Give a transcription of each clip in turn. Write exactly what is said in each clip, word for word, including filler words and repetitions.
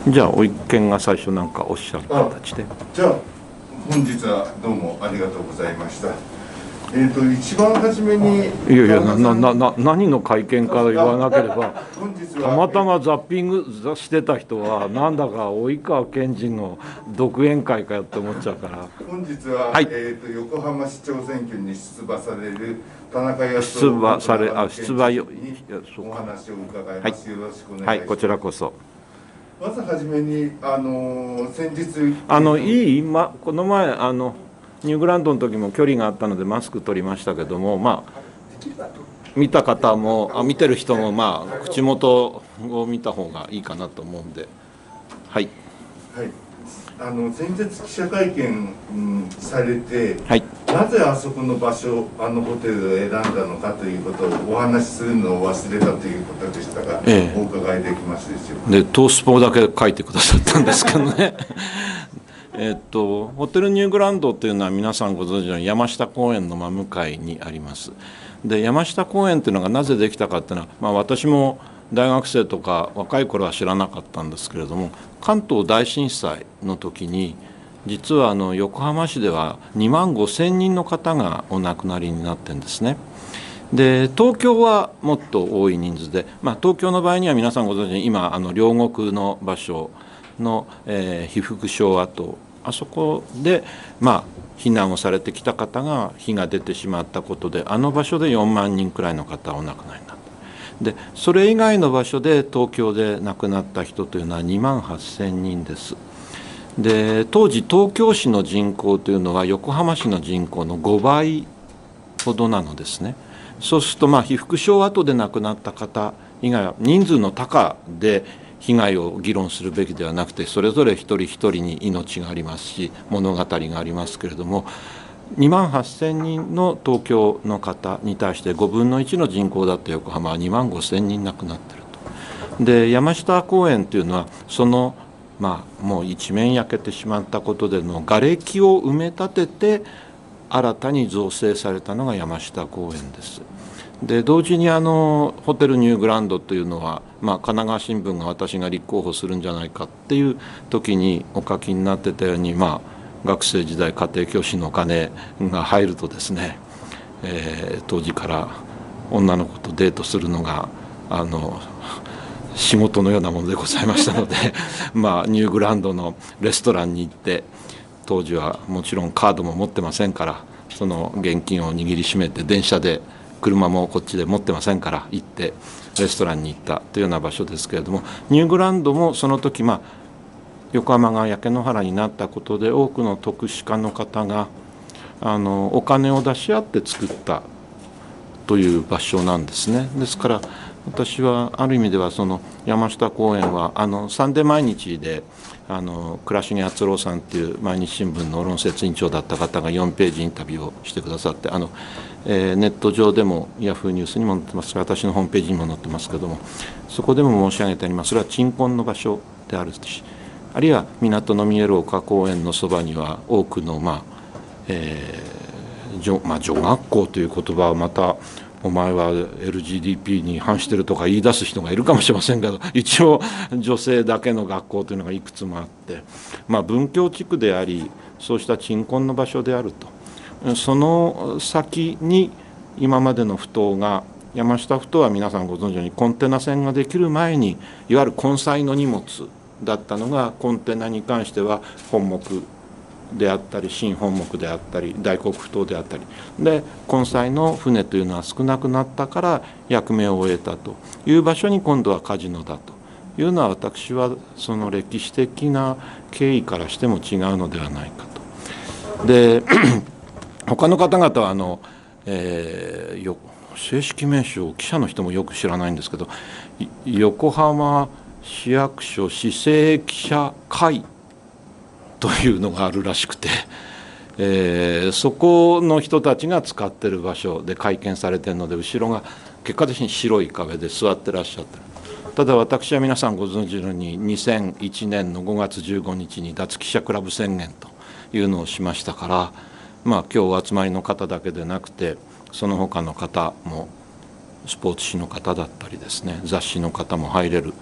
じゃあお一見が最初なんかおっしゃる形で。 じゃあ本日はどうもありがとうございました。えー、と一番初めにいやいやなななな何の会見か言わなければたまたまザッピングしてた人はなんだか及川健二の独演会かよって思っちゃうから。 本日は、はい、えー、と横浜市長選挙に出馬される田中康出馬されあ出馬よお話を伺います、はい、よろしくお願いします。 はい、こちらこそ。 まずはじめにあの先日あのいい、ま、この前あのニューグランドの時も距離があったのでマスク取りましたけども、まあ見た方もあ見てる人もまあ口元を見た方がいいかなと思うんで、はい。 はい。あの先日記者会見、うん、されて、 はい、 なぜあそこの場所あのホテルを選んだのかということをお話しするのを忘れたということでしたが、ええ、お伺いできますでしょうか。 でトースポだけ書いてくださったんですけどね。えっとホテルニューグランドというのは皆さんご存知のように山下公園の真向かいにあります。で山下公園というのがなぜできたかというのは、まあ、私も大学生とか若い頃は知らなかったんですけれども、関東大震災の時に実はあの横浜市ではにまんごせんにんの方がお亡くなりになってるんですね。で東京はもっと多い人数で、まあ、東京の場合には皆さんご存知に今あの両国の場所の、えー、被服廠跡、あそこでまあ避難をされてきた方が火が出てしまったことで、あの場所でよんまんにんくらいの方がお亡くなりになった。でそれ以外の場所で東京で亡くなった人というのはにまんはっせんにんです。で当時東京市の人口というのは横浜市の人口のごばいほどなのですね。そうするとまあ被服廠跡で亡くなった方以外は人数の多寡で被害を議論するべきではなくて、それぞれ一人一人に命がありますし物語がありますけれども、にまんはっせんにんの東京の方に対してごぶんのいちの人口だった横浜はにまんごせんにん亡くなっていると。で山下公園というのはそのまあもう一面焼けてしまったことでの瓦礫を埋め立てて新たに造成されたのが山下公園です。で同時にあのホテルニューグランドというのは、まあ、神奈川新聞が私が立候補するんじゃないかっていう時にお書きになってたように、まあ学生時代家庭教師のお金が入るとですね、えー、当時から女の子とデートするのがあの仕事のようなものでございましたのでまあニューグランドのレストランに行って、当時はもちろんカードも持ってませんから、その現金を握りしめて電車で、車もこっちで持ってませんから行ってレストランに行ったというような場所ですけれども、ニューグランドもその時まあ横浜が焼け野原になったことで多くの特殊家の方があのお金を出し合って作ったという場所なんですね。ですから私はある意味ではその山下公園はあのサンデー毎日であの倉重敦郎さんっていう毎日新聞の論説委員長だった方がよんページインタビューをしてくださって、あの、えー、ネット上でもヤフーニュースにも載ってますが、私のホームページにも載ってますけども、そこでも申し上げてあります。それは鎮魂の場所であるし、あるいは港の見える丘公園のそばには多くの、まあえー女まあ、女学校という言葉はまたお前は エルジーディーピー に反してるとか言い出す人がいるかもしれませんけど、一応女性だけの学校というのがいくつもあって、まあ、文教地区でありそうした鎮魂の場所であると。その先に今までの埠頭が、山下埠頭は皆さんご存知のようにコンテナ船ができる前にいわゆる根菜の荷物だったのが、コンテナに関しては本木であったり新本木であったり大黒埠頭であったりで、根菜の船というのは少なくなったから役目を終えたという場所に今度はカジノだというのは、私はその歴史的な経緯からしても違うのではないかと。で他の方々はあの、えー、よ正式名称記者の人もよく知らないんですけど、横浜市役所市政記者会というのがあるらしくて、えー、そこの人たちが使ってる場所で会見されているので、後ろが結果的に白い壁で座ってらっしゃってる。ただ私は皆さんご存知のようににせんいちねんのごがつじゅうごにちに脱記者クラブ宣言というのをしましたから、まあ今日お集まりの方だけでなくてその他の方もスポーツ紙の方だったりですね、雑誌の方も入れる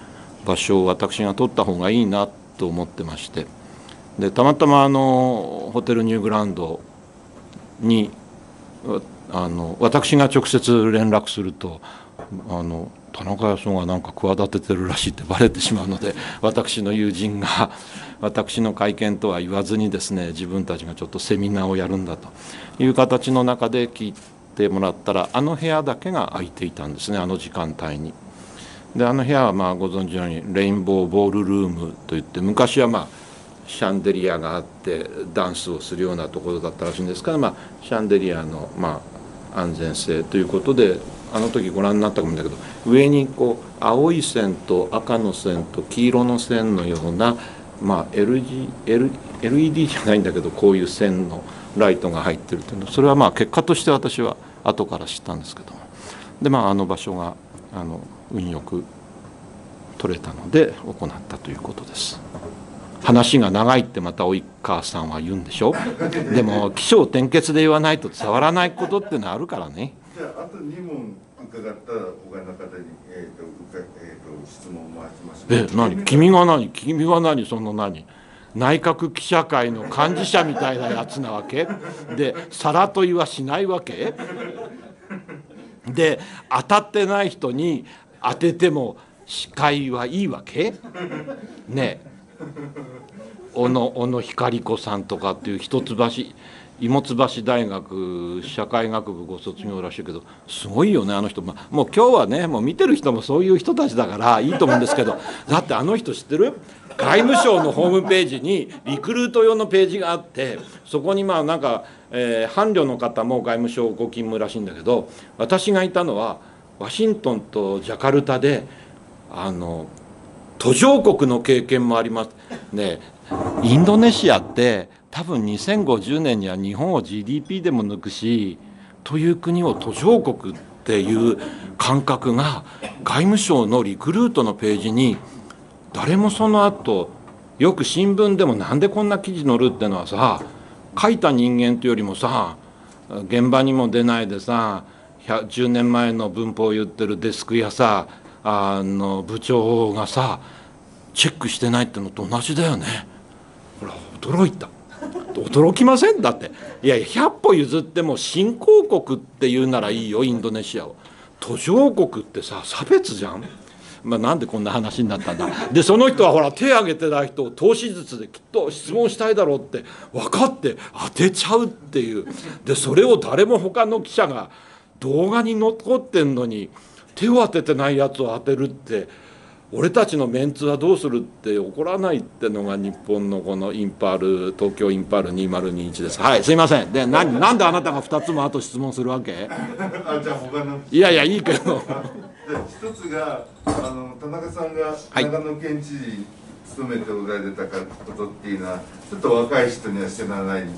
場所を私が取った方がいいなと思ってまして、でたまたまあのホテルニューグランドにあの私が直接連絡するとあの田中康夫がなんか企ててるらしいってバレてしまうので、私の友人が私の会見とは言わずにですね、自分たちがちょっとセミナーをやるんだという形の中で聞いてもらったら、あの部屋だけが空いていたんですね、あの時間帯に。であの部屋はまあご存知のようにレインボーボールルームといって、昔はまあシャンデリアがあってダンスをするようなところだったらしいんですから、まあ、シャンデリアのまあ安全性ということで、あの時ご覧になったかもだけど、上にこう青い線と赤の線と黄色の線のような、まあ、エルジー、エルイーディー じゃないんだけど、こういう線のライトが入ってるというの、それはまあ結果として私は後から知ったんですけども、でまああの場所があの運よく取れたので行ったということです。話が長いってまた及川さんは言うんでしょ。でも起承転結で言わないと伝わらないことってのはあるからね。 じゃああとに問伺ったら他の方に、えーとえーと質問を回します。 え何君が何君は何その何内閣記者会の幹事社みたいなやつなわけで、さら問いはしないわけで、当たってない人に当てても司会はいいわけねえ。小野小野光子さんとかっていう一橋芋津橋大学社会学部ご卒業らしいけど、すごいよねあの人、まあ、もう今日はねもう見てる人もそういう人たちだからいいと思うんですけど、だってあの人知ってる？外務省のホームページにリクルート用のページがあって、そこにまあなんか、えー、伴侶の方も外務省ご勤務らしいんだけど、私がいたのはワシントンとジャカルタであの途上国の経験もありますね。インドネシアって多分にせんごじゅうねんには日本を ジーディーピー でも抜くしという国を途上国っていう感覚が外務省のリクルートのページに、誰もその後よく新聞でもなんでこんな記事載るってのはさ、書いた人間というよりもさ、現場にも出ないでさじゅうねんまえの文法を言ってるデスクやさあの部長がさチェックしてないってのと同じだよね。ほら驚いた。驚きません？だっていやいやひゃっぽ譲っても新興国っていうならいいよインドネシアを。途上国ってさ差別じゃん。まあ、なんでこんな話になったんだ。でその人はほら手挙げてない人を投資術できっと質問したいだろうって分かって当てちゃうっていう。でそれを誰も他の記者が動画に残ってんのに手を当ててないやつを当てるって、俺たちのメンツはどうするって怒らないってのが日本のこのインパール東京インパールにせんにじゅういちです。はい、すいません。で何なんであなたがふたつもあと質問するわけ？ あじゃあ他のいやいやいいけど一つがあの田中さんが長野県知事に務めておられたことっていうのはちょっと若い人には知らない、うん、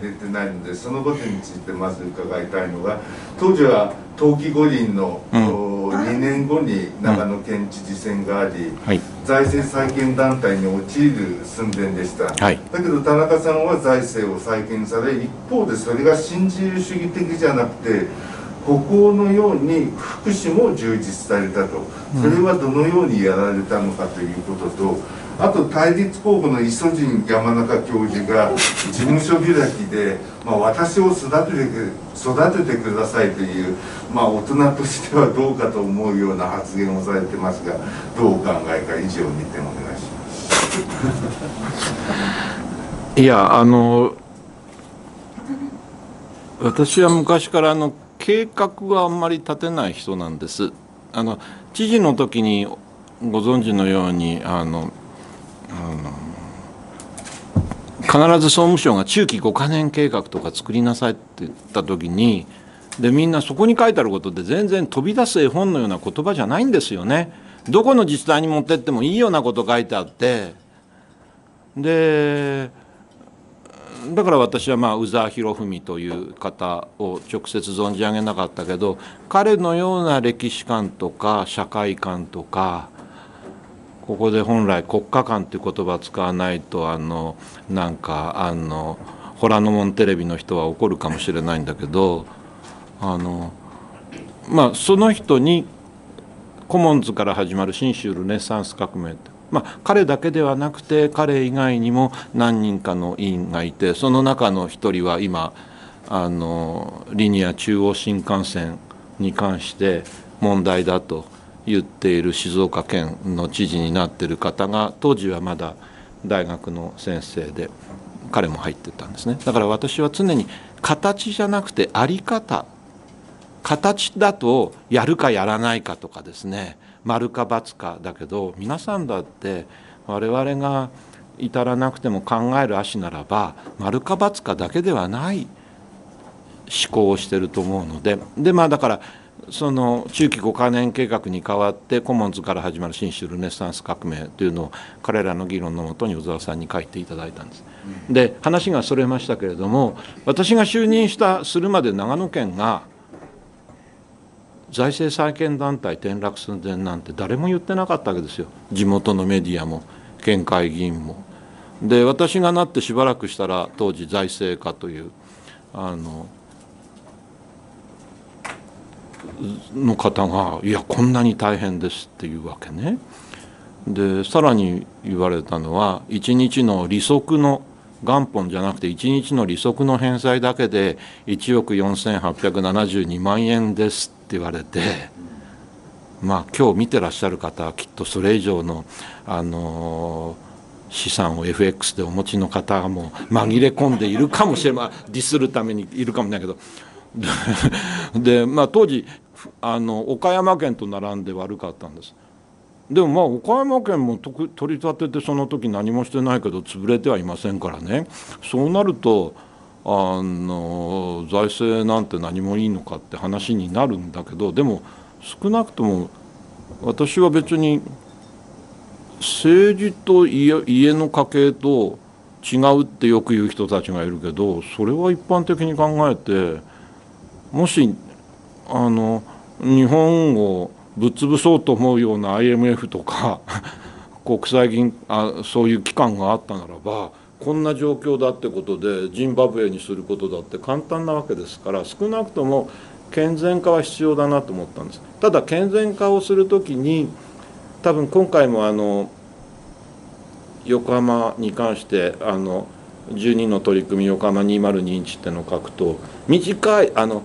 出てないので、そのことについてまず伺いたいのが、当時は冬季五輪の、うん、にねんごに長野県知事選があり、うんはい、財政再建団体に陥る寸前でした、はい、だけど田中さんは財政を再建され、一方でそれが新自由主義的じゃなくて歩行のように福祉も充実されたと、それはどのようにやられたのかということと、あと対立候補の磯陣山中教授が事務所開きで、まあ、私を育てて育ててくださいという、まあ、大人としてはどうかと思うような発言をされてますが、どうお考えか以上にてお願いします。 いやあの私は昔からあの計画はあんまり立てない人なんです。あの知事の時にご存知のようにあのあの必ず総務省が中期ごかねん計画とか作りなさいって言った時に、でみんなそこに書いてあることって全然飛び出す絵本のような言葉じゃないんですよね。どこの自治体に持ってってもいいようなこと書いてあって、でだから私はまあ宇沢博文という方を直接存じ上げなかったけど、彼のような歴史観とか社会観とか、ここで本来国家観っていう言葉を使わないとあのなんかあの洞の門テレビの人は怒るかもしれないんだけど、あのまあその人にコモンズから始まる信州ルネサンス革命って、まあ、彼だけではなくて彼以外にも何人かの委員がいて、その中の一人は今あのリニア中央新幹線に関して問題だと言っている静岡県の知事になっている方が、当時はまだ大学の先生で彼も入ってたんですね。だから私は常に形じゃなくて在り方、形だとやるかやらないかとかですね、丸か×かだけど、皆さんだって我々が至らなくても考える足ならば丸か×かだけではない思考をしてると思うので、でまあだからその中期ごかねん計画に代わってコモンズから始まる信州ルネサンス革命というのを彼らの議論のもとに小沢さんに書いていただいたんです。で話がそれましたけれども、私が就任したするまで長野県が財政再建団体転落寸前なんて誰も言ってなかったわけですよ。地元のメディアも県会議員も。で私がなってしばらくしたら当時財政課というあのの方が「いやこんなに大変です」っていうわけね。でさらに言われたのは、いちにちの利息の元本じゃなくていちにちの利息の返済だけでいちおくよんせんはっぴゃくななじゅうにまんえんですって言われて、まあ今日見てらっしゃる方はきっとそれ以上のあの資産を エフエックス でお持ちの方も紛れ込んでいるかもしれない、ディスるためにいるかもしれないけどで、まあ、当時あの岡山県と並んで悪かったんです。でもまあ岡山県も取り立ててその時何もしてないけど潰れてはいませんからね。そうなるとあの財政なんて何もいいのかって話になるんだけど、でも少なくとも私は別に政治と 家, 家の家計と違うってよく言う人たちがいるけど、それは一般的に考えて、もしあの日本をぶっ潰そうと思うような アイエムエフ とか国際銀あそういう機関があったならば、こんな状況だってことでジンバブエにすることだって簡単なわけですから、少なくとも健全化は必要だなと思ったんです。ただ健全化をするときに、多分今回もあの横浜に関してあのじゅうにの取り組み横浜にせんにインチってのを書くと、短いあの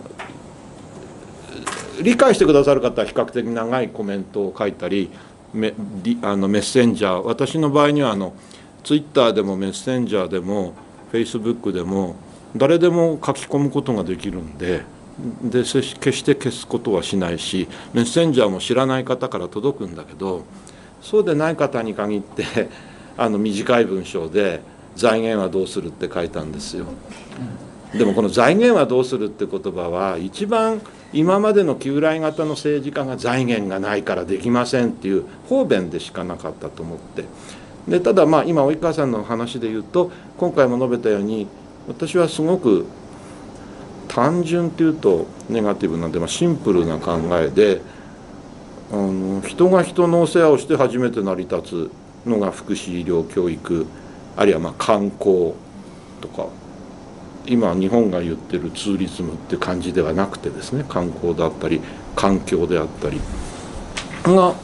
理解してくださる方は比較的長いコメントを書いたり、メあのメッセンジャー、私の場合にはあのツイッターでもメッセンジャーでもフェイスブックでも誰でも書き込むことができるんで、で決して消すことはしないし、メッセンジャーも知らない方から届くんだけど、そうでない方に限ってあの短い文章で財源はどうするって書いたんですよ。でもこの財源はどうするって言葉は一番今までの旧来型の政治家が財源がないからできませんっていう方便でしかなかったと思って、でただまあ今及川さんの話で言うと、今回も述べたように私はすごく単純っていうとネガティブなんで、まあ、シンプルな考えで、あの人が人のお世話をして初めて成り立つのが福祉医療教育、あるいはまあ観光とか、今日本が言ってるツーリズムって感じではなくてですね、観光であったり環境であったりが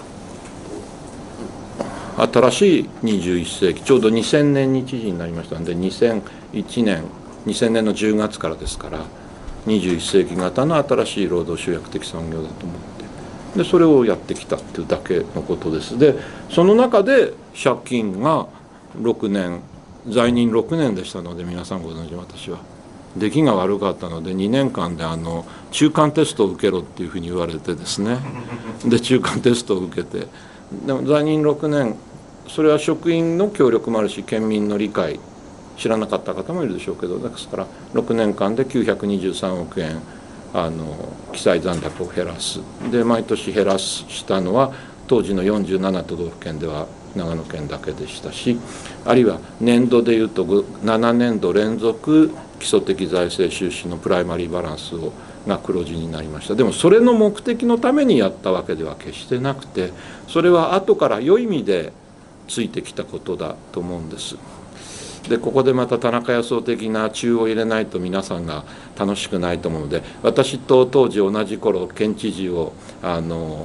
新しいにじゅういっせいき、ちょうどにせんねんに知事になりましたんで、にせんいちねんにせんねんのじゅうがつからですから、にじゅういっせいき型の新しい労働集約的産業だと思って、でそれをやってきたっていうだけのことです。でその中で借金がろくねん、在任ろくねんでしたので、皆さんご存知、私は出来が悪かったのでにねんかんであの中間テストを受けろっていうふうに言われてですね、で中間テストを受けて、でも在任ろくねん、それは職員の協力もあるし県民の理解、知らなかった方もいるでしょうけど、ですからろくねんかんできゅうひゃくにじゅうさんおくえんあの記載残高を減らす。で毎年減らしたのは当時のよんじゅうななとどうふけんでは長野県だけでしたし、あるいは年度でいうとななねんど連続基礎的財政収支のプライマリーバランスをが黒字になりました。でもそれの目的のためにやったわけでは決してなくて、それは後から良い意味でついてきたことだと思うんです。でここでまた田中康夫的な中を入れないと皆さんが楽しくないと思うので、私と当時同じ頃県知事をあの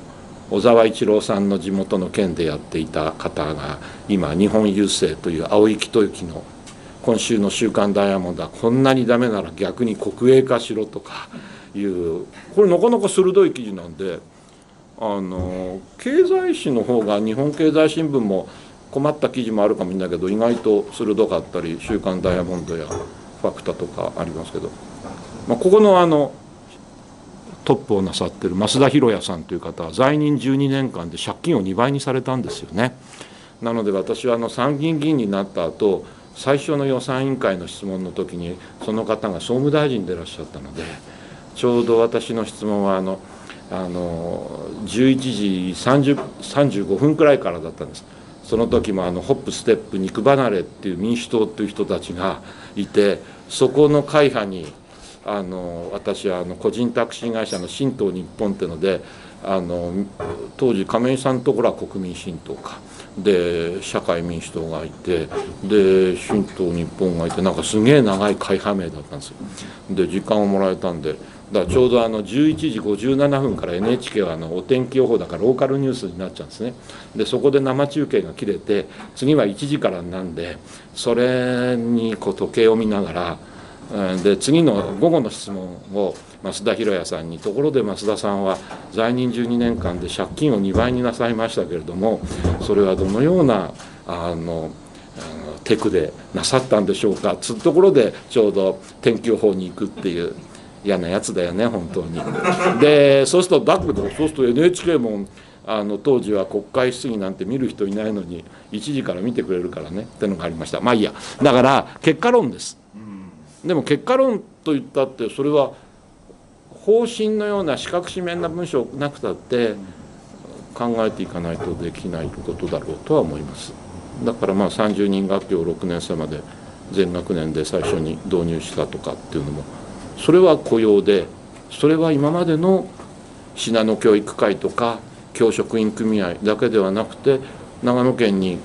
小沢一郎さんの地元の県でやっていた方が今日本郵政という青井木豊の今週の「週刊ダイヤモンド」はこんなにダメなら逆に国営化しろとかいうこれなかなか鋭い記事なんで、あの経済誌の方が日本経済新聞も困った記事もあるかもしれないけど意外と鋭かったり「週刊ダイヤモンド」や「ファクタ」とかありますけど、まあ、ここのあのトップをなさってる増田博也さんという方は在任じゅうにねんかんで借金をにばいにされたんですよね。なので私はあの参議院議員になった後最初の予算委員会の質問の時にその方が総務大臣でいらっしゃったので、ちょうど私の質問はあのあのじゅういちじさんじゅうごふんくらいからだったんです。その時もあのホップステップ肉離れっていう民主党という人たちがいて、そこの会派にあの私はあの個人タクシー会社の新党日本っていうので、あの当時亀井さんのところは国民新党かで社会民主党がいてで新党日本がいて、なんかすげえ長い会派名だったんですよ。で時間をもらえたんで、だからちょうどあのじゅういちじごじゅうななふんから エヌエイチケー はあのお天気予報だからローカルニュースになっちゃうんですね。でそこで生中継が切れて次はいちじからなんで、それにこう時計を見ながらで次の午後の質問を増田博也さんに、ところで増田さんは在任じゅうにねんかんで借金をにばいになさいましたけれども、それはどのようなあのテクでなさったんでしょうかつうところでちょうど天気予報に行くっていう嫌なやつだよね本当に。でそうするとだけどそうすると エヌエイチケー もあの当時は国会質疑なんて見る人いないのにいちじから見てくれるからねってのがありました。まあいいや、だから結果論です。でも結果論といったってそれは方針のような四角四面な文章なくたって考えていかないとできないことだろうとは思います。だからまあさんじゅうにん学級ろくねん生まで全学年で最初に導入したとかっていうのもそれは雇用で、それは今までの信濃教育会とか教職員組合だけではなくて長野県に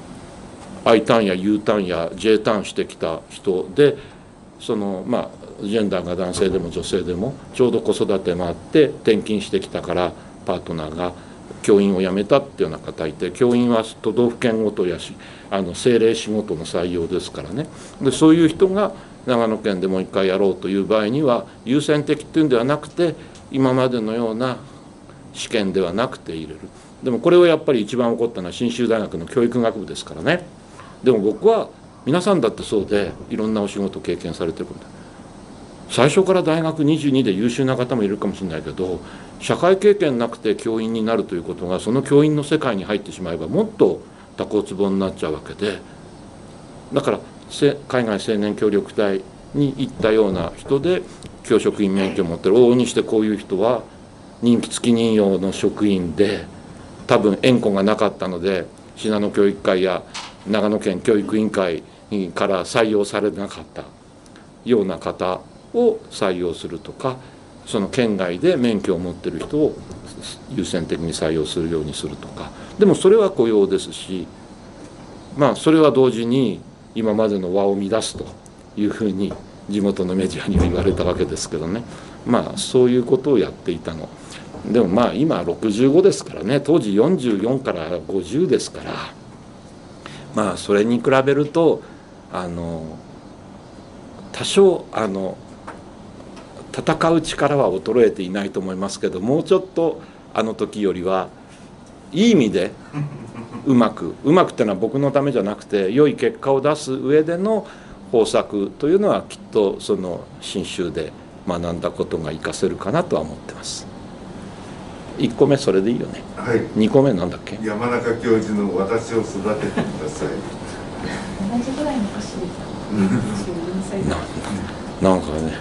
I ターンや U ターンや J ターンしてきた人で、そのまあジェンダーが男性でも女性でもちょうど子育てもあって転勤してきたからパートナーが教員を辞めたっていうような方いて、教員は都道府県ごとやしあの政令仕事の採用ですからね。でそういう人が長野県でもう一回やろうという場合には優先的っていうんではなくて今までのような試験ではなくて入れる。でもこれをやっぱり一番起こったのは信州大学の教育学部ですからね。でも僕は皆さんだってそうでいろんなお仕事経験されてるんだ。最初から大学にじゅうにで優秀な方もいるかもしれないけど社会経験なくて教員になるということがその教員の世界に入ってしまえばもっとタコツボになっちゃうわけで、だから海外青年協力隊に行ったような人で教職員免許を持ってる往々にしてこういう人は任期付き任用の職員で多分縁故がなかったので信濃教育会や長野県教育委員会から採用されなかったような方を採用するとか、その県外で免許を持っている人を優先的に採用するようにするとか、でもそれは雇用ですし、まあそれは同時に今までの和を乱すというふうに地元のメディアには言われたわけですけどね。まあそういうことをやっていたの。でもまあ今ろくじゅうごですからね、当時よんじゅうよんからごじゅうですから、まあそれに比べるとあの多少あの戦う力は衰えていないと思いますけど、もうちょっとあの時よりはいい意味でうまくうまくっていうのは僕のためじゃなくて良い結果を出す上での方策というのはきっとその信州で学んだことが活かせるかなとは思ってます。いっこめそれでいいよね。 はい。 にこめなんだっけ？ 山中教授の私を育ててください。 同じぐらいの年ですか？ な, なんかね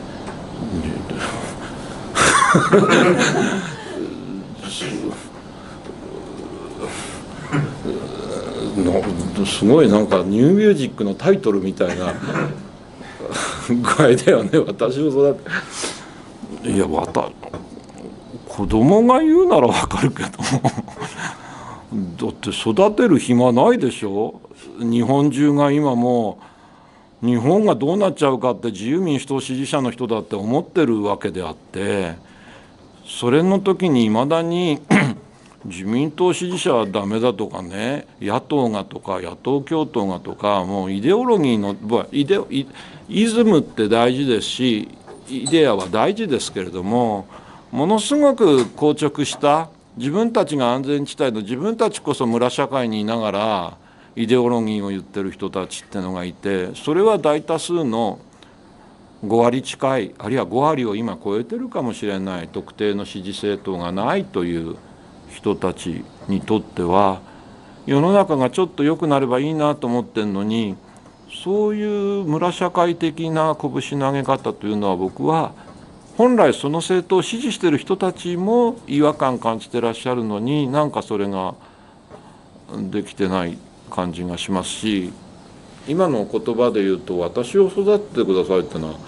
すごいなんかニューミュージックのタイトルみたいな具合だよね。私を育ていやわた子供が言うならわかるけどだって育てる暇ないでしょ。日本中が今もう日本がどうなっちゃうかって自由民主党支持者の人だって思ってるわけであって、それの時にいまだに自民党支持者はダメだとかね、野党がとか野党共闘がとか、もうイデオロギーのイデイイズムって大事ですし、イデアは大事ですけれども、ものすごく硬直した自分たちが安全地帯の自分たちこそ村社会にいながらイデオロギーを言ってる人たちってのがいて、それは大多数のご割近い、あるいはご割を今超えてるかもしれない特定の支持政党がないという人たちにとっては、世の中がちょっと良くなればいいなと思ってるのに、そういう村社会的な拳投げ方というのは、僕は本来その政党を支持している人たちも違和感感じてらっしゃるのに、なんかそれができてない感じがしますし、今の言葉で言うと、私を育ててくださいってのは、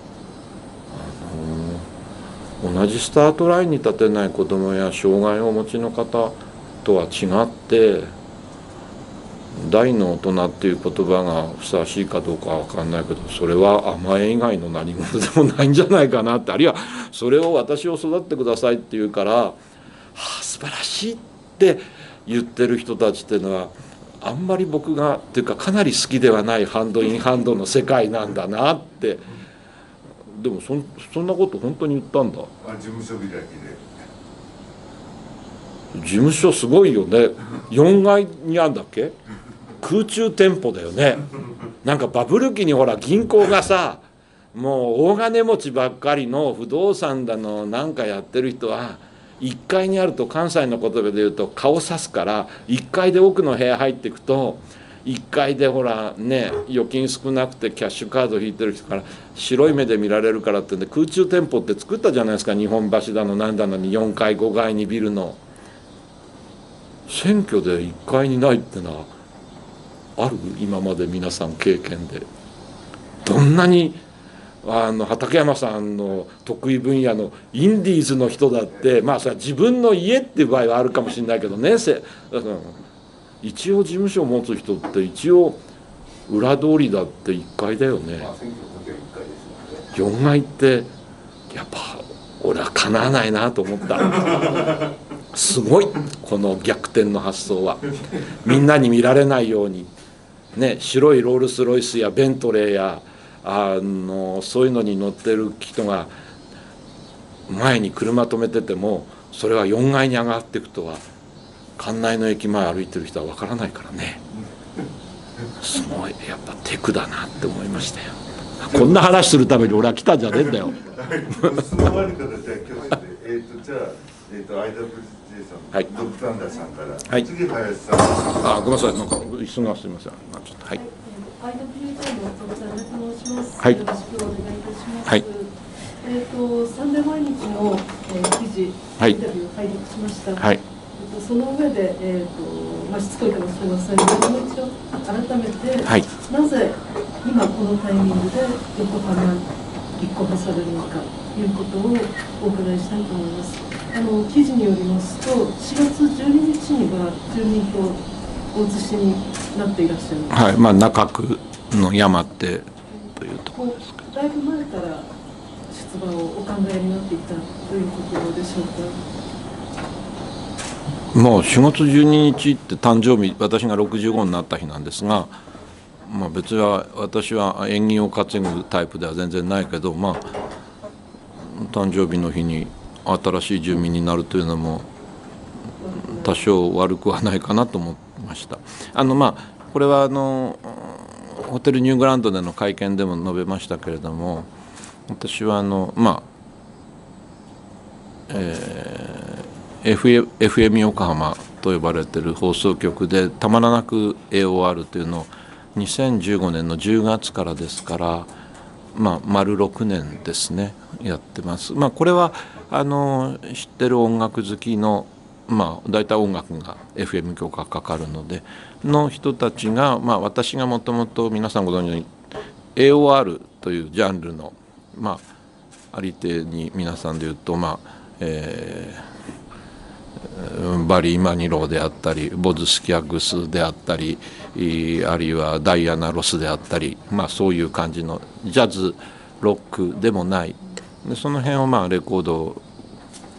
あの同じスタートラインに立てない子どもや障害をお持ちの方とは違って、大の大人っていう言葉がふさわしいかどうかは分かんないけど、それは甘え以外の何事でもないんじゃないかなって、あるいはそれを私を育ててくださいって言うから「はあ素晴らしい」って言ってる人たちっていうのは、あんまり僕がっていうかかなり好きではないハンドインハンドの世界なんだなって。でも そ, そんなこと本当に言ったんだ。 あ、事務所開きで。 事務所すごいよね。よんがいにあんだっけ。空中店舗だよね。なんかバブル期にほら銀行がさ、もう大金持ちばっかりの不動産だのなんかやってる人はいっかいにあると、関西の言葉で言うと顔さすから、いっかいで奥の部屋入っていくと、いっかいでほらね、預金少なくてキャッシュカード引いてる人から白い目で見られるからってんで、空中店舗って作ったじゃないですか。日本橋だのなんだのによんかいごかいにビルの。選挙でいっかいにないってのはある？今まで皆さん経験で。どんなにあの畠山さんの得意分野のインディーズの人だって、まあそれは自分の家っていう場合はあるかもしれないけどね、せ一応事務所を持つ人って一応裏通りだっていっかいだよね。よんがいってやっぱ俺はかなわないなと思った。すごいこの逆転の発想は。みんなに見られないようにね、白いロールスロイスやベントレーやあのそういうのに乗ってる人が前に車止めてても、それはよんがいに上がっていくとは関内の駅前歩いてる人は分からないからね。すごいやっぱテクだなって思いましたよ。こんな話するために俺は来たんじゃねえんだよ。 その終わり方じゃあえっとじゃあえっと アイダブリュージェー さん、はい、ドクターンダーさんから、はい、次林さん。 あ、ごめんなさい、なんか椅子がすみません。あ、ちょっとはい。 アイダブリュージェー のドクターンダーと申します。 はい。 よろしくお願いいたします。 はい。 えっとサンデー毎日の、えー、記事、はい、インタビューを拝読しました。はい。えっとその上でえっとまあしつこいかもしれませんが、もう一度改めて、はい、なぜ今このタイミングで横浜に立候補されるのかということをお伺いしたいと思います。あの記事によりますと、しがつじゅうににちには住民票お移しになっていらっしゃる。 はい、まあ中区の山手というところですか。 だいぶ前から出馬をお考えになっていたということでしょうか。 もうしがつじゅうににちって誕生日、私がろくじゅうごになった日なんですが、まあ、別に私は縁起を担ぐタイプでは全然ないけど、まあ誕生日の日に新しい住民になるというのも多少悪くはないかなと思いました。あのまあこれはあのホテルニューグランドでの会見でも述べましたけれども、私はあのまあ、えー、エフエム 横浜と呼ばれている放送局でたまらなく エーオーアール というのをにせんじゅうごねんのじゅうがつからですから、まあ、丸ろくねんですね、やってます。まあ、これはあの知ってる音楽好きの、まあ、大体音楽が エフエム 局がかかるのでの人たちが、まあ、私がもともと皆さんご存知のように エーオーアール というジャンルの、まあ、ありていに皆さんで言うと、まあえー、バリー・マニローであったりボズ・スキャグスであったりあるいはダイアナ・ロスであったり、まあ、そういう感じのジャズロックでもないで、その辺をまあレコード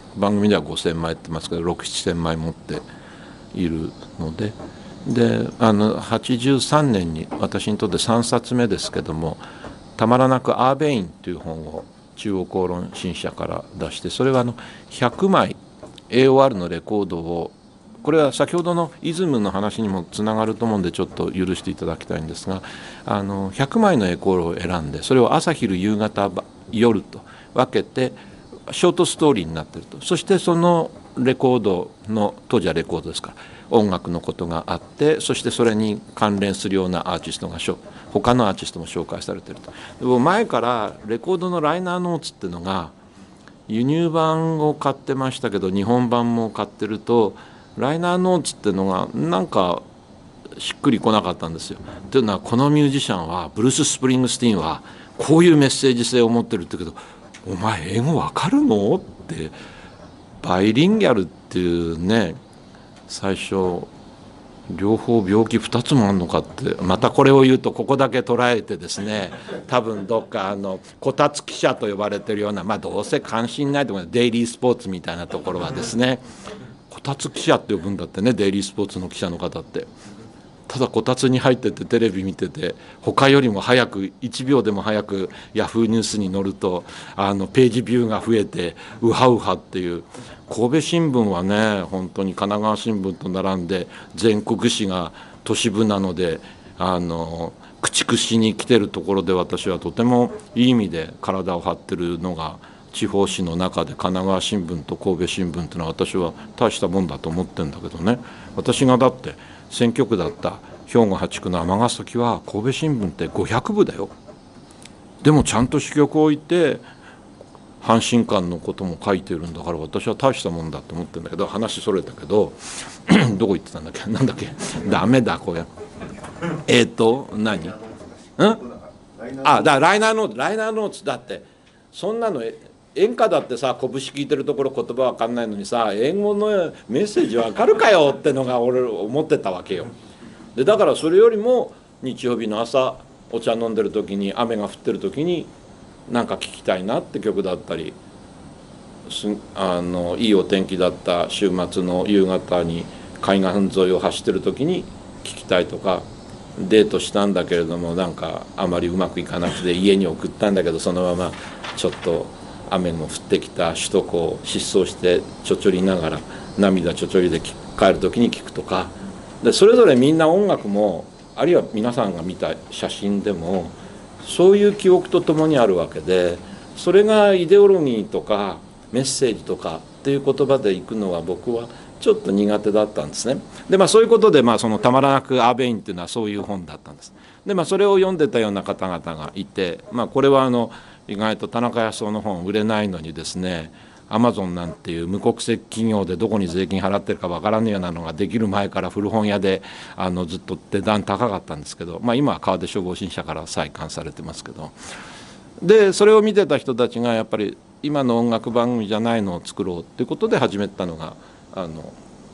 番組ではごせんまいって言ってますけどろく、ななせんまい持っているので、であのはちじゅうさんねんに私にとってさんさつめですけども「たまらなくアーベイン」という本を中央公論新社から出して、それはあのひゃくまい エーオーアール のレコードを、これは先ほどのイズムの話にもつながると思うんでちょっと許していただきたいんですが、あのひゃくまいのレコードを選んで、それを朝昼夕方夜と分けてショートストーリーになっていると。そしてそのレコードの、当時はレコードですから音楽のことがあって、そしてそれに関連するようなアーティストが他のアーティストも紹介されていると。でも前からレコードのライナーノーツっていうのが輸入版を買ってましたけど日本版も買ってるとライナーノーツっていうのがなんかしっくりこなかったんですよ。というのはこのミュージシャンはブルース・スプリングスティーンはこういうメッセージ性を持ってるって言うけど、お前英語わかるのってバイリンギャルっていうね、最初両方病気ふたつもあるのかって、またこれを言うとここだけ捉えてですね、多分どっかあのこたつ記者と呼ばれてるような、まあどうせ関心ないと思うデイリースポーツみたいなところはですね、こたつ記者って呼ぶんだってね、デイリースポーツの記者の方って。ただこたつに入っててテレビ見てて他よりも早くいちびょうでも早くヤフーニュースに載るとあのページビューが増えてウハウハっていう。神戸新聞はね本当に神奈川新聞と並んで全国紙が都市部なのであの駆逐しに来てるところで、私はとてもいい意味で体を張ってるのが地方紙の中で神奈川新聞と神戸新聞っていうのは私は大したもんだと思ってるんだけどね。私がだって選挙区だった兵庫はちくの尼崎は神戸新聞ってごひゃくぶだよ。でもちゃんと支局を置いて阪神間のことも書いてるんだから私は大したもんだと思ってるんだけど、話それたけどどこ行ってたんだっけ、なんだっけ、ダメだこれえっと何んあだライナーノーツライナーノーツだって、そんなの演歌だってさ拳聞いてるところ言葉わかんないのにさ英語のメッセージわかるかよってのが俺思ってたわけよ。でだからそれよりも日曜日の朝お茶飲んでる時に雨が降ってる時になんか聴きたいなって曲だったり、あのいいお天気だった週末の夕方に海岸沿いを走ってる時に聴きたいとか、デートしたんだけれどもなんかあまりうまくいかなくて家に送ったんだけどそのままちょっと雨の降ってきた首都高を失踪してちょちょりながら涙ちょちょりで帰る時に聴くとかで、それぞれみんな音楽もあるいは皆さんが見た写真でもそういう記憶とともにあるわけで、それがイデオロギーとかメッセージとかっていう言葉でいくのは僕はちょっと苦手だったんですね。でまあそういうことで、まあ、そのたまらなくアーベインっていうのはそういう本だったんです。でまあそれを読んでたような方々がいて、まあこれはあの意外と田中康夫の本売れないのにですね、アマゾンなんていう無国籍企業でどこに税金払ってるかわからないようなのができる前から古本屋であのずっと値段高かったんですけど、まあ、今は川出消防新社から再刊されてますけど、でそれを見てた人たちがやっぱり今の音楽番組じゃないのを作ろうっていうことで始めたのがあの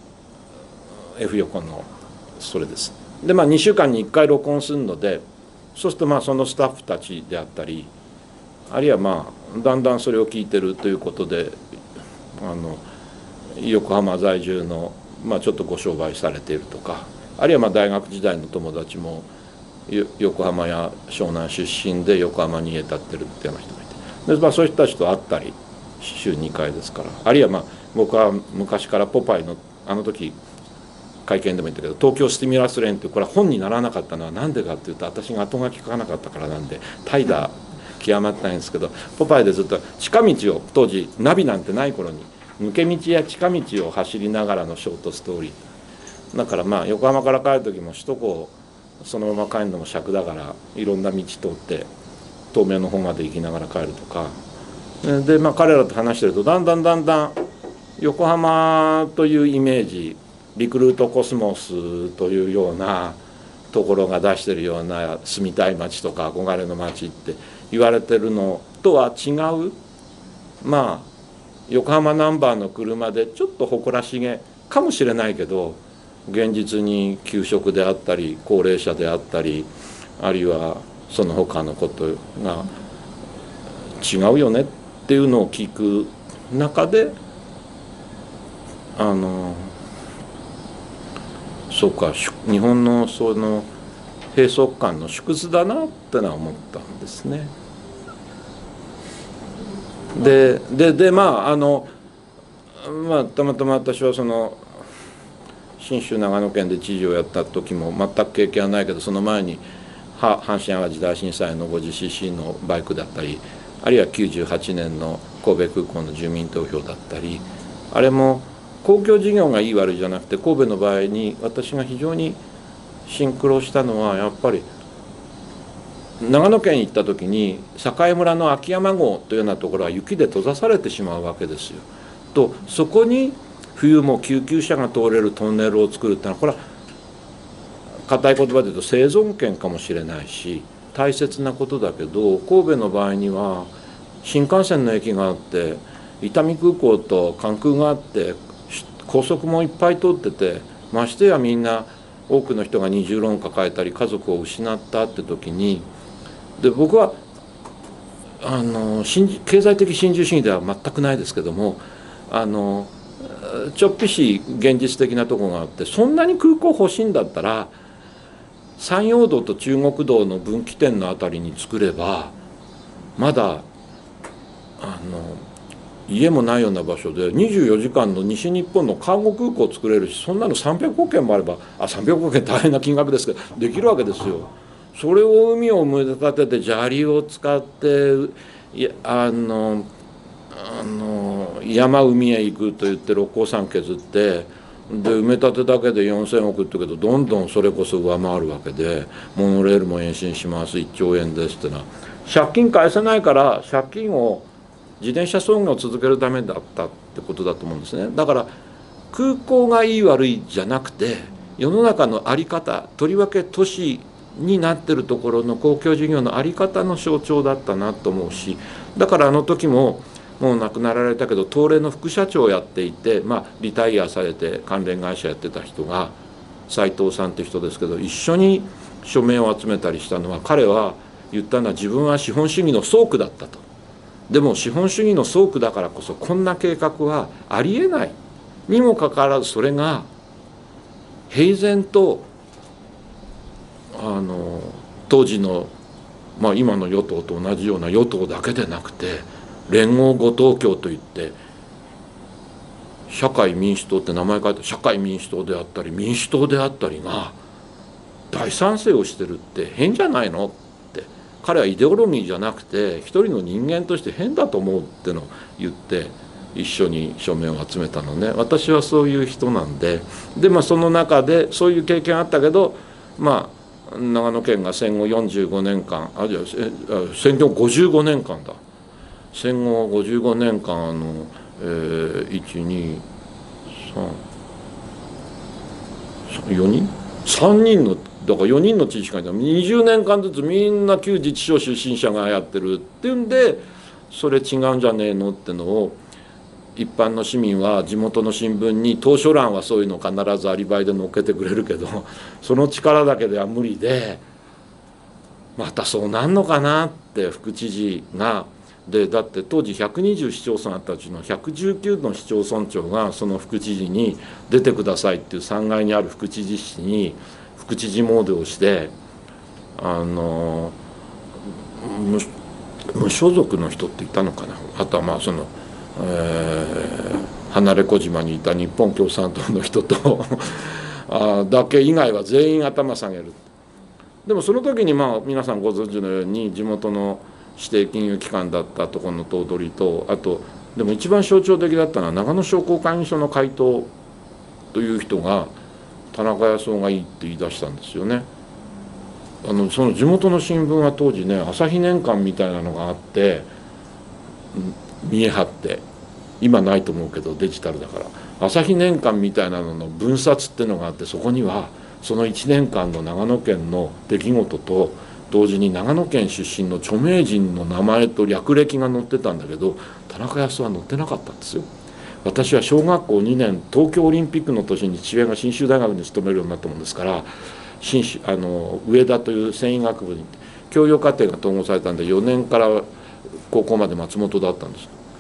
F 横のそれです。でまあにしゅうかんにいっかい録音するので、そうするとまあそのスタッフたちであったり、あるいはまあだんだんそれを聞いてるということであの横浜在住の、まあ、ちょっとご商売されているとか、あるいはまあ大学時代の友達も横浜や湘南出身で横浜に家建ってるっていうような人がいて、で、まあ、そういう人たちと会ったり週にかいですから、あるいはまあ僕は昔からポパイのあの時会見でも言ったけど東京スティミュラス連ってこれは本にならなかったのは何でかっていうと私が後書き書かなかったからなんで怠惰極まったんですけど、ポパイでずっと近道を当時ナビなんてない頃に抜け道や近道を走りながらのショートストーリーだから、まあ横浜から帰る時も首都高をそのまま帰るのも尺だからいろんな道通って東名の方まで行きながら帰るとかで、まあ、彼らと話してるとだんだんだんだん横浜というイメージ、リクルートコスモスというようなところが出してるような住みたい街とか憧れの街って言われてるのとは違う、まあ横浜ナンバーの車でちょっと誇らしげかもしれないけど現実に給食であったり高齢者であったりあるいはその他のことが違うよねっていうのを聞く中であのそうか日本のその閉塞感の縮図だなってのは思ったんですね。でででまああのまあたまたま私はその信州長野県で知事をやった時も全く経験はないけど、その前に阪神・淡路大震災の ごじゅっシーシー のバイクだったり、あるいはきゅうじゅうはちねんの神戸空港の住民投票だったり、あれも公共事業がいい悪いじゃなくて、神戸の場合に私が非常にシンクロしたのは、やっぱり長野県に行った時に栄村の秋山郷というようなところは雪で閉ざされてしまうわけですよ。とそこに冬も救急車が通れるトンネルを作るってのは、これは固い言葉で言うと生存権かもしれないし大切なことだけど、神戸の場合には新幹線の駅があって伊丹空港と関空があって高速もいっぱい通ってて、ましてやみんな多くの人が二重ローン抱えたり家族を失ったって時に、で僕はあの経済的新自由主義では全くないですけども、あのちょっぴし現実的なところがあって、そんなに空港欲しいんだったら山陽道と中国道の分岐点のあたりに作れば、まだあの家もないような場所でにじゅうよじかんの西日本のカーゴ空港を作れるし、そんなのさんびゃくおくえんもあれば、あさんびゃくおくえん大変な金額ですけどできるわけですよ。それを海を埋め立てて砂利を使ってあのあの山海へ行くと言って六甲山削って、で埋め立てだけでよんせんおくって言うけど、どんどんそれこそ上回るわけで、モノレールも延伸しますいっちょうえんですってのは、借金返せないから借金を自転車操業を続けるためだったってことだと思うんですね。だから空港がいい悪いじゃなくて、世の中の在り方、とりわけ都市になってるところの公共事業の在り方の象徴だったなと思うし、だからあの時ももう亡くなられたけど東レの副社長をやっていて、まあ、リタイアされて関連会社やってた人が斉藤さんって人ですけど、一緒に署名を集めたりしたのは、彼は言ったのは自分は資本主義の倉庫だったと。でも資本主義の倉庫だからこそこんな計画はありえないにもかかわらず、それが平然とあの当時の、まあ、今の与党と同じような与党だけでなくて、連合五党協といって社会民主党って名前書いて社会民主党であったり民主党であったりが大賛成をしてるって変じゃないのって、彼はイデオロギーじゃなくて一人の人間として変だと思うってのを言って一緒に署名を集めたのね。私はそういう人なんで、でまあその中でそういう経験あったけど、まあ長野県が戦後よんじゅうごねんかん、あじゃあ戦後ごじゅうごねんかんだ、戦後ごじゅうごねんかんあの、えー、いちにさんよにんさんにんのだからよにんの知事しかいない、にじゅうねんかんずつみんな旧自治省出身者がやってるっていうんで、それ違うんじゃねえのってのを一般の市民は地元の新聞に当初欄はそういうの必ずアリバイで載っけてくれるけど、その力だけでは無理で、またそうなんのかなって副知事がで、だって当時ひゃくにじゅう市町村あったうちのひゃくじゅうきゅうの市町村長がその副知事に出てくださいっていうさんがいにある副知事室に副知事モードをして、あの 無, 無所属の人っていたのかな、あとはまあその、えー、離れ小島にいた日本共産党の人とあだけ以外は全員頭下げる。でもその時にまあ皆さんご存知のように地元の指定金融機関だったところの頭取と、あとでも一番象徴的だったのは長野商工会議所の会頭という人が田中康夫がいいって言い出したんですよね。あのその地元の新聞は当時ね、朝日年間みたいなのがあって見え張って、今ないと思うけどデジタルだから、朝日年間みたいなのの分冊っていうのがあって、そこにはそのいちねんかんの長野県の出来事と同時に長野県出身の著名人の名前と略歴が載ってたんだけど、田中康夫は載ってなかったんですよ。私は小学校にねん東京オリンピックの年に父親が信州大学に勤めるようになったもんですから、信州あの上田という繊維学部に教養課程が統合されたんでよねんから高校まで松本だったんです。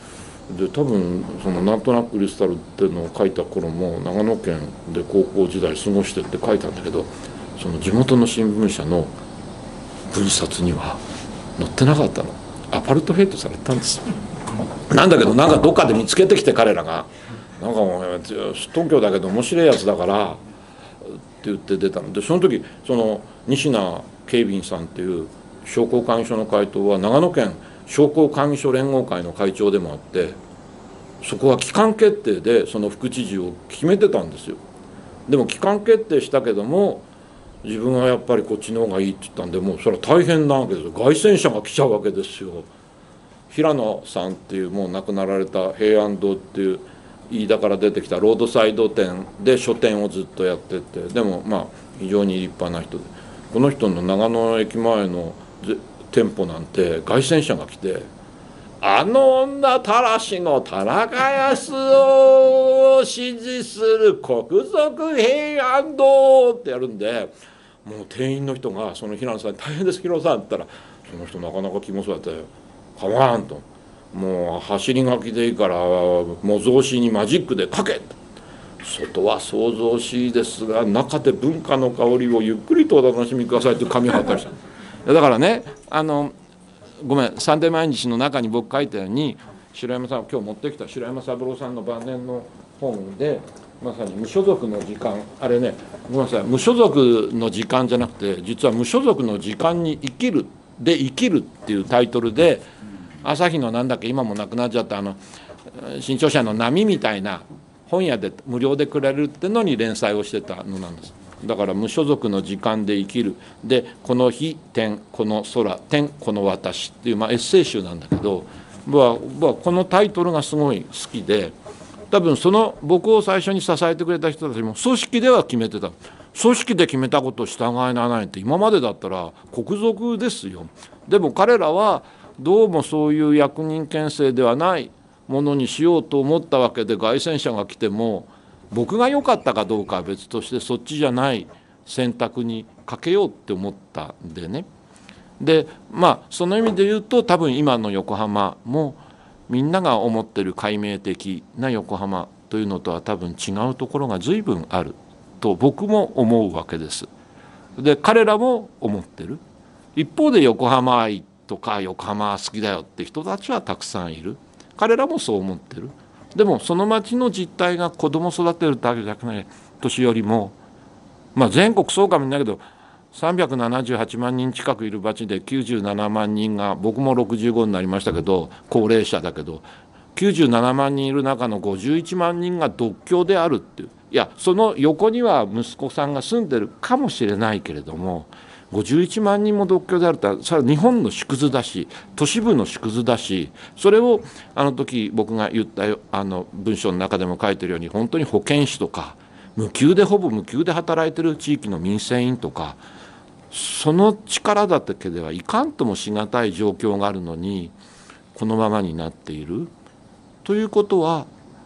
で多分そのなんとなくクリスタルっていうのを書いた頃も長野県で高校時代過ごしてって書いたんだけど、その地元の新聞社の文冊には載ってなかったの。アパルトヘイトされたんですよ。なんだけどなんかどっかで見つけてきて彼らがなんかもう東京だけど面白いやつだからって言って出たので、その時その西名警備員さんっていう商工会議所の会頭は長野県商工会議所連合会の会長でもあって、そこは機関決定でその副知事を決めてたんですよ。でも機関決定したけども自分はやっぱりこっちの方がいいって言ったんで、もうそれは大変なわけですよ。凱旋者が来ちゃうわけですよ。平野さんっていうもう亡くなられた平安堂っていう飯田から出てきたロードサイド店で書店をずっとやってて、でもまあ非常に立派な人で、この人の長野駅前の店舗なんて凱旋者が来て「あの女たらしの田中康を支持する国賊平安堂」ってやるんで、もう店員の人がその平野さんに「大変です平野さん」って言ったら、その人なかなか気もそうやって「かまん」と「もう走り書きでいいから模造紙にマジックで書け」外は想像しいですが中で文化の香りをゆっくりとお楽しみくださいって紙を貼ったりしただからね、あのごめん、サンデー毎日の中に僕書いたように、白山さん今日持ってきた白山三郎さんの晩年の本でまさに無所属の時間、あれねごめんなさい、無所属の時間じゃなくて実は無所属の時間に生きるで生きるっていうタイトルで、朝日のなんだっけ今もなくなっちゃったあの新潮社の波みたいな本屋で無料でくれるってのに連載をしてたのなんです。だから無所属の時間で生きるで、この日天この空天この私っていう、まあ、エッセイ集なんだけど、僕は僕はこのタイトルがすごい好きで、多分その僕を最初に支えてくれた人たちも組織では決めてた。組織で決めたことを従えならないって今までだったら国賊ですよ。でも彼らはどうもそういう役人権制ではないものにしようと思ったわけで、凱旋者が来ても僕が良かったかどうかは別として、そっちじゃない選択にかけようって思ったんでね。でまあその意味で言うと多分今の横浜もみんなが思ってる解明的な横浜というのとは多分違うところが随分あると僕も思うわけです。で彼らも思ってる。一方で横浜愛とか横浜好きだよって人たちはたくさんいる。彼らもそう思ってる。でもその町の実態が子供を育てるだけじゃない年よりも、まあ全国そうかもしれないけどさんびゃくななじゅうはちまんにん近くいる町できゅうじゅうななまんにんが、僕もろくじゅうごになりましたけど高齢者だけどきゅうじゅうななまんにんいる中のごじゅういちまんにんが独居であるっていう、いやその横には息子さんが住んでるかもしれないけれどもごじゅういちまんにんも独居であると、それは日本の縮図だし都市部の縮図だし、それをあの時僕が言ったあの文章の中でも書いてるように、本当に保健師とか無給でほぼ無給で働いてる地域の民生委員とか、その力だけではいかんともしがたい状況があるのにこのままになっているということは、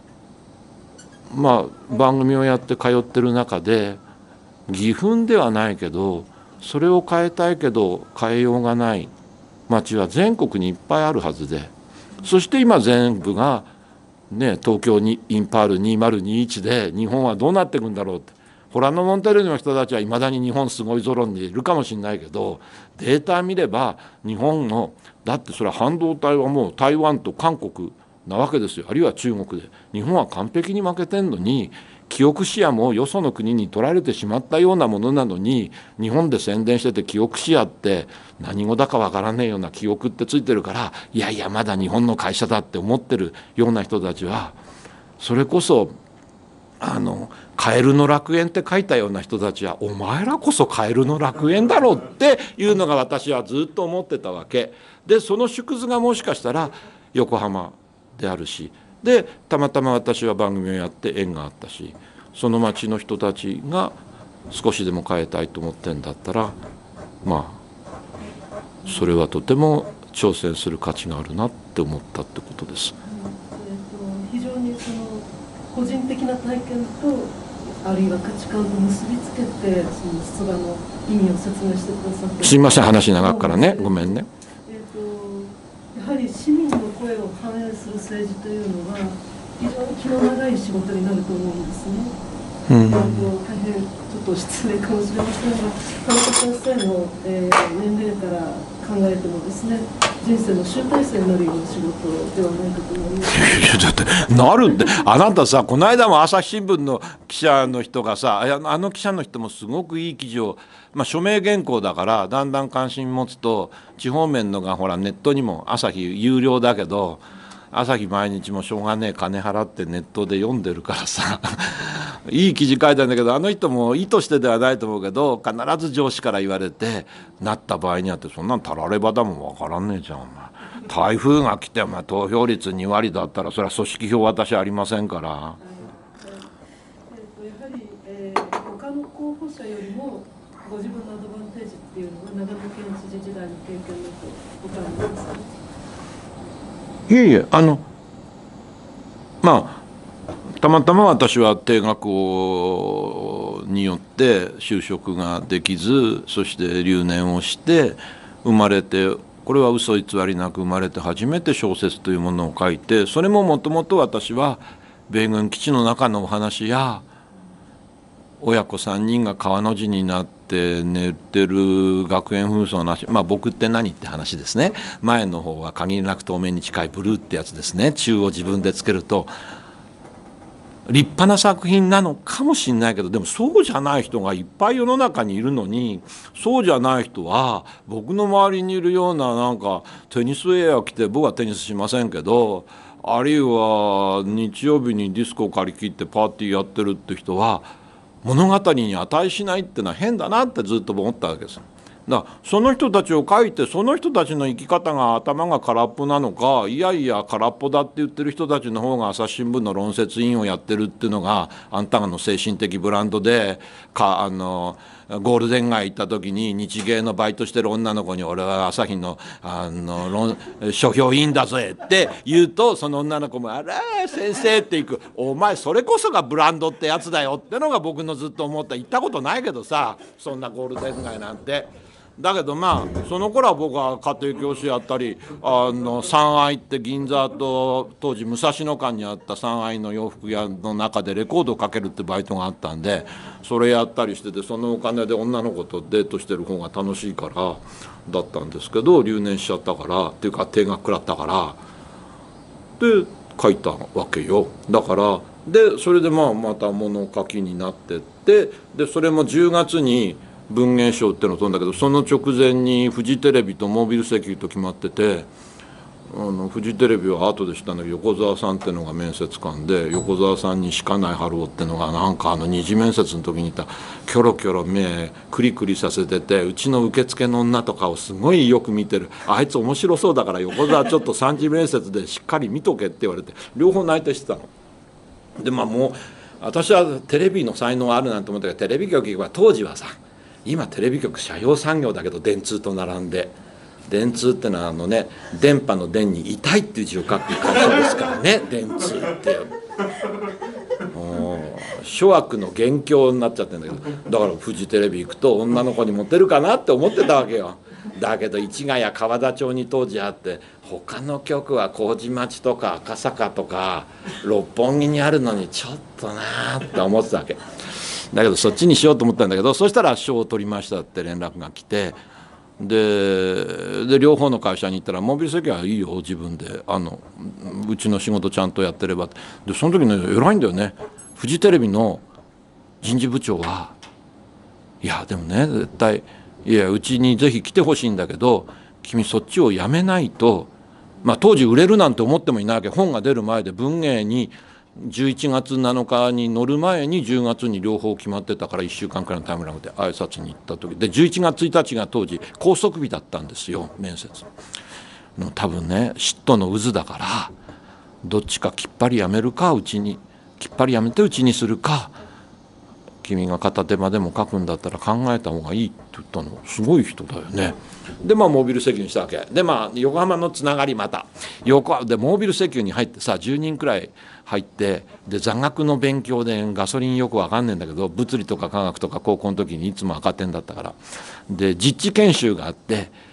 まあ番組をやって通ってる中で義憤ではないけどそれを変えたいけど変えようがない町は全国にいっぱいあるはずで、そして今全部が、ね、東京にインパールにせんにじゅういちで日本はどうなっていくんだろうって、ホラノモンテレの人たちはいまだに日本すごいぞろにいるかもしれないけど、データ見れば日本のだってそれは半導体はもう台湾と韓国なわけですよ、あるいは中国で。日本は完璧に負けてんのに、記憶視野もよその国に取られてしまったようなものなのに、日本で宣伝してて記憶視野って何語だかわからねえような記憶ってついてるから、いやいやまだ日本の会社だって思ってるような人たちは、それこそあのカエルの楽園って書いたような人たちは、お前らこそカエルの楽園だろうっていうのが私はずっと思ってたわけで、その縮図がもしかしたら横浜であるし、でたまたま私は番組をやって縁があったし、その町の人たちが少しでも変えたいと思ってんだったら、まあそれはとても挑戦する価値があるなって思ったってことです。 非常にその個人的な体験とあるいは価値観と結びつけてその出馬の意味を説明してくださって、 すいません話長くからね、ごめんね。 えーとやはり市民の声を反映すする政治というのは非常に気の長い仕事になると思うんですね。 うん、 大変ちょっと失礼かもしれませんが、田中先生の、えー、年齢から考えてもですね、人生の集大成になるような仕事ではないかと思います。 いやだってなるって、あなたさ、この間も朝日新聞の記者の人がさ、あの記者の人もすごくいい記事を、まあ、署名原稿だからだんだん関心持つと、地方面のがほらネットにも朝日有料だけど、朝日毎日もしょうがねえ金払ってネットで読んでるからさいい記事書いたんだけど、あの人も意図してではないと思うけど、必ず上司から言われてなった場合にあって、そんなんたらればだもん分からんねえじゃんお前。台風が来てお前投票率に割だったら、それは組織票私ありませんから。 はい、やはり、えー、他の候補者よりもご自分のアドバンテージっていうのは長野県知事時代の経験だとお考えですか？ いえいえ、あのまあたまたま私は低学校によって就職ができず、そして留年をして生まれて、これは嘘偽りなく生まれて初めて小説というものを書いて、それももともと私は米軍基地の中のお話や、親子さんにんが川の字になって寝てる学園紛争の話、まあ僕って何って話ですね。前の方は限りなく透明に近いブルーってやつですね。中を自分でつけると立派な作品なのかもしれないけど、でもそうじゃない人がいっぱい世の中にいるのに、そうじゃない人は僕の周りにいるような、なんかテニスウェア着て、僕はテニスしませんけど、あるいは日曜日にディスコを借り切ってパーティーやってるって人は物語に値しないってのは変だなってずっと思ったわけです。だからその人たちを書いて、その人たちの生き方が頭が空っぽなのか、いやいや空っぽだって言ってる人たちの方が朝日新聞の論説委員をやってるっていうのがあんたの精神的ブランドでか、あのゴールデン街行った時に日芸のバイトしてる女の子に、俺は朝日のあの論書評委員だぜって言うと、その女の子もあら先生っていく、お前それこそがブランドってやつだよってのが僕のずっと思った。行ったことないけどさ、そんなゴールデン街なんて。だけどまあその頃は僕は家庭教師やったり、あの三愛って銀座と当時武蔵野間にあった三愛の洋服屋の中でレコードをかけるってバイトがあったんで、それやったりしてて、そのお金で女の子とデートしてる方が楽しいからだったんですけど、留年しちゃったからっていうか定額食らったからで書いたわけよ。だからでそれでまあまた物書きになってって、でそれもじゅうがつに文芸賞ってのを取るんだけど、その直前にフジテレビとモービル石油と決まってて、あのフジテレビは後で知ったんだけど、横澤さんってのが面接官で、横澤さんに鹿内春夫ってのがなんかあの二次面接の時にいたキョロキョロ目クリクリさせてて、うちの受付の女とかをすごいよく見てる、あいつ面白そうだから横澤ちょっと三次面接でしっかり見とけって言われて、両方内定してたの。でまあもう私はテレビの才能あるなんて思ったけど、テレビ局は当時はさ、今テレビ局社用産業だけど電通と並んで、電通ってのはあのね、電波の電に痛いっていう字を書く会社ですからね電通って諸悪の元凶になっちゃってるんだけど、だからフジテレビ行くと女の子にモテるかなって思ってたわけよ。だけど市ヶ谷川田町に当時あって、他の局は麹町とか赤坂とか六本木にあるのにちょっとなーって思ってたわけだけど、そっちにしようと思ったんだけど、そしたら賞を取りましたって連絡が来て、でで両方の会社に行ったら、モービル石油はいいよ自分で、あのうちの仕事ちゃんとやってればって。でその時ね、偉いんだよね。フジテレビの人事部長は、いやでもね絶対、いやうちにぜひ来てほしいんだけど、君そっちをやめないと、まあ当時売れるなんて思ってもいないわけ。本が出る前で文芸にじゅういちがつなのかに乗る前にじゅうがつに両方決まってたから、いっしゅうかんくらいのタイムラグで挨拶に行った時で、じゅういちがつついたちが当時拘束日だったんですよ、面接の。多分ね嫉妬の渦だから、どっちかきっぱりやめるか、うちにきっぱりやめてうちにするか、君が片手間でも書くんだったら考えた方がいいって言ったの。すごい人だよね。でまあモービル石油にしたわけで、まあ横浜のつながり、また横浜でモービル石油に入ってさ、じゅうにんくらい入って、で座学の勉強でガソリンよく分かんねえんだけど、物理とか科学とか高校の時にいつも赤点だったから、で実地研修があって、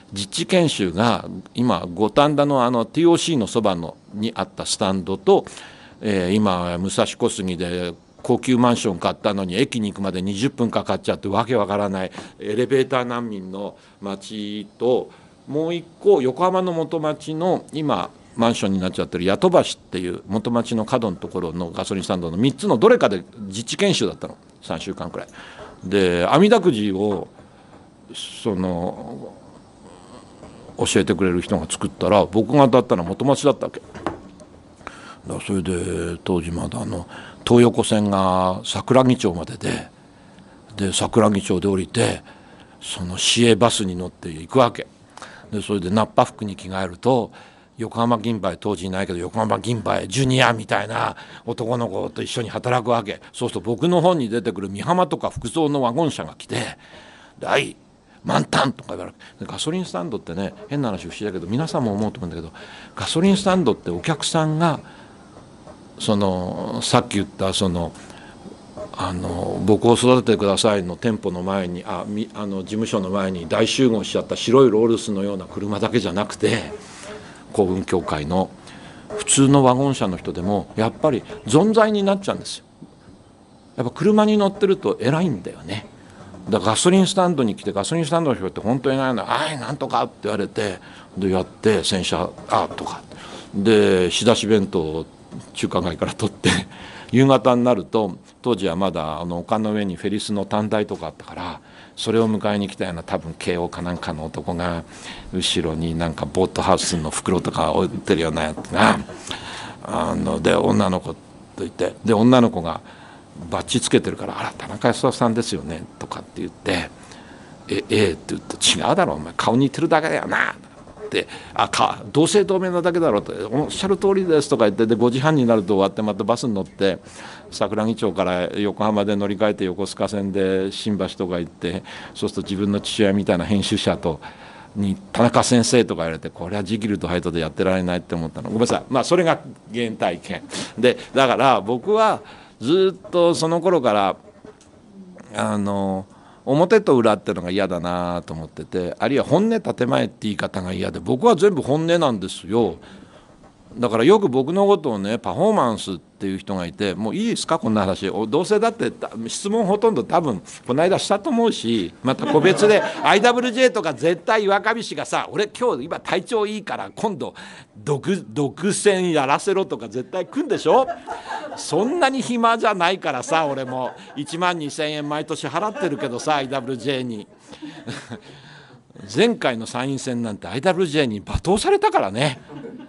実地研修が今五反田のあの ティーオーシー のそばのにあったスタンドと、えー、今武蔵小杉で高級マンション買ったのに駅に行くまでにじゅっぷんかかっちゃってわけわからないエレベーター難民の町と、もう一個横浜の元町の今マンションになっちゃってる八戸橋っていう元町の角のところのガソリンスタンドのみっつのどれかで実地研修だったの、さんしゅうかんくらいで、あみだくじをその教えてくれる人が作ったら、僕が当たったのは元町だったわけだ。それで当時まだあの東横線が桜木町までで、で桜木町で降りてその市営バスに乗って行くわけで、それでナッパ服に着替えると横浜銀杯、当時いないけど横浜銀杯ジュニアみたいな男の子と一緒に働くわけ。そうすると僕の本に出てくる美浜とか福蔵のワゴン車が来て「はい満タン」とか言われる。ガソリンスタンドってね、変な話不思議だけど皆さんも思うと思うんだけど、ガソリンスタンドってお客さんがそのさっき言ったそのあの僕を育ててくださいの店舗の前にあみあの事務所の前に大集合しちゃった白いロールスのような車だけじゃなくて、幸運協会の普通のワゴン車の人でもやっぱり存在になっちゃうんですよ。やっぱ車に乗ってると偉いんだよね。だからガソリンスタンドに来て、ガソリンスタンドの人って本当に偉いの「あいなんとか」って言われて、でやって洗車あとかで仕出し弁当を中華街から取って夕方になると、当時はまだあの丘の上にフェリスの短大とかあったから、それを迎えに来たような多分慶応かなんかの男が後ろになんかボートハウスの袋とか置いてるようなやつがあので女の子といて、で女の子がバッジつけてるから「あら田中康夫さんですよね」とかって言って「えええって言うと「違うだろお前顔似てるだけだよな」って「あか同姓同名なだけだろ」と「おっしゃる通りです」とか言って、でごじはんになると終わってまたバスに乗って桜木町から横浜で乗り換えて横須賀線で新橋とか行って、そうすると自分の父親みたいな編集者とに「田中先生」とか言われて、これはジキルとハイトでやってられないって思ったの。ごめんなさい、まあそれが原体験で、だから僕はずっとその頃からあの表と裏っていうのが嫌だなと思ってて、あるいは本音建前って言い方が嫌で、僕は全部本音なんですよ。だからよく僕のことをねパフォーマンスっていう人がいて、もういいですかこんな話、どうせだって質問ほとんど多分この間したと思うし、また個別で アイダブリュージェー とか絶対岩上氏がさ「俺今日今体調いいから今度独独占やらせろ」とか絶対来んでしょ。そんなに暇じゃないからさ、俺もいちまんにせんえん毎年払ってるけどさ アイダブリュージェー に前回の参院選なんて アイダブリュージェー に罵倒されたからね。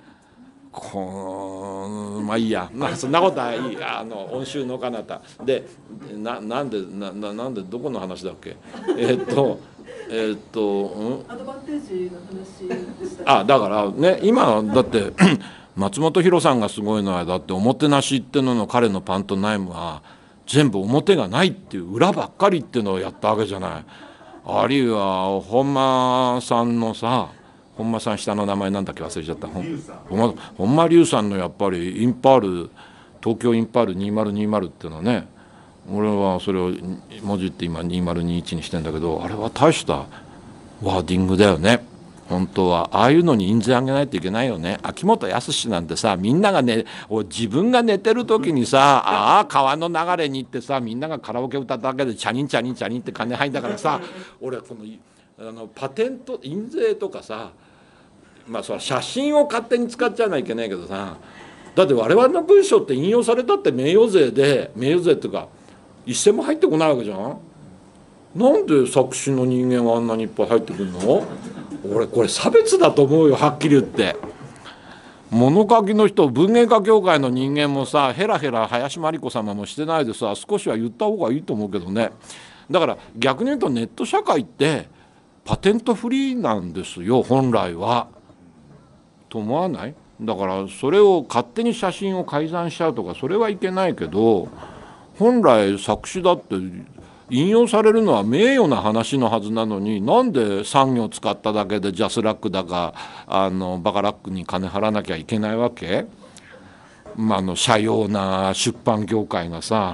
こまあいいや、まあ、そんなことはいい、あの温州の彼方で な, なんでななんでどこの話だっけえー、っとえー、っと、うん、 アドバンテージの話でした。 あだからね、今だって松本博さんがすごいのは、だっておもてなしってのの彼のパントナイムは全部表がないっていう裏ばっかりっていうのをやったわけじゃない。あるいは本間さんのさ、本間さん下の名前なんだっけ忘れちゃった、本間龍さんのやっぱりインパール、東京インパールにせんにじゅうっていうのはね、俺はそれを文字って今にせんにじゅういちにしてんだけど、あれは大したワーディングだよね。本当はああいうのに印税上げないといけないよね。秋元康なんてさ、みんながね自分が寝てる時にさ、ああ川の流れに行ってさ、みんながカラオケ歌っただけでチャニンチャニンチャニンって金入んだからさ、俺このあのパテント印税とかさ、まあそれ写真を勝手に使っちゃわないといけないけどさ、だって我々の文章って引用されたって名誉税で、名誉税っていうか一銭も入ってこないわけじゃん。なんで作詞の人間はあんなにいっぱい入ってくるの？俺これ差別だと思うよ、はっきり言って。物書きの人、文芸家協会の人間もさ、ヘラヘラ林真理子様もしてないでさ、少しは言った方がいいと思うけどね。だから逆に言うとネット社会ってパテントフリーなんですよ本来は。と思わない？だからそれを勝手に写真を改ざんしちゃうとか、それはいけないけど、本来作詞だって引用されるのは名誉な話のはずなのに、なんで産業使っただけでジャスラックだかあのバカラックに金払わなきゃいけないわけ？まあ、あの社用な出版業界がさ、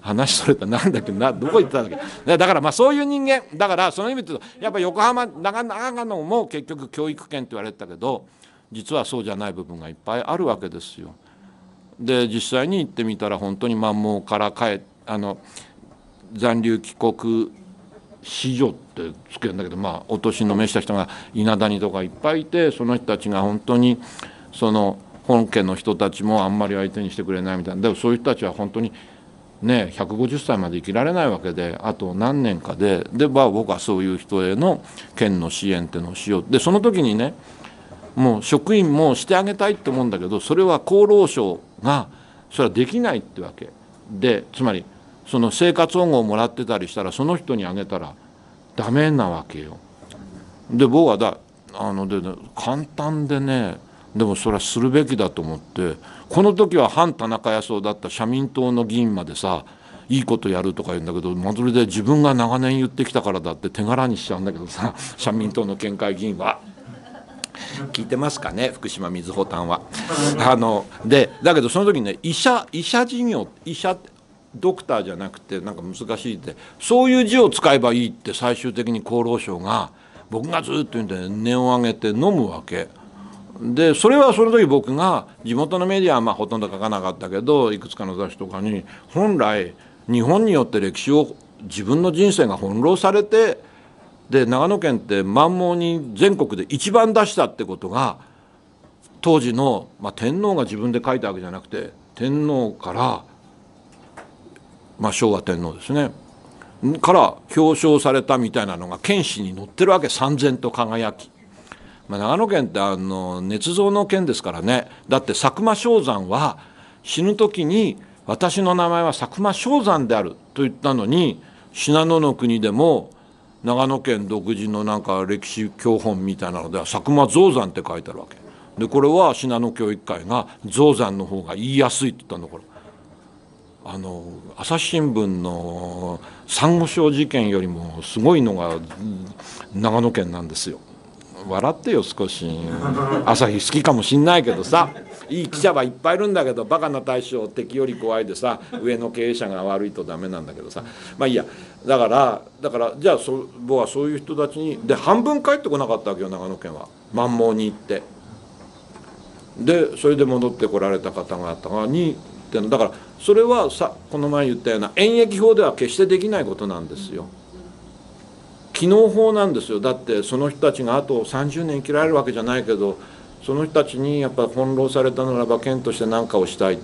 話それたなんだっけなどこ行ったんだっけ。だからまあそういう人間だから、その意味で言うとやっぱ横浜長野も結局教育圏って言われてたけど、実はそうじゃない部分がいっぱいあるわけですよ。で実際に行ってみたら本当に満蒙から帰あの残留帰国子女ってつけるんだけど、まあお年の召した人が稲谷とかいっぱいいて、その人たちが本当にその本家の人たちもあんまり相手にしてくれないみたいな。でもそういう人たちは本当にねひゃくごじゅっさいまで生きられないわけで、あと何年かでで、まあ、僕はそういう人への県の支援っていうのをしよう。でその時にねもう職員もしてあげたいって思うんだけど、それは厚労省がそれはできないってわけで、つまりその生活保護をもらってたりしたらその人にあげたらダメなわけよ。で僕はだあので簡単でね、でもそれはするべきだと思って、この時は反田中康夫だった社民党の議員までさいいことやるとか言うんだけど、まあ、それで自分が長年言ってきたからだって手柄にしちゃうんだけどさ、社民党の県会議員は。聞いてますかね、福島みずほたんは。あのでだけどその時にね医者医者事業医者ドクターじゃなくてなんか難しいって、そういう字を使えばいいって最終的に厚労省が僕がずっと言うんで音を上げて飲むわけで、それはその時僕が地元のメディアはまあほとんど書かなかったけど、いくつかの雑誌とかに本来日本によって歴史を自分の人生が翻弄されて、で長野県って満蒙に全国で一番出したってことが当時の、まあ、天皇が自分で書いたわけじゃなくて天皇から、まあ、昭和天皇ですねから表彰されたみたいなのが県史に載ってるわけ。燦然と輝き、まあ、長野県ってあの捏造の県ですからね。だって佐久間象山は死ぬ時に私の名前は佐久間象山であると言ったのに、信濃の国でも長野県独自のなんか歴史教本みたいなのでは佐久間象山って書いてあるわけで、これは信濃教育会が象山の方が言いやすいって言ったんだから、あの朝日新聞のサンゴ礁事件よりもすごいのが長野県なんですよ。笑ってよ少し。朝日好きかもしんないけどさ、いい記者はいっぱいいるんだけど、バカな大将敵より怖いでさ、上の経営者が悪いとダメなんだけどさ、まあいいや。だからだからじゃあそ僕はそういう人たちにで半分帰ってこなかったわけよ長野県は。満蒙に行ってでそれで戻ってこられた方々にってだからそれはさこの前言ったような演疫法では決してできないことなんですよ。機能法なんですよ。だってその人たちがあとさんじゅうねん生きられるわけじゃないけど、その人たちにやっぱ翻弄されたならば県として何かをしたいって。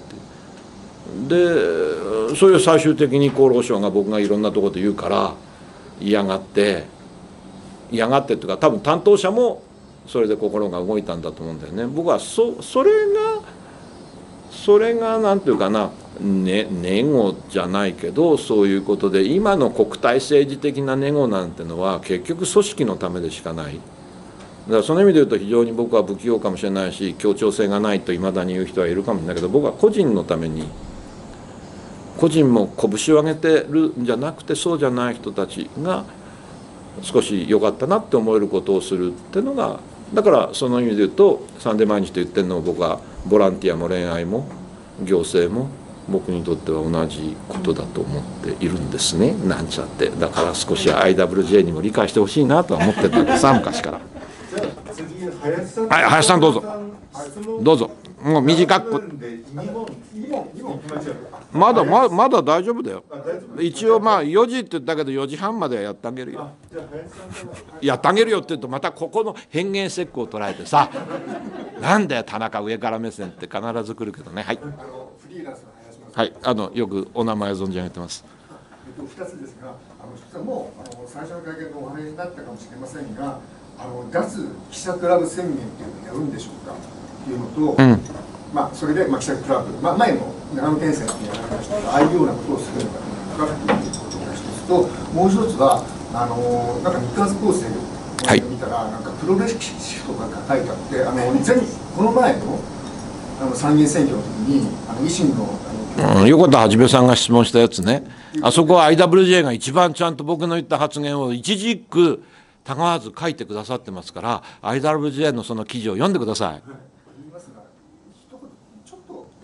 でそれを最終的に厚労省が僕がいろんなところで言うから嫌がって嫌がってっていうか多分担当者もそれで心が動いたんだと思うんだよね。僕は そ, それがそれがなんていうかな、ね、ネゴじゃないけどそういうことで、今の国体政治的なネゴなんてのは結局組織のためでしかない。だからその意味で言うと非常に僕は不器用かもしれないし協調性がないといまだに言う人はいるかもしれないけど、僕は個人のために個人も拳を上げてるんじゃなくてそうじゃない人たちが少し良かったなって思えることをするっていうのが、だからその意味で言うとサンデー毎日と言ってるのを僕はボランティアも恋愛も行政も僕にとっては同じことだと思っているんですね、なんちゃって。だから少し アイダブリュージェー にも理解してほしいなとは思ってたんですさ昔から。はい、林さんどうぞどうぞ。もう短くまだまだまだ大丈夫だよ。一応まあよじって言ったけどよじはんまではやってあげるよ。やってあげるよって言うとまたここの変幻節句を捉えてさ、なんだよ田中上から目線って必ず来るけどね。はい、はい、あのよくお名前存じ上げてます。 ふたつですが、あの実はもうあの最初の会見でお話になったかもしれませんが、あの脱記者クラブ宣言というのをやるんでしょうかというのと、うん、まあそれで、まあ、記者クラブ、まあ、前の長野県政のやられましたが、ああいうようなことをするのかどうかということが一つと、もう一つはあのなんか日刊スポーツで見たら、はい、なんかプロレス史とかが書いてあって、あの前この前のあの参議院選挙の時にあの維新のうん、横田はじめさんが質問したやつね、あそこは アイダブリュージェー が一番ちゃんと僕の言った発言を一字一句たがわず書いてくださってますから、 アイダブリュージェー のその記事を読んでください。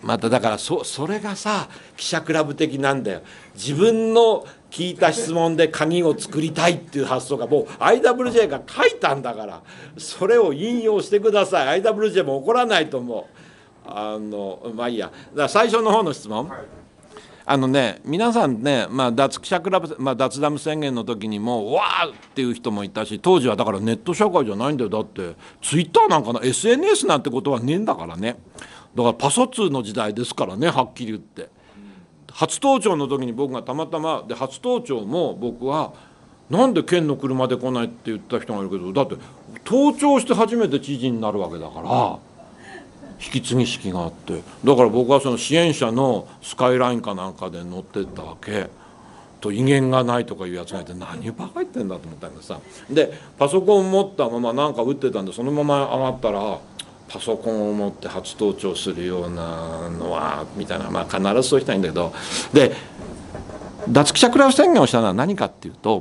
まただから そ, それがさ記者クラブ的なんだよ。自分の聞いた質問で鍵を作りたいっていう発想がもう アイダブリュージェー が書いたんだから、それを引用してください。 アイダブリュージェー も怒らないと思う。あのまあいいや。だから最初の方の質問、はい、あのね皆さんね、まあ、脱記者クラブ、まあ、脱ダム宣言の時にもわーっていう人もいたし、当時はだからネット社会じゃないんだよ。だってツイッターなんかな エスエヌエス なんてことはねえんだからね。だからパソツーの時代ですからね、はっきり言って。初登庁の時に僕がたまたまで、初登庁も僕はなんで県の車で来ないって言った人がいるけど、だって登庁して初めて知事になるわけだから、引き継ぎ式があって、だから僕はその支援者のスカイラインかなんかで乗ってったわけと、威厳がないとかいうやつがいて、何バカ言ってんだと思ったんだけどさ。でパソコン持ったままなんか打ってたんで、そのまま上がったらパソコンを持って初登庁するようなのはみたいな、まあ必ずそうしたいんだけど、で脱記者クラブ宣言をしたのは何かっていうと、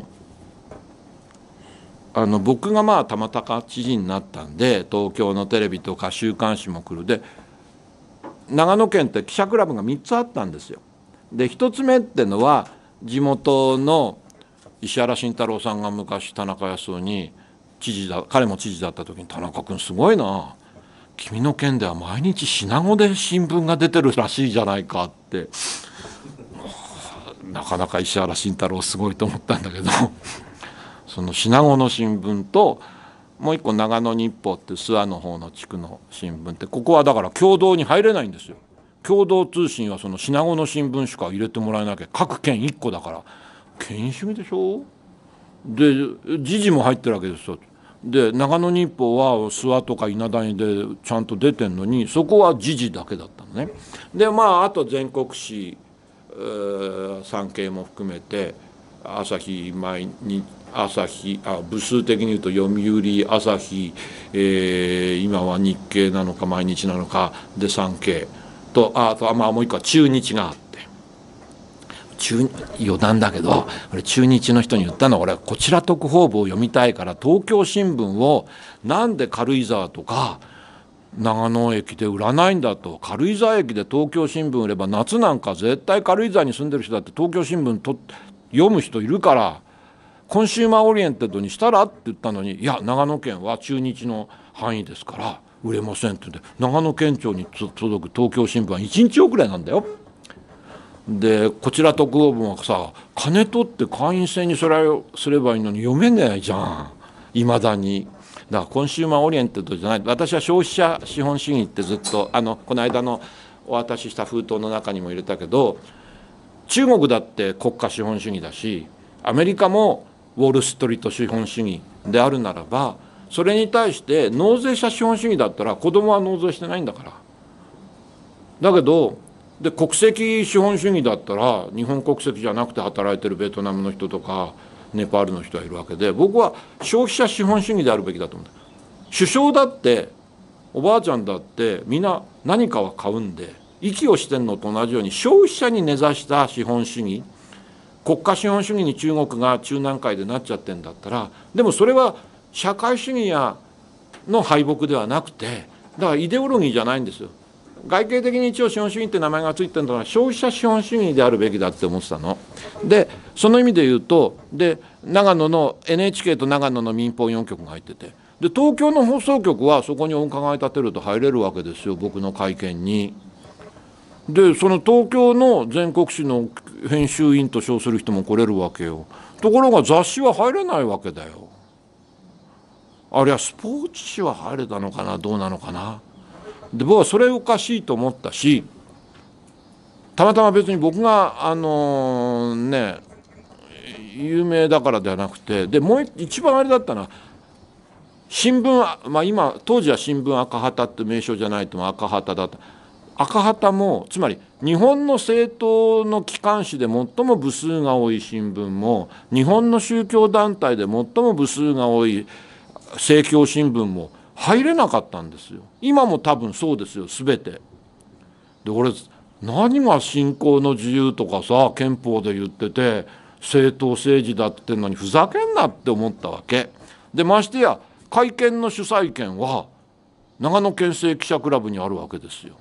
あの僕がまあたまたま知事になったんで、東京のテレビとか週刊誌も来る。で長野県って記者クラブがみっつあったんですよ。でひとつめってのは地元の石原慎太郎さんが昔田中康夫に知事だ、彼も知事だった時に、田中君すごいな、君の県では毎日品子で新聞が出てるらしいじゃないかって、なかなか石原慎太郎すごいと思ったんだけどその品子の新聞ともう一個長野日報って諏訪の方の地区の新聞って、ここはだから共同に入れないんですよ。共同通信はその品子の新聞しか入れてもらえなきゃ、各県いっこだから権威主義でしょ。で時事も入ってるわけですよ。で長野日報は諏訪とか稲谷でちゃんと出てんのに、そこは時事だけだったのね。でまああと全国紙、えー、産経も含めて朝日毎日朝日あ部数的に言うと読売朝日、えー、今は日経なのか毎日なのかで産経と、あとまあもう一個は中日があって、中余談だけど俺中日の人に言ったのは、俺こちら特報部を読みたいから東京新聞をなんで軽井沢とか長野駅で売らないんだと。軽井沢駅で東京新聞売れば夏なんか絶対軽井沢に住んでる人だって東京新聞と読む人いるから、コンシューマーオリエンテッドにしたらって言ったのに、いや長野県は中日の範囲ですから売れませんって言って、長野県庁に届く東京新聞はいちにち遅れなんだよ。でこちら特報部はさ、金取って会員制にそれをすればいいのに読めないじゃんいまだに。だからコンシューマーオリエンテッドじゃない、私は消費者資本主義ってずっとあのこの間のお渡しした封筒の中にも入れたけど、中国だって国家資本主義だし、アメリカもウォールストリート資本主義であるならば、それに対して納税者資本主義だったら子供は納税してないんだから。だけどで国籍資本主義だったら日本国籍じゃなくて働いてるベトナムの人とかネパールの人がいるわけで、僕は消費者資本主義であるべきだと思う。首相だっておばあちゃんだってみんな何かは買うんで、息をしてんのと同じように消費者に根ざした資本主義、国家資本主義に中国が中南海でなっちゃってんだったら、でもそれは社会主義やの敗北ではなくて、だからイデオロギーじゃないんですよ。外形的に一応資本主義って名前がついてるのは消費者資本主義であるべきだって思ってたので、その意味で言うと、で長野の エヌエイチケー と長野の民放よんきょくが入ってて、で東京の放送局はそこにお伺い立てると入れるわけですよ、僕の会見に。でその東京の全国紙の編集員と称する人も来れるわけよ。ところが雑誌は入れないわけだよ。あれはスポーツ紙は入れたのかな、どうなのかな。で僕はそれおかしいと思ったし、たまたま別に僕があのー、ね有名だからではなくて、でもう一番あれだったのは新聞、まあ、今当時は新聞赤旗って名称じゃないとも赤旗だった。赤旗もつまり日本の政党の機関紙で最も部数が多い新聞も、日本の宗教団体で最も部数が多い政教新聞も入れなかったんですよ。今も多分そうですよ、全て。で俺何が信仰の自由とかさ憲法で言ってて政党政治だって言ってんのにふざけんなって思ったわけで、ましてや会見の主催権は長野県政記者クラブにあるわけですよ。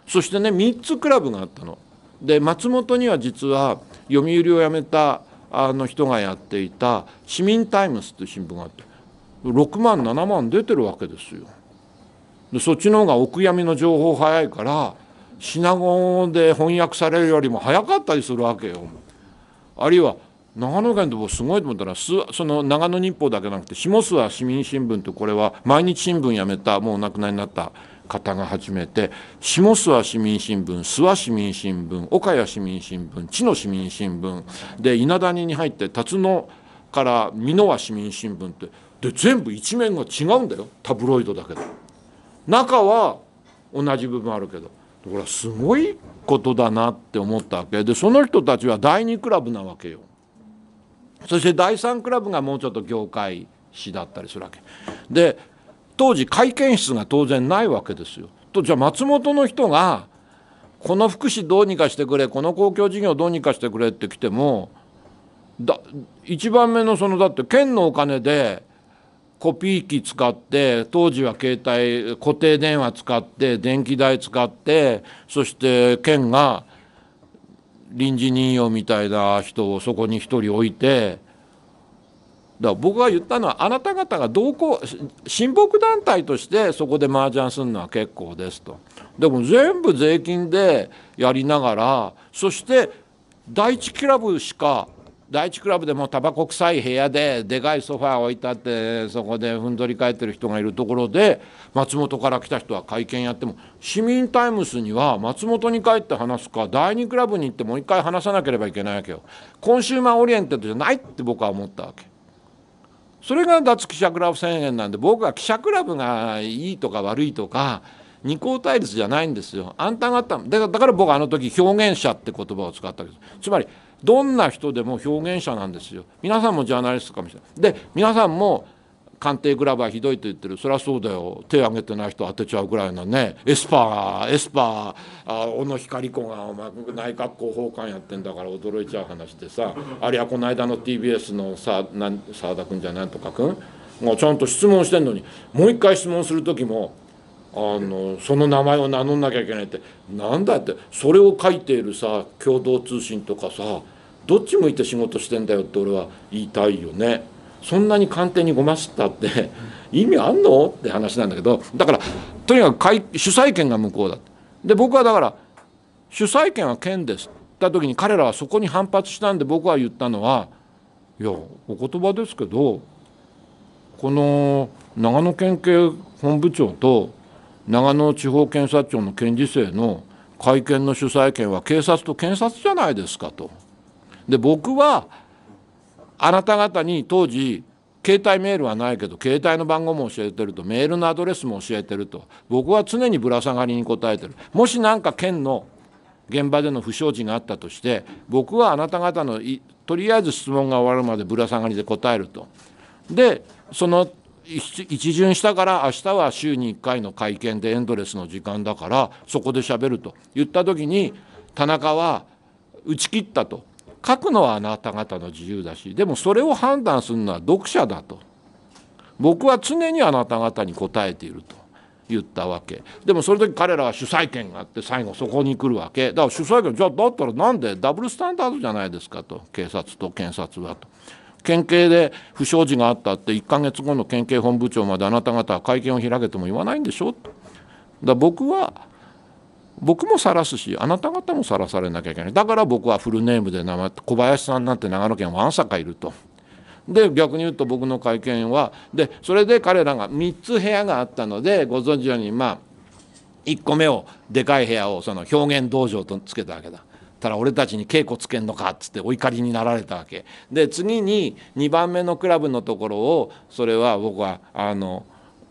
そしてねみっつクラブがあったの。で松本には実は読売を辞めたあの人がやっていた市民タイムスっていう新聞があってろくまんななまん出てるわけですよ。でそっちの方がお悔やみの情報早いから品語で翻訳されるよりも早かったりするわけよ。あるいは長野県でもすごいと思ったらその長野日報だけじゃなくて下諏訪市民新聞とこれは毎日新聞辞めたもうお亡くなりになった方が始めて下諏訪市民新聞、諏訪市民新聞、岡谷市民新聞、知野市民新聞で稲谷に入って辰野から美濃和市民新聞ってで全部一面が違うんだよ。タブロイドだけど中は同じ部分あるけどこれはすごいことだなって思ったわけで、その人たちはだいにクラブなわけよ。そしてだいさんクラブがもうちょっと業界誌だったりするわけで、当時会見室が当然ないわけですよ。とじゃあ松本の人がこの福祉どうにかしてくれ、この公共事業どうにかしてくれって来てもだ一番目のそのだって県のお金でコピー機使って当時は携帯固定電話使って電気代使ってそして県が臨時任用みたいな人をそこに一人置いてだから僕が言ったのはあなた方が同行親睦団体としてそこで麻雀するのは結構ですと。でも全部税金でやりながらそして第一クラブしか第一クラブでもタバコ臭い部屋ででかいソファー置いてあってそこでふんぞり返ってる人がいるところで松本から来た人は会見やっても市民タイムスには松本に帰って話すか第二クラブに行ってもう一回話さなければいけないわけよ。コンシューマーオリエンテッドじゃないって僕は思ったわけ。それが脱記者クラブ宣言なんで僕は記者クラブがいいとか悪いとか二項対立じゃないんですよ。あんた方だから僕はあの時表現者って言葉を使ったわけです。つまりどんな人でも表現者なんですよ。皆さんもジャーナリストかもしれない。で皆さんも官邸クラブはひどいと言ってる。そりゃそうだよ。手挙げてない人当てちゃうぐらいのね。エスパーエスパー小野光子がお前内閣広報官やってんだから驚いちゃう話でさあるいはこの間の ティービーエス のさ澤田君じゃなんとか君もうちゃんと質問してんのにもう一回質問する時もあのその名前を名乗んなきゃいけないってなんだってそれを書いているさ共同通信とかさどっち向いて仕事してんだよって俺は言いたいよね。そんなに官邸にごますったって意味あんのって話なんだけどだからとにかく主催権が向こうだで僕はだから主催権は県ですって言った時に彼らはそこに反発したんで僕は言ったのはいやお言葉ですけどこの長野県警本部長と長野地方検察庁の検事正の会見の主催権は警察と検察じゃないですかと。で僕はあなた方に当時携帯メールはないけど携帯の番号も教えてるとメールのアドレスも教えてると僕は常にぶら下がりに答えてる。もし何か県の現場での不祥事があったとして僕はあなた方のとりあえず質問が終わるまでぶら下がりで答えると。でその一巡したから明日は週にいっかいの会見でエンドレスの時間だからそこで喋ると言った時に田中は打ち切ったと。書くのはあなた方の自由だしでもそれを判断するのは読者だと。僕は常にあなた方に答えていると言ったわけでもその時彼らは主催権があって最後そこに来るわけだから主催権じゃあだったらなんでダブルスタンダードじゃないですかと警察と検察はと。県警で不祥事があったっていっかげつごの県警本部長まであなた方は会見を開けても言わないんでしょと。だから僕は僕も晒すしあなた方も晒されなきゃいけない。だから僕はフルネームで名前小林さんなんて長野県わんさかいると。で逆に言うと僕の会見はでそれで彼らがみっつ部屋があったのでご存知のようにまあいっこめをでかい部屋をその表現道場とつけたわけだ。ただ俺たちに稽古つけんのかっつってお怒りになられたわけで次ににばんめのクラブのところをそれは僕はあの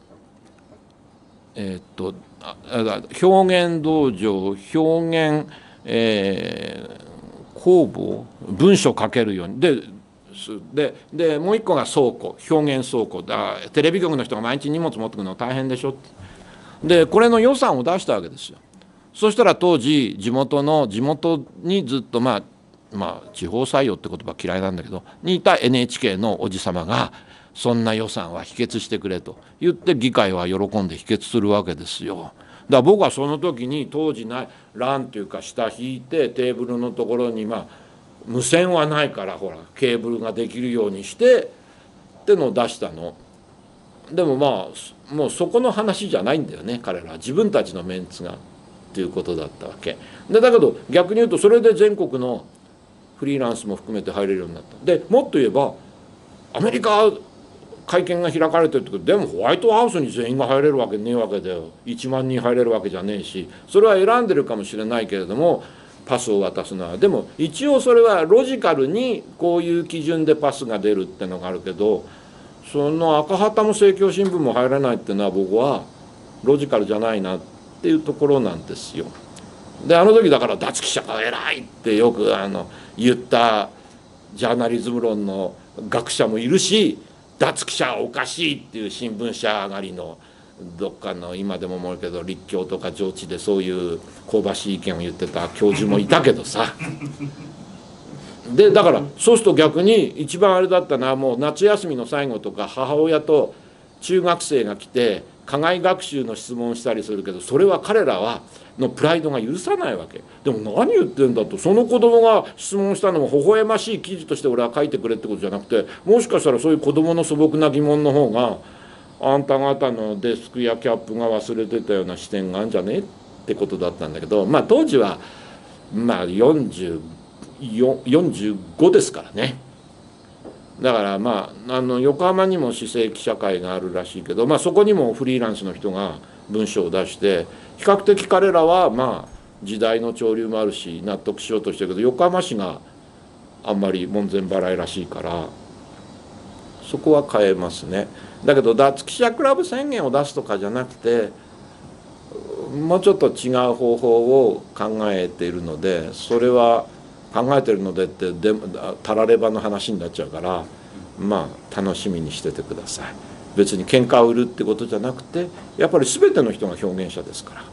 えー、っと表現道場表現、えー、工房文章書けるようにでででもう一個が倉庫表現倉庫だテレビ局の人が毎日荷物持ってくるの大変でしょってでこれの予算を出したわけですよ。そしたら当時地元の地元にずっとまあまあ地方採用って言葉嫌いなんだけどにいた エヌエイチケー のおじさまがそんな予算は否決してくれと言って議会は喜んで否決するわけですよ。 から僕はその時に当時ないランっていうか下引いてテーブルのところにまあ無線はないからほらケーブルができるようにしてってのを出したの。でもまあもうそこの話じゃないんだよね、彼らは自分たちのメンツがっていうことだったわけで、だけど逆に言うとそれで全国のフリーランスも含めて入れるようになった。でもっと言えばアメリカ会見が開かれてるってことでもホワイトハウスに全員が入れるわけねえわけだよ。いちまんにん入れるわけじゃねえし、それは選んでるかもしれないけれどもパスを渡すのは、でも一応それはロジカルにこういう基準でパスが出るってのがあるけど、その赤旗も政教新聞も入らないっていうのは僕はロジカルじゃないなっていうところなんですよ。であの時だから脱記者が偉いってよくあの言ったジャーナリズム論の学者もいるし、脱記者はおかしいっていう新聞社上がりのどっかの今でも思うけど立教とか上智でそういう香ばしい意見を言ってた教授もいたけどさでだからそうすると逆に一番あれだったのはもう夏休みの最後とか母親と中学生が来て課外学習の質問したりするけど、それは彼らはのプライドが許さないわけ。でも何言ってんだと、その子供が質問したのも微笑ましい記事として俺は書いてくれってことじゃなくて、もしかしたらそういう子供の素朴な疑問の方があんた方のデスクやキャップが忘れてたような視点があるんじゃねえってことだったんだけど、まあ当時はまあよんじゅうよんじゅうごですからね。だからまああの横浜にも市政記者会があるらしいけど、まあ、そこにもフリーランスの人が文章を出して比較的彼らはまあ時代の潮流もあるし納得しようとしてるけど、横浜市があんまり門前払いらしいからそこは変えますね。だけど脱記者クラブ宣言を出すとかじゃなくてもうちょっと違う方法を考えているので、それは考えてるのでってでたらればの話になっちゃうから、まあ楽しみにしててください。別に喧嘩を売るってことじゃなくて、やっぱり全ての人が表現者ですから。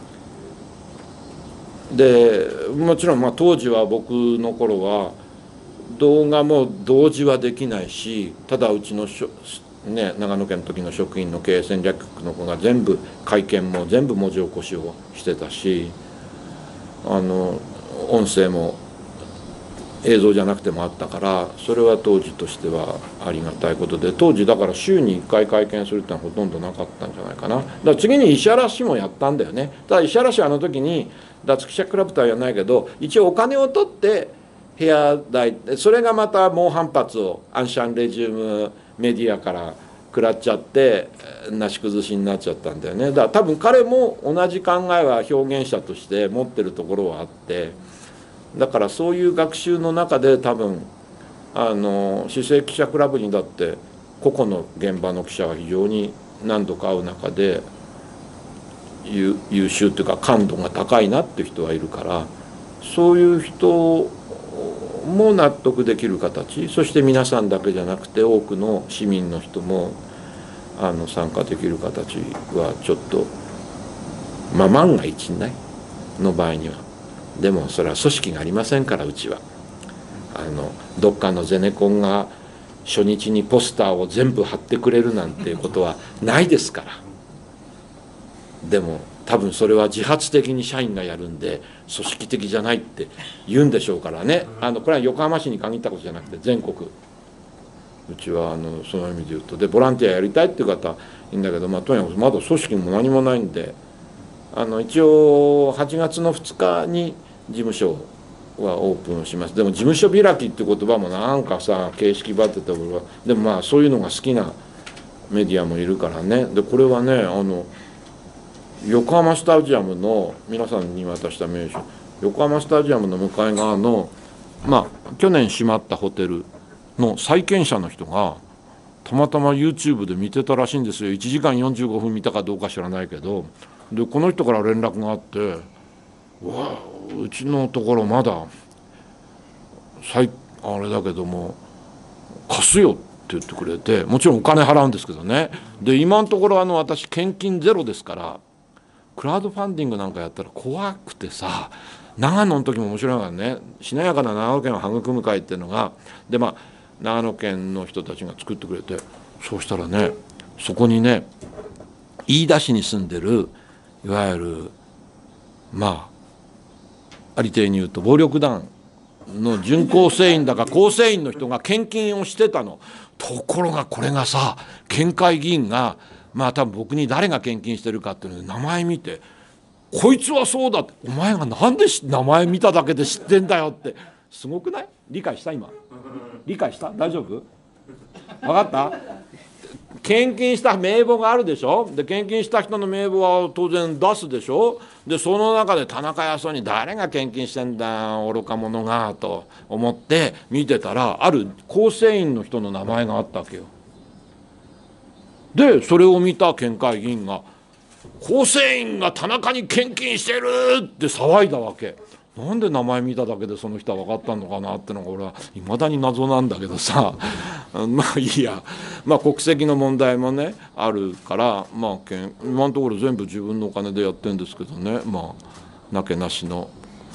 でもちろんまあ当時は僕の頃は動画も同時はできないし、ただうちのしょ、ね、長野県の時の職員の経営戦略局の子が全部会見も全部文字起こしをしてたし、あの音声も映像じゃなくてもあったから、それは当時としてはありがたいことで、当時だから週にいっかい会見するってのはほとんどなかったんじゃないかな。だから次に石原氏もやったんだよね。ただ石原氏はあの時に脱記者クラブとはやらないけど一応お金を取って部屋代、それがまた猛反発をアンシャンレジュームメディアから食らっちゃってなし崩しになっちゃったんだよね。だから多分彼も同じ考えは表現者として持ってるところはあって、だからそういう学習の中で多分あの市政記者クラブにだって個々の現場の記者は非常に何度か会う中で優秀というか感度が高いなっていう人はいるから、そういう人も納得できる形、そして皆さんだけじゃなくて多くの市民の人もあの参加できる形はちょっとまあ万が一ないの場合には。でもそれは組織がありませんから、うちはあのどっかのゼネコンが初日にポスターを全部貼ってくれるなんていうことはないですから。でも多分それは自発的に社員がやるんで組織的じゃないって言うんでしょうからね。あのこれは横浜市に限ったことじゃなくて全国、うちはあのその意味で言うと、でボランティアやりたいっていう方いいんだけど、まあ、とにかくまだ組織も何もないんで、あの一応はちがつのふつかに事務所はオープンします。でも事務所開きって言葉もなんかさ形式ばってた俺は、でもまあそういうのが好きなメディアもいるからね。でこれはね、あの横浜スタジアムの皆さんに渡した名称、横浜スタジアムの向かい側のまあ去年閉まったホテルの債権者の人がたまたま YouTube で見てたらしいんですよ。いちじかんよんじゅうごふん見たかどうか知らないけど、でこの人から連絡があって「うわうちのところまだあれだけども貸すよ」って言ってくれて、もちろんお金払うんですけどね。で今のところあの私献金ゼロですから、クラウドファンディングなんかやったら怖くてさ、長野の時も面白いからね、しなやかな長野県を育む会っていうのがで、まあ長野県の人たちが作ってくれて、そうしたらね、そこにね飯田市に住んでるいわゆるまあありていに言うと暴力団の準構成員だか構成員の人が献金をしてたの。ところがこれがさ、県会議員がまあ多分僕に誰が献金してるかっていうので名前見て、こいつはそうだって、お前がなんで名前見ただけで知ってんだよって、すごくない？理解した？今理解した？大丈夫？分かった？献金した名簿があるでしょ。で献金した人の名簿は当然出すでしょ。でその中で田中康夫に誰が献金してんだ愚か者がと思って見てたら、ある構成員の人の名前があったわけよ。でそれを見た県会議員が「構成員が田中に献金してる!」って騒いだわけ。なんで名前見ただけでその人は分かったのかなってのが俺はいまだに謎なんだけどさまあいいや、まあ国籍の問題もねあるから、まあ今のところ全部自分のお金でやってるんですけどね、まあなけなしの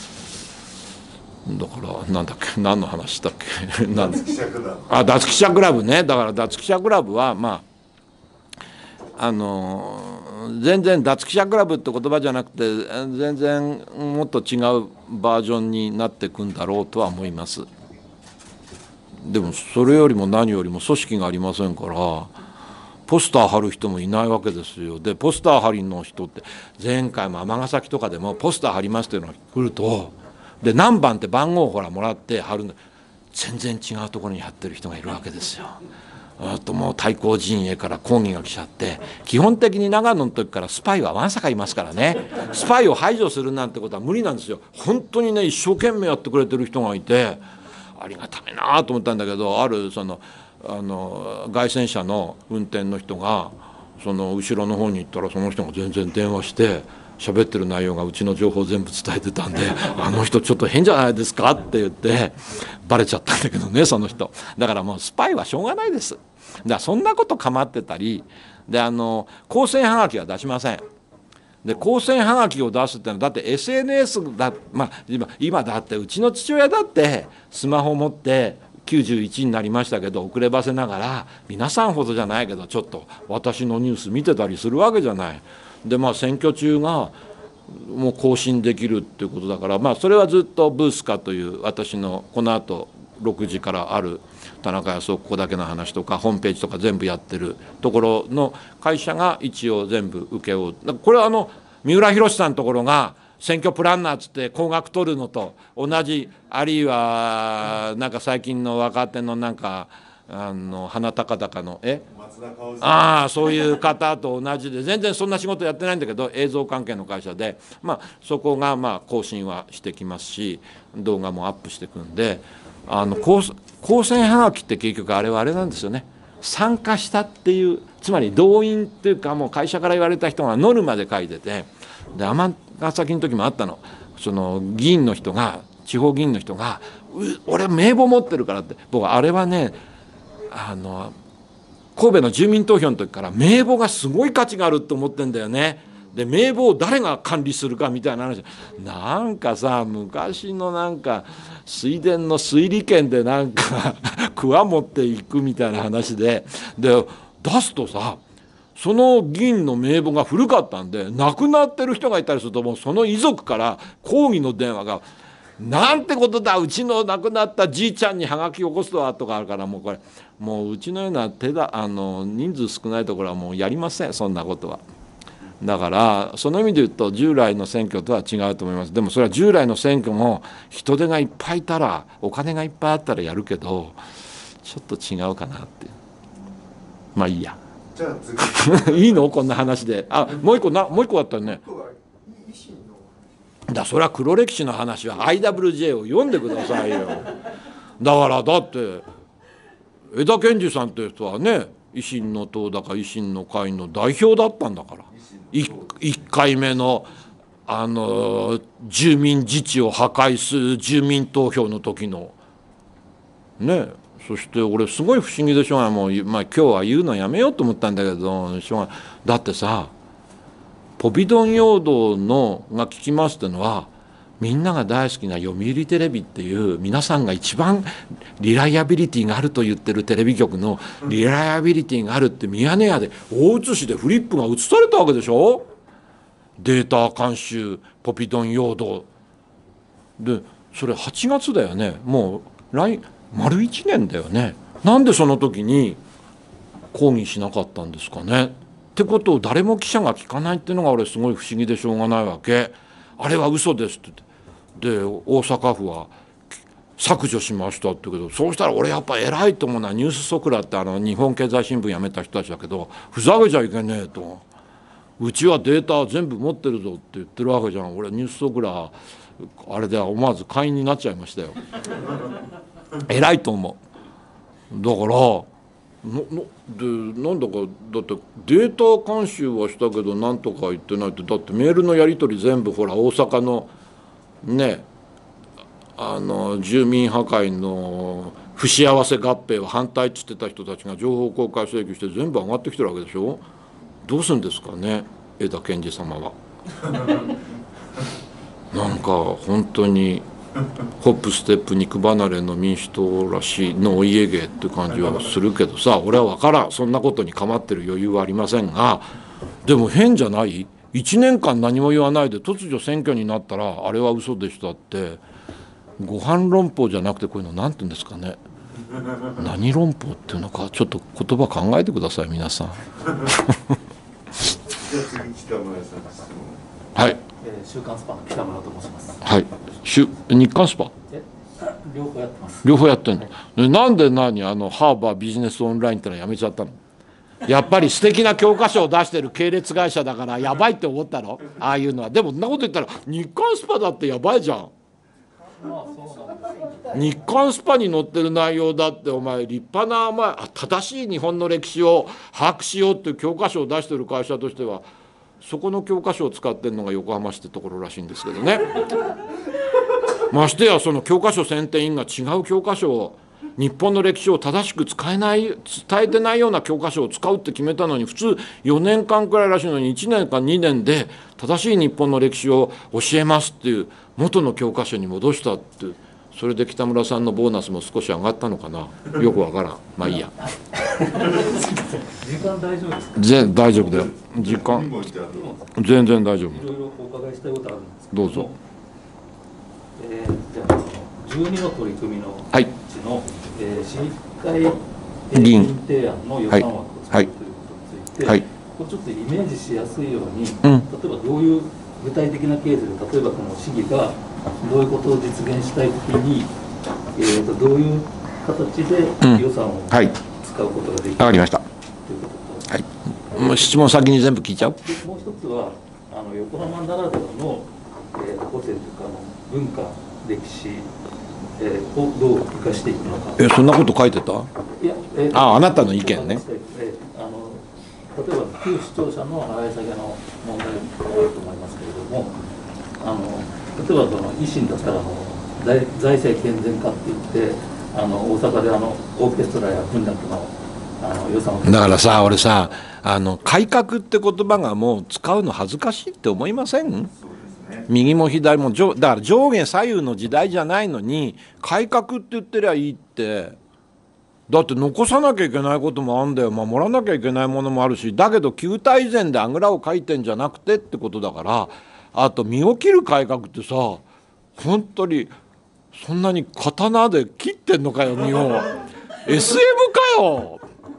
だからなんだっけ、何の話だっけ脱記者クラブ。 あ、脱記者クラブね。だから脱記者クラブはまああの全然脱記者クラブって言葉じゃなくて全然もっと違うバージョンになっていくんだろうとは思います。でもそれよりも何よりも組織がありませんから、ポスター貼る人もいないわけですよ。でポスター貼りの人って前回も尼崎とかでもポスター貼りますっていうのが来ると、で何番って番号をほらもらって貼るんだ、全然違うところに貼ってる人がいるわけですよ。あともう対抗陣営から抗議が来ちゃって、基本的に長野の時からスパイはわんさかいますからね、スパイを排除するなんてことは無理なんですよ。本当にね一生懸命やってくれてる人がいてありがたいなと思ったんだけど、あるそのあの凱旋車の運転の人がその後ろの方に行ったら、その人が全然電話して喋ってる内容がうちの情報全部伝えてたんで「あの人ちょっと変じゃないですか」って言ってバレちゃったんだけどね、その人。だからもうスパイはしょうがないです。だからそんなこと構ってたりで、あの公選はがきは出しません。で公選はがきを出すってのはだって エスエヌエス だ、まあ、今, 今だってうちの父親だってスマホを持ってきゅうじゅういちになりましたけど遅ればせながら皆さんほどじゃないけどちょっと私のニュース見てたりするわけじゃない。でまあ選挙中がもう更新できるっていうことだから、まあそれはずっとブースカという私のこのあとろくじからある田中康夫ここだけの話とかホームページとか全部やってるところの会社が一応全部請け負う。これはあの三浦宏さんのところが選挙プランナーっつって高額取るのと同じ、あるいはなんか最近の若手のなんかあの鼻高々のえああそういう方と同じで、全然そんな仕事やってないんだけど映像関係の会社で、まあそこがまあ更新はしてきますし動画もアップしていくんで、あの公選はがきって結局あれはあれなんですよね。参加したっていう、つまり動員っていうかもう会社から言われた人がノルマで書いてて、で尼崎の時もあったの。その議員の人が地方議員の人が「俺名簿持ってるから」って。僕あれはねあの神戸の住民投票の時から名簿がすごい価値があると思ってんだよね。で名簿を誰が管理するかみたいな話、なんかさ昔のなんか水田の水利権でなんか桑持っていくみたいな話で、で出すとさその議員の名簿が古かったんで亡くなってる人がいたりするともうその遺族から抗議の電話が「なんてことだ、うちの亡くなったじいちゃんにはがき起こすわ」とかあるから、もうこれもううちのような手だあの人数少ないところはもうやりません、そんなことは。だからその意味で言うと従来の選挙とは違うと思います。でもそれは従来の選挙も人手がいっぱいいたらお金がいっぱいあったらやるけどちょっと違うかなって。まあいいや。 じゃあ次いいのこんな話で。あもう一個なもう一個あったよね。だそれは黒歴史の話は アイダブリュージェー を読んでくださいよ。だからだって江田憲司さんっていう人はね維新の党だか維新の会の代表だったんだから、いっかいめのあの住民自治を破壊する住民投票の時のね。そして俺すごい不思議でしょうがない、もう、まあ、今日は言うのやめようと思ったんだけどしょうがない。だってさポビドン陽動のが聞きますってのはみんなが大好きな読売テレビっていう皆さんが一番リライアビリティがあると言ってるテレビ局のリライアビリティがあるってミヤネ屋で大写しでフリップが映されたわけでしょ。 データ監修ポピドン陽動で、それはちがつだよね。もう来丸いちねんだよね。なんでその時に抗議しなかったんですかねってことを誰も記者が聞かないっていうのが俺すごい不思議でしょうがないわけ。あれは嘘ですって言って、で大阪府は削除しましたって言うけど、そうしたら俺やっぱ偉いと思うのはニュースソクラってあの日本経済新聞辞めた人たちだけど、ふざけちゃいけねえと、うちはデータ全部持ってるぞって言ってるわけじゃん。俺ニュースソクラあれでは思わず会員になっちゃいましたよ。偉いと思う。だからののでなんだかだってデータ監修はしたけどなんとか言ってないって、だってメールのやり取り全部ほら大阪のねあの住民破壊の不幸せ合併は反対っつってた人たちが情報公開請求して全部上がってきてるわけでしょ。どうするんですかね枝健二様は。なんか本当にホップステップ肉離れの民主党らしいのお家芸って感じはするけどさ、俺は分からん、そんなことに構ってる余裕はありませんが、でも変じゃない？いちねんかん何も言わないで突如選挙になったらあれは嘘でしたって、ご飯論法じゃなくてこういうの何て言うんですかね、何論法っていうのかちょっと言葉考えてください皆さん。 じゃあ次北村さん質問。 はい。 えー、週刊スパの北村と申します。 はい。週日刊スパ。 え両方やってます。 両方やってんの。でなんで何あのハーバービジネスオンラインってのはやめちゃったの？やっぱり素敵な教科書を出してる系列会社だからやばいって思ったの？ああいうのは。でもそんなこと言ったら日刊スパだってやばいじゃん。日刊スパに載ってる内容だってお前立派なお前正しい日本の歴史を把握しようっていう教科書を出してる会社としてはそこの教科書を使ってるのが横浜市ってところらしいんですけどね。ましてやその教科書選定委員が違う教科書を日本の歴史を正しく使えない伝えてないような教科書を使うって決めたのに普通よねんかんくらいらしいのにいちねんかにねんで正しい日本の歴史を教えますっていう元の教科書に戻したって、それで北村さんのボーナスも少し上がったのかな、よくわからん。まあいいや。 時間大丈夫ですか？ 全大丈夫だよ。時間全然大丈夫。 いろいろお伺いしたいことあるんですけどうぞ。 えー、じゃあじゅうにの取り組みのうちの、はいえー、市議会議員提案の予算枠を作るということについて、はいはい、これちょっとイメージしやすいように、うん、例えばどういう具体的なケースで、例えばこの市議がどういうことを実現したいときに、えー、とどういう形で予算を使うことができる、うん、はい、分かりましたということと、はい、もう質問先に全部聞いちゃう。もう一つはあの横浜ならではの、えー、個性というかあの文化歴史、えー、をどう生かしていくのか。えそんなこと書いてた？いや、えー、ああなたの意見ね。えー、あの例えば旧視聴者の払い下げの問題もあると思いますけれども、あの例えばその維新だったらあの財財政健全化って言ってあの大阪であのオーケストラや文楽のあの予算をだからさ俺さあの改革って言葉がもう使うの恥ずかしいって思いません？右も左も上だから上下左右の時代じゃないのに改革って言ってりゃいいって、だって残さなきゃいけないこともあるんだよ、守らなきゃいけないものもあるし、だけど旧態依然であぐらをかいてんじゃなくてってことだから、あと身を切る改革ってさ本当にそんなに刀で切ってんのかよ日本は。エスエム かよ。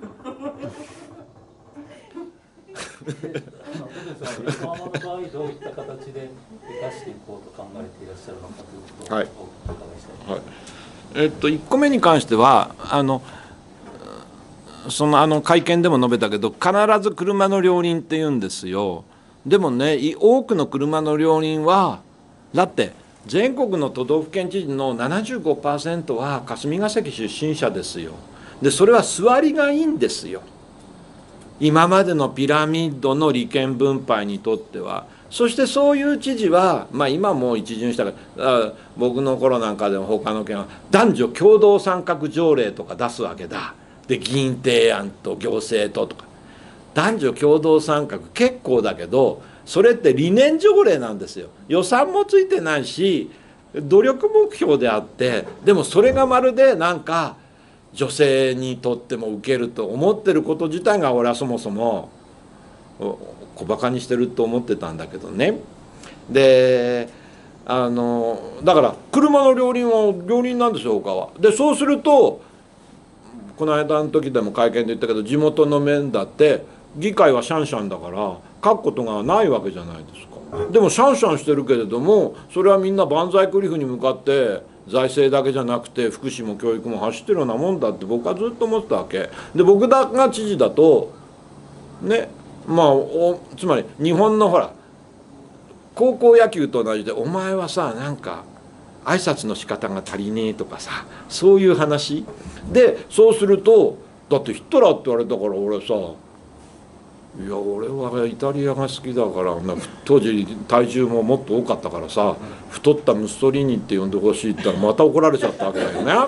横浜の場合どういった形で生かしていこうと考えていらっしゃるのかということをお伺いしたい。はい、えっといっこめに関してはあのそのあの会見でも述べたけど必ず車の両輪って言うんですよ。でもね多くの車の両輪はだって全国の都道府県知事の ななじゅうごパーセント は霞が関出身者ですよ。でそれは座りがいいんですよ。今までのピラミッドの利権分配にとっては。そしてそういう知事は、まあ、今もう一巡したから僕の頃なんかでも他の県は男女共同参画条例とか出すわけだ。で議員提案と行政ととか男女共同参画結構だけどそれって理念条例なんですよ。予算もついてないし努力目標であって、でもそれがまるでなんか女性にとっても受けると思ってること自体が俺はそもそも小バカにしてると思ってたんだけどね。であのだから車の両輪は両輪なんですよ他は。でそうするとこの間の時でも会見で言ったけど地元の面だって議会はシャンシャンだから書くことがないわけじゃないですか。でもシャンシャンしてるけれどもそれはみんな万歳クリフに向かって財政だけじゃなくて福祉も教育も走ってるようなもんだって僕はずっと思ってたわけで、僕が知事だとねまあおつまり日本のほら高校野球と同じでお前はさなんか挨拶の仕方が足りねえとかさそういう話で、そうするとだってヒットラーって言われたから俺さいや俺はイタリアが好きだから当時体重ももっと多かったからさ太ったムッソリーニって呼んでほしいって言ったらまた怒られちゃったわけだよね。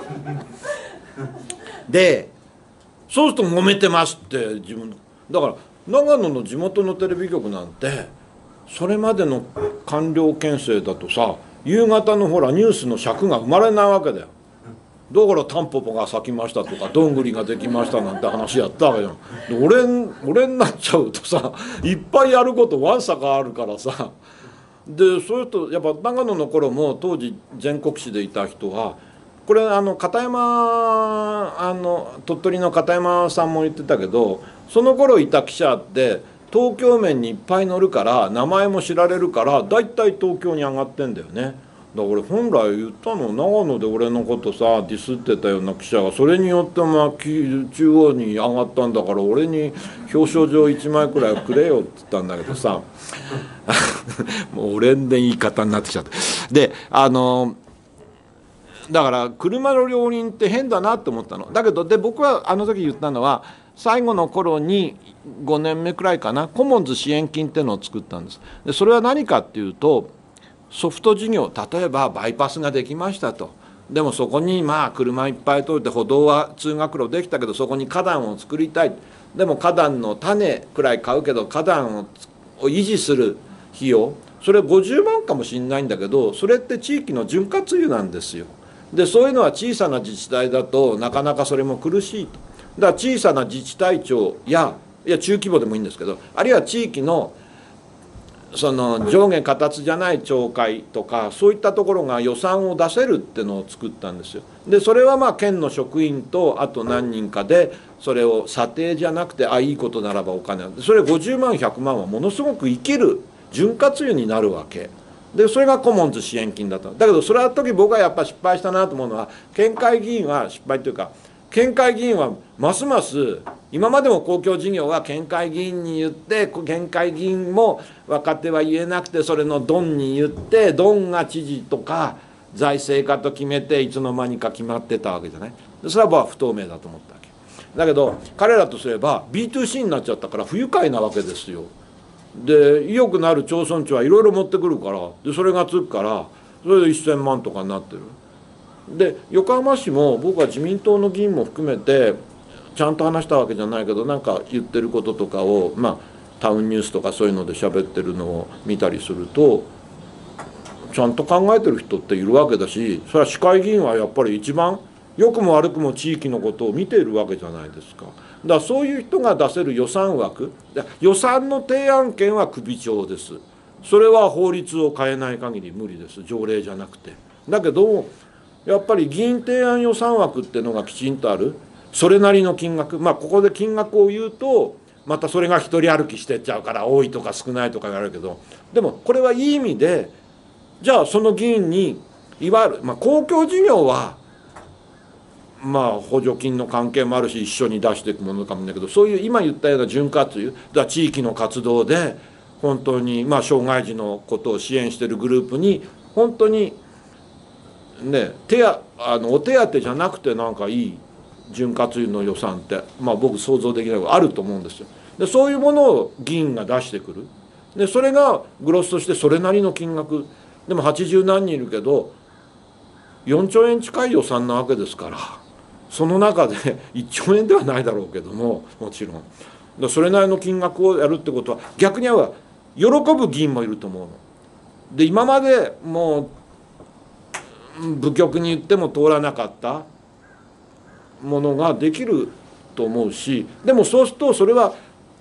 でそうすると揉めてますって自分だから長野の地元のテレビ局なんてそれまでの官僚編成だとさ夕方のほらニュースの尺が生まれないわけだよ。だからタンポポが咲きましたとかどんぐりができましたなんて話やったわけよ。で 俺, 俺になっちゃうとさいっぱいやることわんさかあるからさでそういうとやっぱ長野の頃も当時全国紙でいた人はこれあの片山あの鳥取の片山さんも言ってたけどその頃いた記者って東京面にいっぱい載るから名前も知られるからだいたい東京に上がってんだよね。だから俺本来言ったの長野で俺のことさディスってたような記者がそれによってまあ中央に上がったんだから俺に表彰状いちまいくらいくれよって言ったんだけどさもう俺んで言い方になってきちゃってであのだから車の両輪って変だなって思ったの。だけどで僕はあの時言ったのは最後の頃にごねんめくらいかなコモンズ支援金っていうのを作ったんです。でそれは何かっていうとソフト事業例えばバイパスができましたと。でもそこにまあ車いっぱい通って歩道は通学路できたけどそこに花壇を作りたい。でも花壇の種くらい買うけど花壇を維持する費用それごじゅうまんかもしれないんだけどそれって地域の潤滑油なんですよ。でそういうのは小さな自治体だとなかなかそれも苦しいと。だから小さな自治体長やいや中規模でもいいんですけどあるいは地域のその上下形じゃない町会とかそういったところが予算を出せるっていうのを作ったんですよ。でそれはまあ県の職員とあと何人かでそれを査定じゃなくてあいいことならばお金それごじゅうまんひゃくまんはものすごく生きる潤滑油になるわけでそれがコモンズ支援金だった。だけどそれは時僕はやっぱ失敗したなと思うのは県会議員は失敗というか県会議員はますます今までも公共事業は県会議員に言って県会議員も若手は言えなくてそれのドンに言ってドンが知事とか財政課と決めていつの間にか決まってたわけじゃない。それは僕は不透明だと思ったわけだけど彼らとすれば ビーツーシー になっちゃったから不愉快なわけですよ。で意欲のある町村長はいろいろ持ってくるからでそれがつくからそれでせんまんとかになってる。で横浜市も僕は自民党の議員も含めてちゃんと話したわけじゃないけどなんか言ってることとかをまあタウンニュースとかそういうので喋ってるのを見たりするとちゃんと考えてる人っているわけだしそれは市会議員はやっぱり一番良くも悪くも地域のことを見ているわけじゃないですか。だからそういう人が出せる予算枠予算の提案権は首長です。それは法律を変えない限り無理です条例じゃなくて。だけどやっぱり議員提案予算枠っていうのがきちんとあるそれなりの金額まあここで金額を言うとまたそれが一人歩きしてっちゃうから多いとか少ないとか言われるけどでもこれはいい意味でじゃあその議員にいわゆる、まあ、公共事業はまあ補助金の関係もあるし一緒に出していくものかもしれないけどそういう今言ったような潤滑油だ地域の活動で本当にまあ障害児のことを支援しているグループに本当にね手やあのお手当じゃなくてなんかいい潤滑油の予算ってまあ僕想像できないけどあると思うんですよ。でそういうものを議員が出してくる。でそれがグロスとしてそれなりの金額でもはちじゅうなんにんいるけどよんちょうえん近い予算なわけですからその中でいっちょうえんではないだろうけどももちろんでそれなりの金額をやるってことは逆には喜ぶ議員もいると思うの。で今までもう部局に言っても通らなかったものができると思うしでもそうするとそれは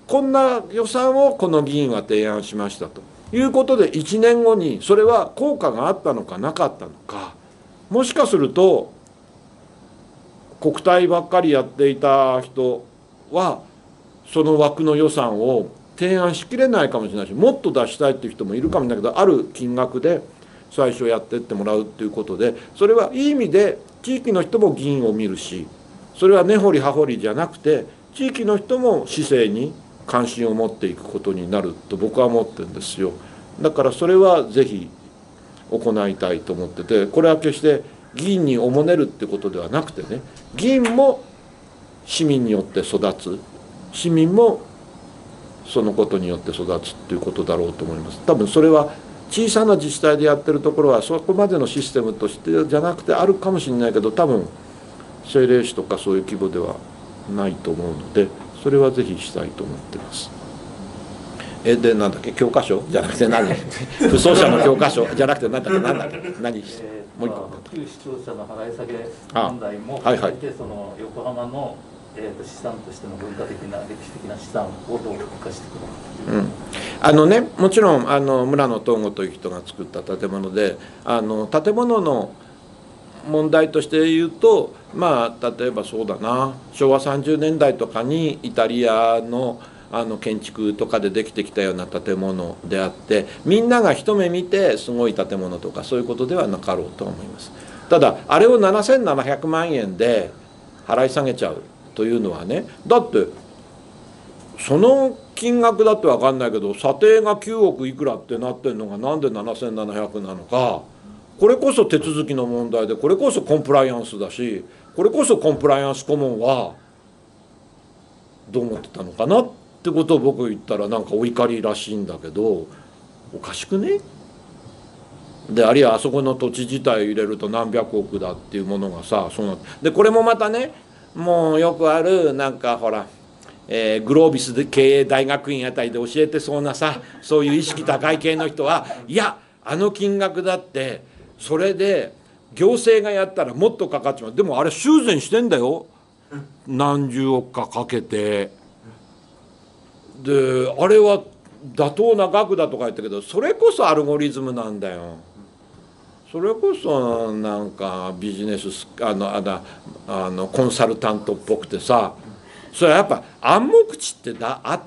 こんな予算をこの議員は提案しましたということでいちねんごにそれは効果があったのかなかったのか、もしかすると国対ばっかりやっていた人はその枠の予算を提案しきれないかもしれないし、もっと出したいっていう人もいるかもしれないけど、ある金額で最初やってってもらうっていうことで、それはいい意味で地域の人も議員を見るし、それは根掘り葉掘りじゃなくて地域の人も市政に関心を持っていくことになると僕は思ってるんですよ。だからそれはぜひ行いたいと思ってて、これは決して議員におもねるってことではなくてね、議員も市民によって育つ、市民もそのことによって育つっていうことだろうと思います。多分それは小さな自治体でやってるところはそこまでのシステムとしてじゃなくてあるかもしれないけど、多分政令市とかそういう規模ではないと思うので、それはぜひしたいと思ってます。えでなんだっけ、教科書じゃなくて何不走者の教科書じゃなくて何だっけ何だっけ何して、 えー、 もう一個、 旧市庁舎の払い下げ問題も含めて、その横浜のえー、と資産としての文化的な歴史的な資産をどう生かしていくのかという、うん、あのね、 もちろんあの村野東吾という人が作った建物で、あの建物の問題として言うと、まあ例えばそうだな、しょうわさんじゅうねんだいとかにイタリアのあの建築とかでできてきたような建物であって、みんなが一目見てすごい建物とかそういうことではなかろうと思います。ただあれをななせんななひゃくまんえんで払い下げちゃうというのはね、だってその金額だって分かんないけど、査定がきゅうおくいくらってなってるのがなんでななせんななひゃくなのか、これこそ手続きの問題で、これこそコンプライアンスだし、これこそコンプライアンス顧問はどう思ってたのかなってことを僕言ったらなんかお怒りらしいんだけど、おかしくね。であるいはあそこの土地自体入れると何百億だっていうものがさ、そうなで、これもまたね、もうよくあるなんかほら、えー、グロービスで経営大学院あたりで教えてそうなさ、そういう意識高い系の人は、いやあの金額だってそれで行政がやったらもっとかかっちまう、でもあれ修繕してんだよ、何十億かかけて。であれは妥当な額だとか言ったけど、それこそアルゴリズムなんだよ。それこそなんかビジネスあのあのあのコンサルタントっぽくてさ、それはやっぱ暗黙知ってだあって、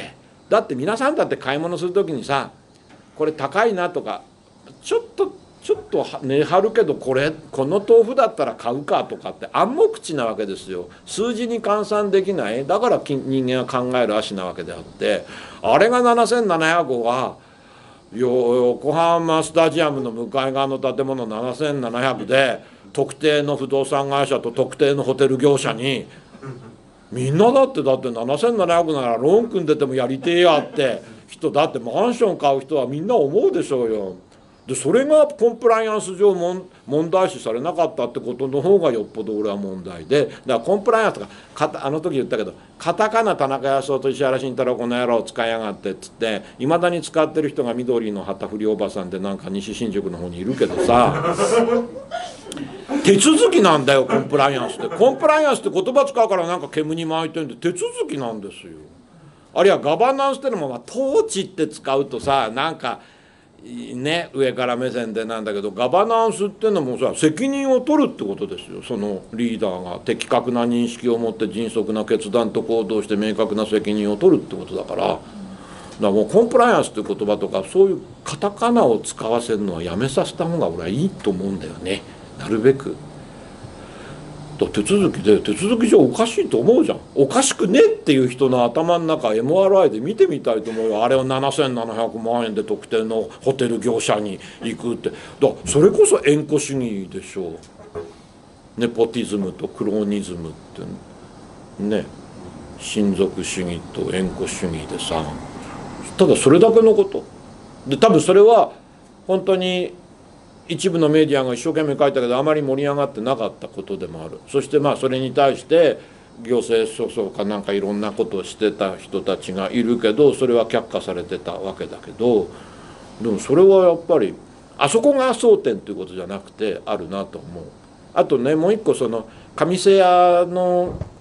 だって皆さんだって買い物する時にさ、これ高いなとか、ちょっとちょっと値張るけど、これこの豆腐だったら買うかとかって暗黙知なわけですよ。数字に換算できない、だから人間は考える足なわけであって、あれがななせんななひゃくは横浜スタジアムの向かい側の建物ななせんななひゃくで、特定の不動産会社と特定のホテル業者に、みんなだってだってななせんななひゃくならローン組んでてもやりてえやって人だって、マンション買う人はみんな思うでしょうよ。でそれがコンプライアンス上問題視されなかったってことの方がよっぽど俺は問題で、だからコンプライアンスとか、かたあの時言ったけど、カタカナ田中康夫と石原慎太郎この野郎使いやがってっつっていまだに使ってる人が緑の旗振りおばさんでなんか西新宿の方にいるけどさ手続きなんだよコンプライアンスって。コンプライアンスって言葉使うからなんか煙に巻いてるんで、手続きなんですよ。あるいはガバナンスってのも、まあ、統治って使うとさ、なんかね、上から目線でなんだけど、ガバナンスっていうのもさ、責任を取るってことですよ。そのリーダーが的確な認識を持って迅速な決断と行動して明確な責任を取るってことだから、だからもうコンプライアンスっていう言葉とかそういうカタカナを使わせるのはやめさせた方が俺はいいと思うんだよね、なるべく。だ手続きで手続き上おかしいと思うじゃん。おかしくねっていう人の頭の中 エムアールアイ で見てみたいと思うよ。あれをななせんななひゃくまんえんで特定のホテル業者に行くって、だそれこそ縁故主義でしょう。ネポティズムとクローニズムってね、親族主義と縁故主義でさ、ただそれだけのことで、多分それは本当に一部のメディアが一生懸命書いたけどあまり盛り上がってなかったことでもある。そしてまあそれに対して行政訴訟かなんかいろんなことをしてた人たちがいるけど、それは却下されてたわけだけど、でもそれはやっぱりあそこが争点ということじゃなくてあるなと思う。あとね、もう一個その上瀬屋の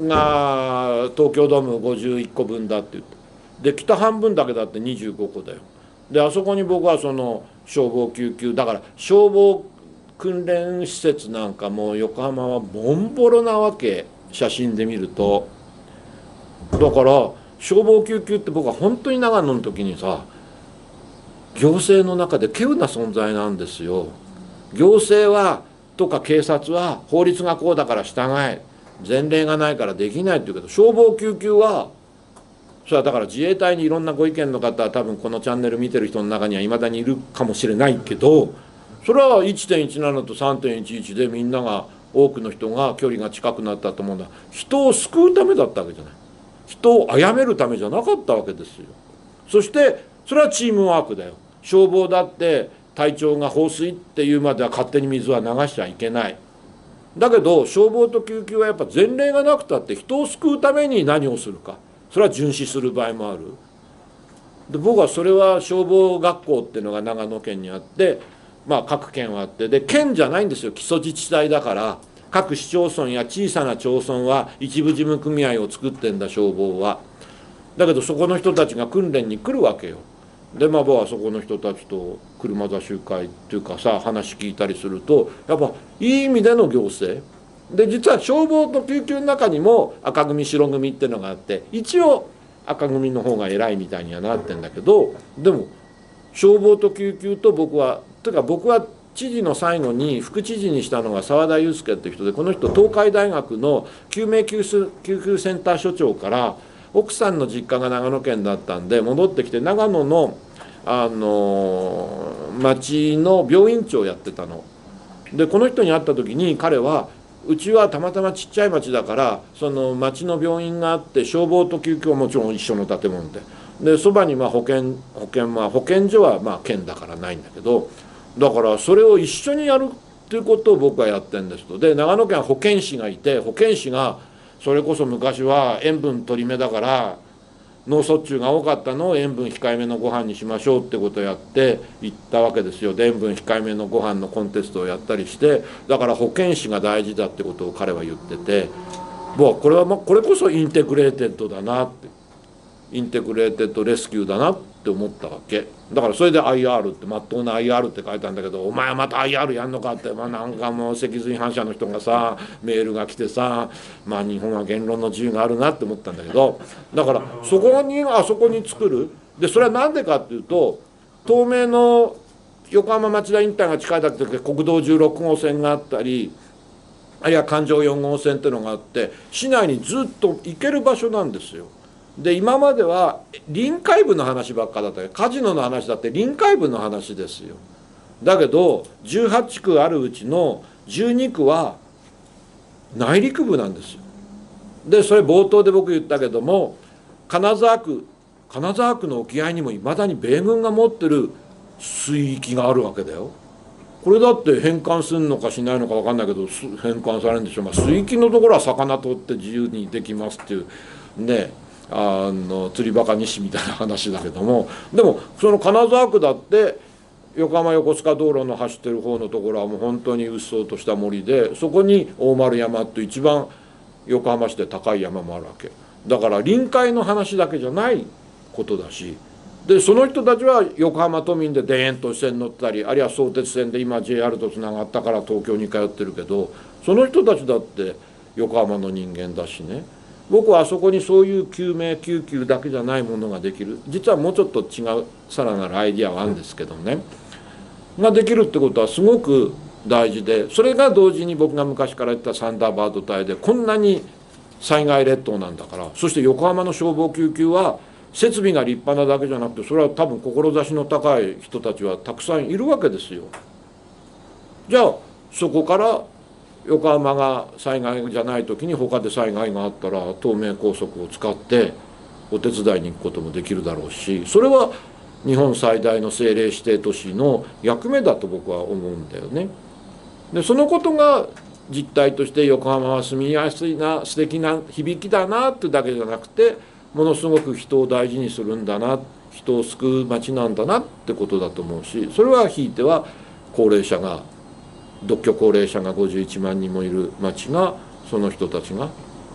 が東京ドームごじゅういっこぶんだって言って、で北半分だけだってにじゅうごこだよ。であそこに僕はその消防救急だから消防訓練施設なんかも横浜はボンボロなわけ、写真で見ると。だから消防救急って僕は本当に長野の時にさ、行政の中で稀有な存在なんですよ。行政はとか警察は法律がこうだから従え、前例がないからできないって言うけど、消防救急はそれはだから自衛隊にいろんなご意見の方は多分このチャンネル見てる人の中にはいまだにいるかもしれないけど、それは いってんいちなな と さんてんいちいち でみんなが多くの人が距離が近くなったと思うんだ。人を救うためだったわけじゃない。人を殺めるためじゃなかったわけですよ。そしてそれはチームワークだよ。消防だって隊長が放水っていうまでは勝手に水は流しちゃいけない。だけど消防と救急はやっぱ前例がなくたって人を救うために何をするか、それは巡視する場合もある。で僕はそれは消防学校っていうのが長野県にあって、まあ各県はあって、で県じゃないんですよ、基礎自治体だから。各市町村や小さな町村は一部事務組合を作ってんだ消防は。だけどそこの人たちが訓練に来るわけよ。でまあ僕はそこの人たちと車座集会っていうかさ話聞いたりすると、やっぱいい意味での行政で、実は消防と救急の中にも赤組白組っていうのがあって、一応赤組の方が偉いみたいにはなってんだけど、でも消防と救急と僕はというか僕は知事の最後に副知事にしたのが澤田祐介っていう人で、この人東海大学の救命救急センター所長から奥さんの実家が長野県だったんで戻ってきて長野のあの町の病院長をやってたの。でこの人に会った時に彼はうちはたまたまちっちゃい町だからその町の病院があって消防と救急はもちろん一緒の建物で、でそばにまあ保健保健まあ保健所はまあ県だからないんだけど、だからそれを一緒にやるっていうことを僕はやってるんですと。で長野県は保健師がいて、保健師がそれこそ昔は塩分取り目だから脳卒中が多かったのを塩分控えめのご飯にしましょうってことをやっていったわけですよ。で塩分控えめのご飯のコンテストをやったりして、だから保健師が大事だってことを彼は言ってて、僕はこれはまこれこそインテグレーテッドだなって、インテグレーテッドレスキューだなって思ったわけだから、それで アイアール ってまっとうな アイアール って書いたんだけど、お前はまた アイアール やんのかって、まあ、なんかもう脊髄反射の人がさメールが来てさ、まあ日本は言論の自由があるなって思ったんだけど、だからそこにあそこに作る。でそれは何でかっていうと、東名の横浜町田インターが近いだけで国道じゅうろくごうせんがあったり、あるいは環状よんごうせんっていうのがあって、市内にずっと行ける場所なんですよ。で今までは臨海部の話ばっかだったけど、カジノの話だって臨海部の話ですよ。だけどじゅうはちくあるうちのじゅうにくは内陸部なんですよ。でそれ冒頭で僕言ったけども、金沢区金沢区の沖合にもいまだに米軍が持ってる水域があるわけだよ。これだって返還するのかしないのか分かんないけど返還されるんでしょう。まあ、水域のところは魚取って自由にできますっていうね、あの釣りバカ西みたいな話だけども、でもその金沢区だって横浜横須賀道路の走ってる方のところはもう本当にうっそうとした森で、そこに大丸山って一番横浜市で高い山もあるわけだから、臨海の話だけじゃないことだし、でその人たちは横浜都民で田園都市線乗ったり、あるいは相鉄線で今 ジェイアール とつながったから東京に通ってるけど、その人たちだって横浜の人間だしね。僕はあそこにそういう救命救急だけじゃないものができる、実はもうちょっと違うさらなるアイディアはあるんですけどね、ができるってことはすごく大事で、それが同時に僕が昔から言ったサンダーバード隊でこんなに災害列島なんだから、そして横浜の消防救急は設備が立派なだけじゃなくて、それは多分志の高い人たちはたくさんいるわけですよ。じゃあそこから横浜が災害じゃない時に他で災害があったら東名高速を使ってお手伝いに行くこともできるだろうし、それは日本最大の政令指定都市の役目だと僕は思うんだよね。でそのことが実態として横浜は住みやすいな、素敵な響きだなってだけじゃなくて、ものすごく人を大事にするんだな、人を救う街なんだなってことだと思うし、それはひいては高齢者が独居高齢者がごじゅういちまんにんもいる町が、その人たちが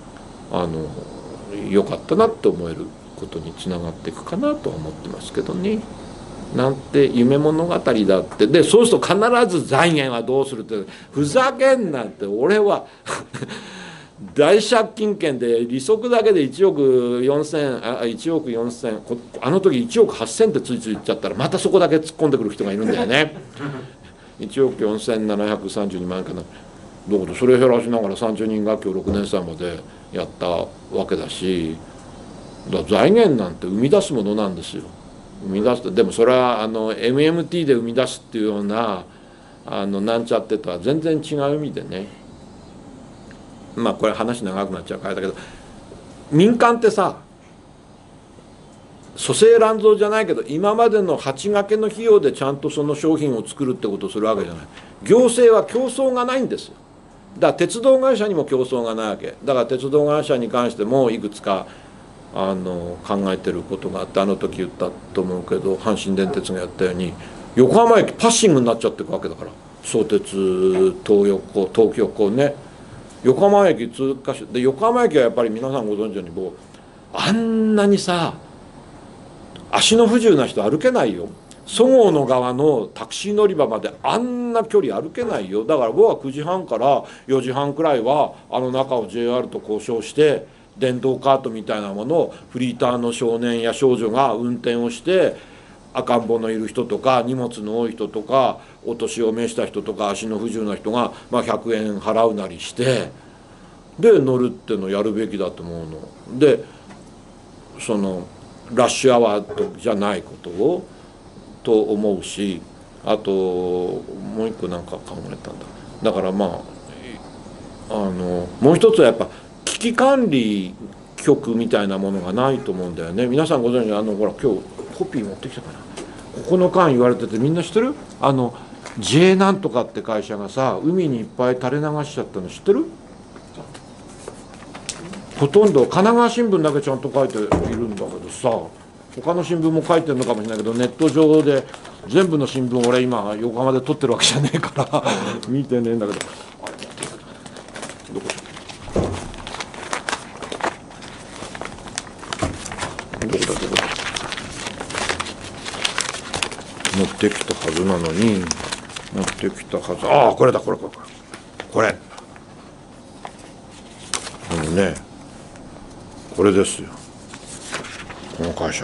あの良かったなって思えることにつながっていくかなとは思ってますけどね。なんて夢物語だってでそうすると必ず財源はどうするってふざけんなって俺は大借金権で利息だけでいちおくよんせんあいちおくよんせんあの時いちおくはっせんってついつい言っちゃったらまたそこだけ突っ込んでくる人がいるんだよね。いちおくよんせんななひゃくさんじゅうにまんえんかな。だけどそれ減らしながらさんじゅうにん学級ろくねん生までやったわけだしだから財源なんて生み出すものなんですよ。生み出すでもそれはあの エムエムティー で生み出すっていうようなあのなんちゃってとは全然違う意味でねまあこれ話長くなっちゃうからだけど民間ってさ粗製乱造じゃないけど今までの鉢掛けの費用でちゃんとその商品を作るってことをするわけじゃない。行政は競争がないんですよ。だから鉄道会社にも競争がないわけだから鉄道会社に関してもいくつかあの考えてることがあってあの時言ったと思うけど阪神電鉄がやったように横浜駅パッシングになっちゃってるわけだから相鉄東横東横ね横浜駅通過しで横浜駅はやっぱり皆さんご存知のようにもうあんなにさ足の不自由な人歩けないよ。そごうの側のタクシー乗り場まであんな距離歩けないよ。だから僕はくじはんからよじはんくらいはあの中を ジェイアール と交渉して電動カートみたいなものをフリーターの少年や少女が運転をして赤ん坊のいる人とか荷物の多い人とかお年を召した人とか足の不自由な人がまあひゃくえん払うなりしてで乗るっていうのをやるべきだと思うの。でそのラッシュアワーじゃないことをと思うしあともう一個なんか考えたんだ。だからまああのもう一つはやっぱ危機管理局みたいなものがないと思うんだよね。皆さんご存知あのほら今日コピー持ってきたかな。ここの間言われててみんな知ってる？あの J なんとかって会社がさ海にいっぱい垂れ流しちゃったの知ってる？ほとんど神奈川新聞だけちゃんと書いているんだけどさ他の新聞も書いてるのかもしれないけどネット上で全部の新聞俺今横浜で撮ってるわけじゃねえから見てねえんだけどどこどこだどこだ持ってきたはずなのに持ってきたはずああこれだこれこれこれこれあのねこれですよこの会社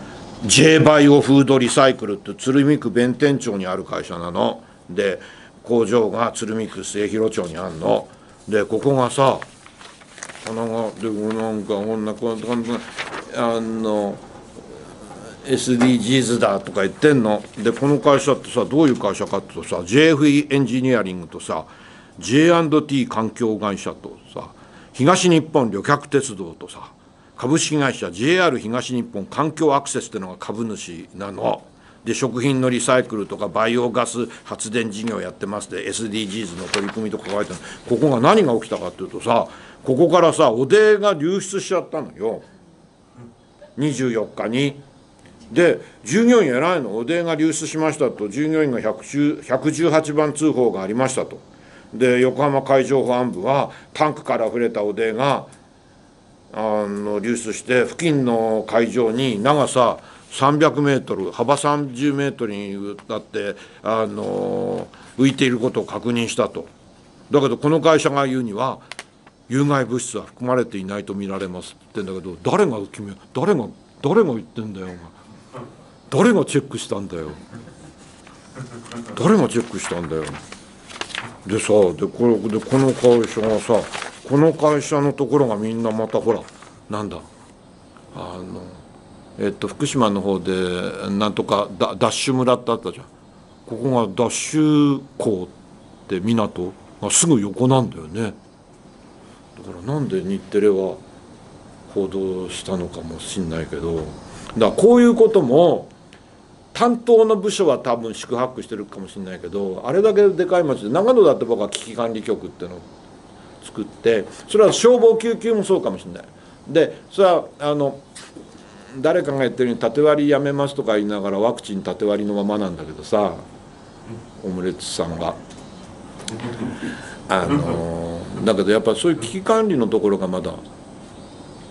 J バイオフードリサイクルって鶴見区弁天町にある会社なので工場が鶴見区末広町にあるのでここがさ神奈川でなんかこんなこんなあの エスディージーズ だとか言ってんのでこの会社ってさどういう会社かっていうとさ ジェイエフイー エンジニアリングとさ ジェイアンドティー 環境会社とさ東日本旅客鉄道とさ株式会社 ジェイアール 東日本環境アクセスっていうのが株主なので食品のリサイクルとかバイオガス発電事業やってますで エスディージーズ の取り組みとか書いてあるここが何が起きたかっていうとさここからさ汚泥が流出しちゃったのよにじゅうよっかに。で従業員偉いの汚泥が流出しましたと従業員がひゃくじゅうはちばん通報がありましたとで横浜海上保安部はタンクから溢れた汚泥があの流出して付近の海上に長ささんびゃくメートル幅さんじゅうメートルにだってあの浮いていることを確認したと。だけどこの会社が言うには有害物質は含まれていないと見られますって言うんだけど誰が決め誰が誰が言ってんだよ誰がチェックしたんだよ誰がチェックしたんだよでさでこれでこの会社がさこの会社のところがみんなまたほらなんだあのえっと福島の方でなんとかダダッシュ村ってあったじゃんここがダッシュ港って港がすぐ横なんだよねだからなんで日テレは報道したのかもしんないけどだからこういうことも担当の部署は多分宿泊してるかもしれないけどあれだけでかい町で長野だって僕は危機管理局っていうのを作ってそれは消防救急もそうかもしれないでそれはあの誰かが言ってるように縦割りやめますとか言いながらワクチン縦割りのままなんだけどさオムレツさんがあのだけどやっぱそういう危機管理のところがまだ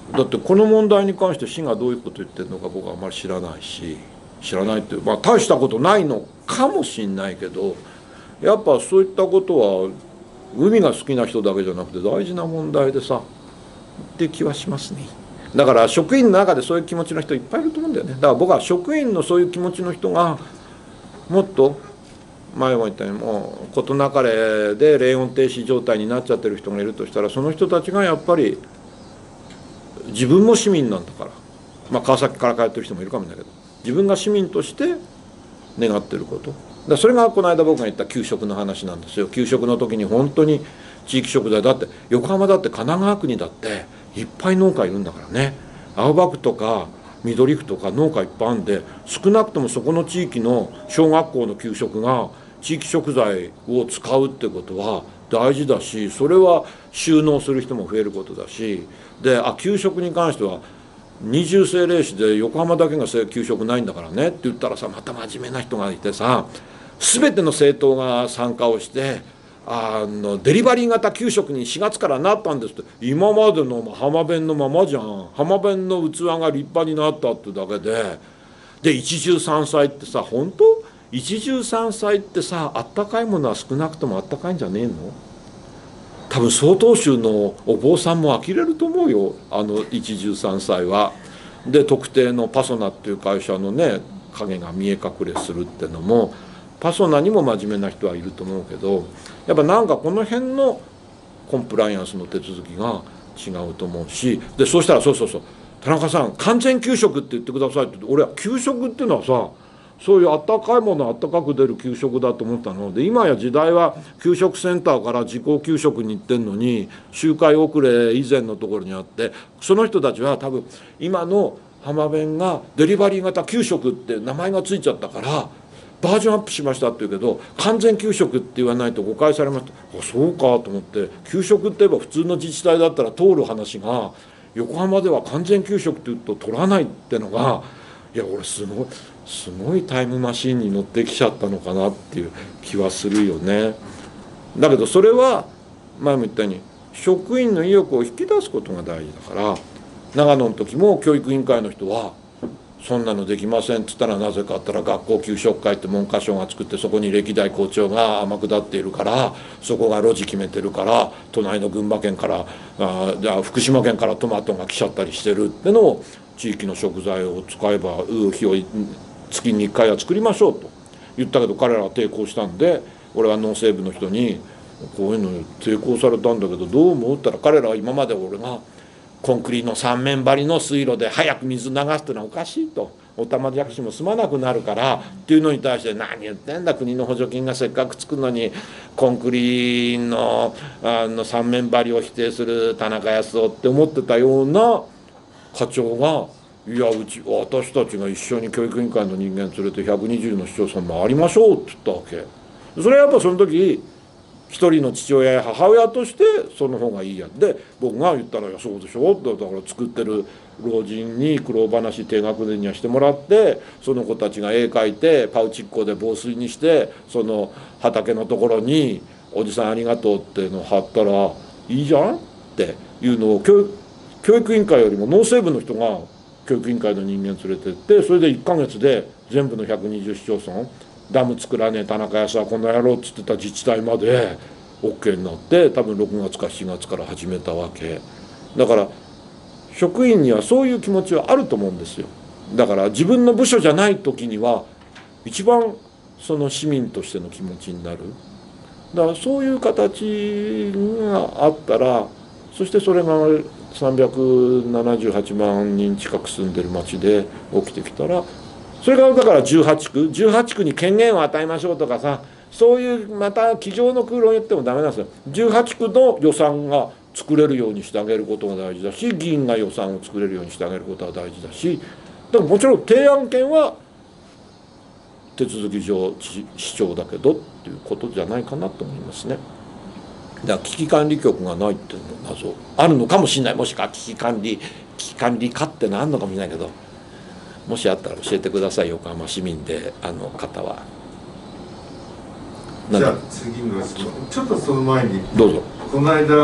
だってこの問題に関して市がどういうこと言ってるのか僕はあんまり知らないし、知らないっていう、まあ大したことないのかもしんないけど、やっぱそういったことは海が好きな人だけじゃなくて大事な問題でさって気はしますね。だから職員の中でそういう気持ちの人いっぱいいると思うんだよね。だから僕は職員のそういう気持ちの人がもっと前も言ったようにもう事なかれで冷温停止状態になっちゃってる人がいるとしたら、その人たちがやっぱり自分も市民なんだから、まあ川崎から帰ってる人もいるかもしれないけど、自分が市民として願ってること、だそれがこの間僕が言った給食の話なんですよ。給食の時に本当に地域食材だって、横浜だって神奈川区にだっていっぱい農家いるんだからね。青葉区とか緑区とか農家いっぱいあるんで、少なくともそこの地域の小学校の給食が地域食材を使うってことは大事だし、それは収納する人も増えることだし、であ給食に関しては二重政令市で横浜だけが給食ないんだからねって言ったらさ、また真面目な人がいてさ、全ての政党が参加をしてあのデリバリー型給食にしがつからなったんですって。今までの浜弁のままじゃん。浜弁の器が立派になったってだけで、で一汁三菜ってさ、本当一汁三菜ってさ、あったかいものは少なくともあったかいんじゃねえの？多分曹洞宗のお坊さんも呆れると思うよ、あの一汁三菜は。で特定のパソナっていう会社のね影が見え隠れするってのも、パソナにも真面目な人はいると思うけど、やっぱなんかこの辺のコンプライアンスの手続きが違うと思うし、でそうしたらそうそうそう田中さん完全給食って言ってくださいって言って、俺は給食っていうのはさ、そういうあったかいものあったかく出る給食だと思ったので、今や時代は給食センターから自己給食に行ってんのに、周回遅れ以前のところにあって、その人たちは多分今の浜弁がデリバリー型給食って名前がついちゃったからバージョンアップしましたって言うけど、完全給食って言わないと誤解されました。あそうかと思って、給食って言えば普通の自治体だったら通る話が、横浜では完全給食って言うと取らないってのが、いや俺すごいすごいタイムマシンに乗ってきちゃったのかなっていう気はするよね。だけどそれは前も言ったように職員の意欲を引き出すことが大事だから、長野の時も教育委員会の人はそんなのできませんっつったら、なぜかって言ったら学校給食会って文科省が作って、そこに歴代校長が天下っているから、そこが路地決めてるから、隣の群馬県からあじゃあ福島県からトマトが来ちゃったりしてるってのを、地域の食材を使えば日を月にいっかいは作りましょうと言ったけど、彼らは抵抗したんで、俺は農政部の人にこういうの抵抗されたんだけどどう思うったら、彼らは今まで俺がコンクリの三面張りの水路で早く水流すってのはおかしいと、おたまじゃくしも済まなくなるからっていうのに対して、何言ってんだ、国の補助金がせっかくつくのにコンクリのあの三面張りを否定する田中康夫って思ってたような課長が、いやうち私たちが一緒に教育委員会の人間連れてひゃくにじゅうの市町村回りましょうって言ったわけ。それはやっぱその時一人の父親や母親としてその方がいいやで、僕が言ったら「いやそうでしょ」だから作ってる老人に苦労話低学年にはしてもらって、その子たちが絵描いてパウチッコで防水にして、その畑のところに「おじさんありがとう」っていうのを貼ったらいいじゃんっていうのを、教育教育委員会よりも農政部の人が教育委員会の人間連れてって、それでいっかげつで全部のひゃくにじゅう市町村、ダム作らねえ田中康はこの野郎っつってた自治体まで オーケー になって、多分ろくがつかしがつから始めたわけだから、職員にはそういう気持ちはあると思うんですよ。だから自分の部署じゃない時には一番その市民としての気持ちになる。だからそういう形があったら、そしてそれがさんびゃくななじゅうはちまんにん近く住んでる町で起きてきたら、それがだからじゅうはちくじゅうはちくに権限を与えましょうとかさ、そういうまた机上の空論言ってもダメなんですよ。じゅうはちくの予算が作れるようにしてあげることが大事だし、議員が予算を作れるようにしてあげることは大事だし、でももちろん提案権は手続き上市長だけどっていうことじゃないかなと思いますね。だから危機管理局がないっていうの謎あるのかもしれない。もしか危機管理危機管理課ってのあるのかもしれないけど、もしあったら教えてください、横浜市民であの方は。 じゃあ次の質問、ちょっとその前にどうぞ。 この間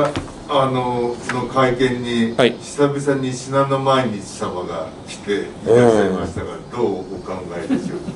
あのの会見に、はい、久々に信濃毎日様が来ていらっしゃいましたが、どうお考えでしょ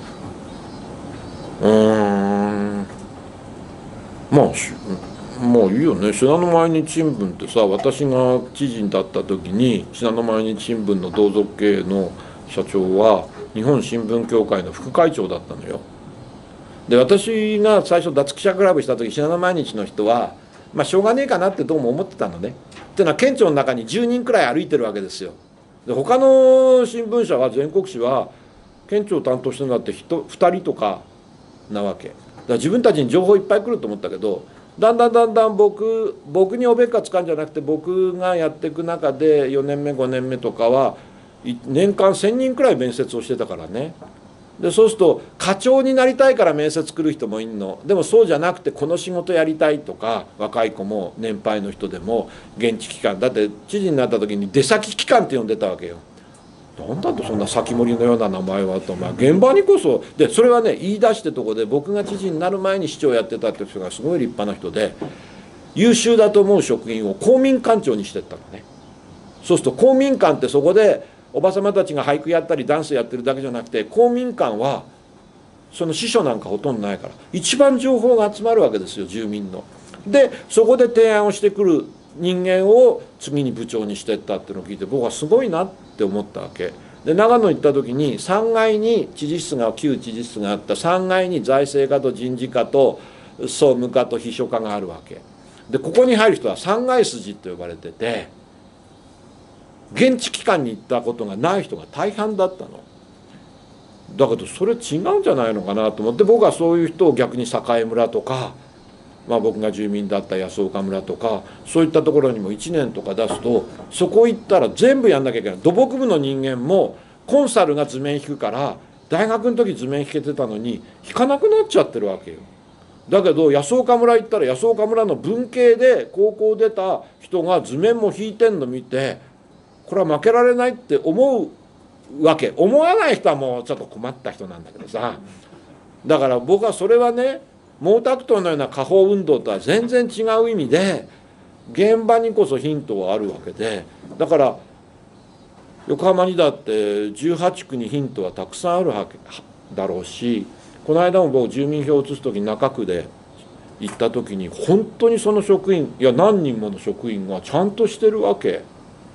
うか。うーん、まあもういいよね。信濃毎日新聞ってさ、私が知事だった時に信濃毎日新聞の同族経営の社長は日本新聞協会の副会長だったのよ。で、私が最初脱記者クラブした時、信濃毎日の人はまあしょうがねえかなってどうも思ってたのね。っていうのは県庁の中にじゅうにんくらい歩いてるわけですよ。で、他の新聞社は全国紙は県庁を担当してるのだってふたりとかなわけだから、自分たちに情報いっぱい来ると思ったけど、だんだんだんだん僕僕におべっかつかんじゃなくて、僕がやっていく中でよねんめごねんめとかは年間せんにんくらい面接をしてたからね。でそうすると課長になりたいから面接来る人もいるの。でもそうじゃなくてこの仕事やりたいとか、若い子も年配の人でも現地機関だって知事になった時に出先機関って呼んでたわけよ。なんだとそんな先森のような名前はと、まあ、現場にこそで、それはね言い出してとこで、僕が知事になる前に市長やってたって人がすごい立派な人で、優秀だと思う職員を公民館長にしてったのね。そうすると公民館ってそこでおばさまたちが俳句やったりダンスやってるだけじゃなくて、公民館はその司書なんかほとんどないから一番情報が集まるわけですよ、住民の。でそこで提案をしてくる人間を次に部長にしてったっていうのを聞いて、僕はすごいなって思ったわけで、長野行った時にさんがいに知事室が旧知事室があった、さんがいに財政課と人事課と総務課と秘書課があるわけで、ここに入る人はさんがい筋って呼ばれてて、現地機関に行ったことがない人が大半だったの。だけどそれ違うんじゃないのかなと思って、僕はそういう人を逆に栄村とか、まあ、僕が住民だった安岡村とかそういったところにもいちねんとか出すと、そこ行ったら全部やんなきゃいけない。土木部の人間もコンサルが図面引くから、大学の時図面引けてたのに引かなくなっちゃってるわけよ。だけど安岡村行ったら、安岡村の文系で高校出た人が図面も引いてんの見て、これは負けられないって思うわけ。思わない人はもうちょっと困った人なんだけどさ。だから僕はそれはね、毛沢東のような下方運動とは全然違う意味で、現場にこそヒントはあるわけで、だから横浜にだってじゅうはちくにヒントはたくさんあるわけだろうし、この間も僕住民票を移す時中区で行った時に、本当にその職員、いや何人もの職員がちゃんとしてるわけ。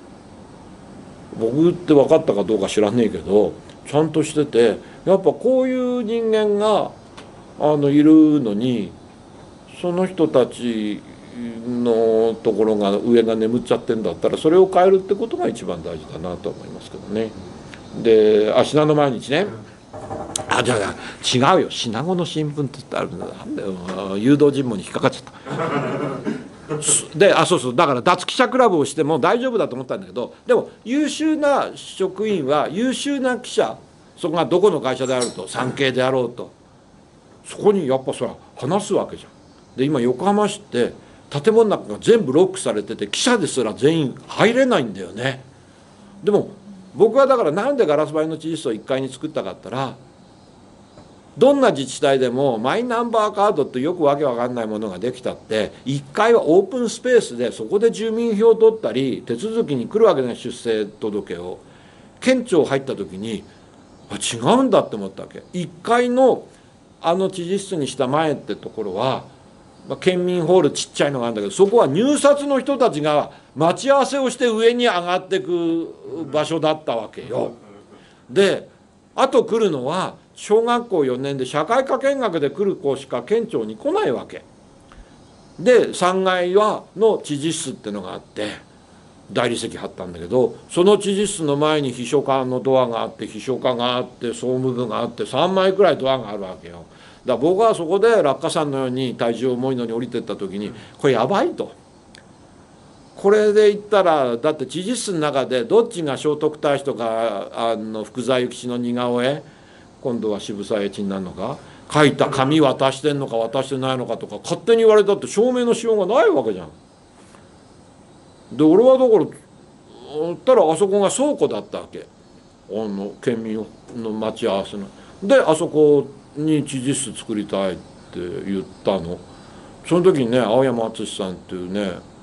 僕って分かったかどうか知らねえけどちゃんとしてて、やっぱこういう人間があのいるのに、その人たちのところが上が眠っちゃってんだったら、それを変えるってことが一番大事だなと思いますけどね。で、あ、信濃毎日ね、あ、じゃあ違うよ、信濃の新聞って言ってあるんだ、なんだよ、誘導尋問に引っかかっちゃったで、あ、そうそう、だから脱記者クラブをしても大丈夫だと思ったんだけど、でも優秀な職員は優秀な記者、そこがどこの会社であると、産経であろうと、そこにやっぱそれは話すわけじゃん。で今横浜市って建物の中が全部ロックされてて、記者ですら全員入れないんだよね。でも僕はだからなんでガラス張りの知事室をいっかいに作ったかったら、どんな自治体でもマイナンバーカードってよくわけわかんないものができたって、いっかいはオープンスペースでそこで住民票を取ったり手続きに来るわけない、出生届を。県庁入った時にあ違うんだって思ったわけ。いっかいのあの知事室にした前ってところは、まあ、県民ホールちっちゃいのがあるんだけど、そこは入札の人たちが待ち合わせをして上に上がっていく場所だったわけよ。であと来るのは小学校よねんで社会科見学で来る子しか県庁に来ないわけで、さんがいはの知事室ってのがあって大理石貼ったんだけど、その知事室の前に秘書課のドアがあって、秘書課があって、総務部があって、さんまいくらいドアがあるわけよ。だから僕はそこで落下山のように体重重いのに降りてった時に、これやばいと。これで言ったらだって知事室の中でどっちが聖徳太子とかあの福沢諭吉の似顔絵、今度は渋沢栄一になるのか、書いた紙渡してんのか渡してないのかとか勝手に言われたって証明のしようがないわけじゃん。で俺はだから言ったらあそこが倉庫だったわけ、あの県民の待ち合わせの。であそこに知事室作りたいって言ったの。その時にね青山敦さんっていうね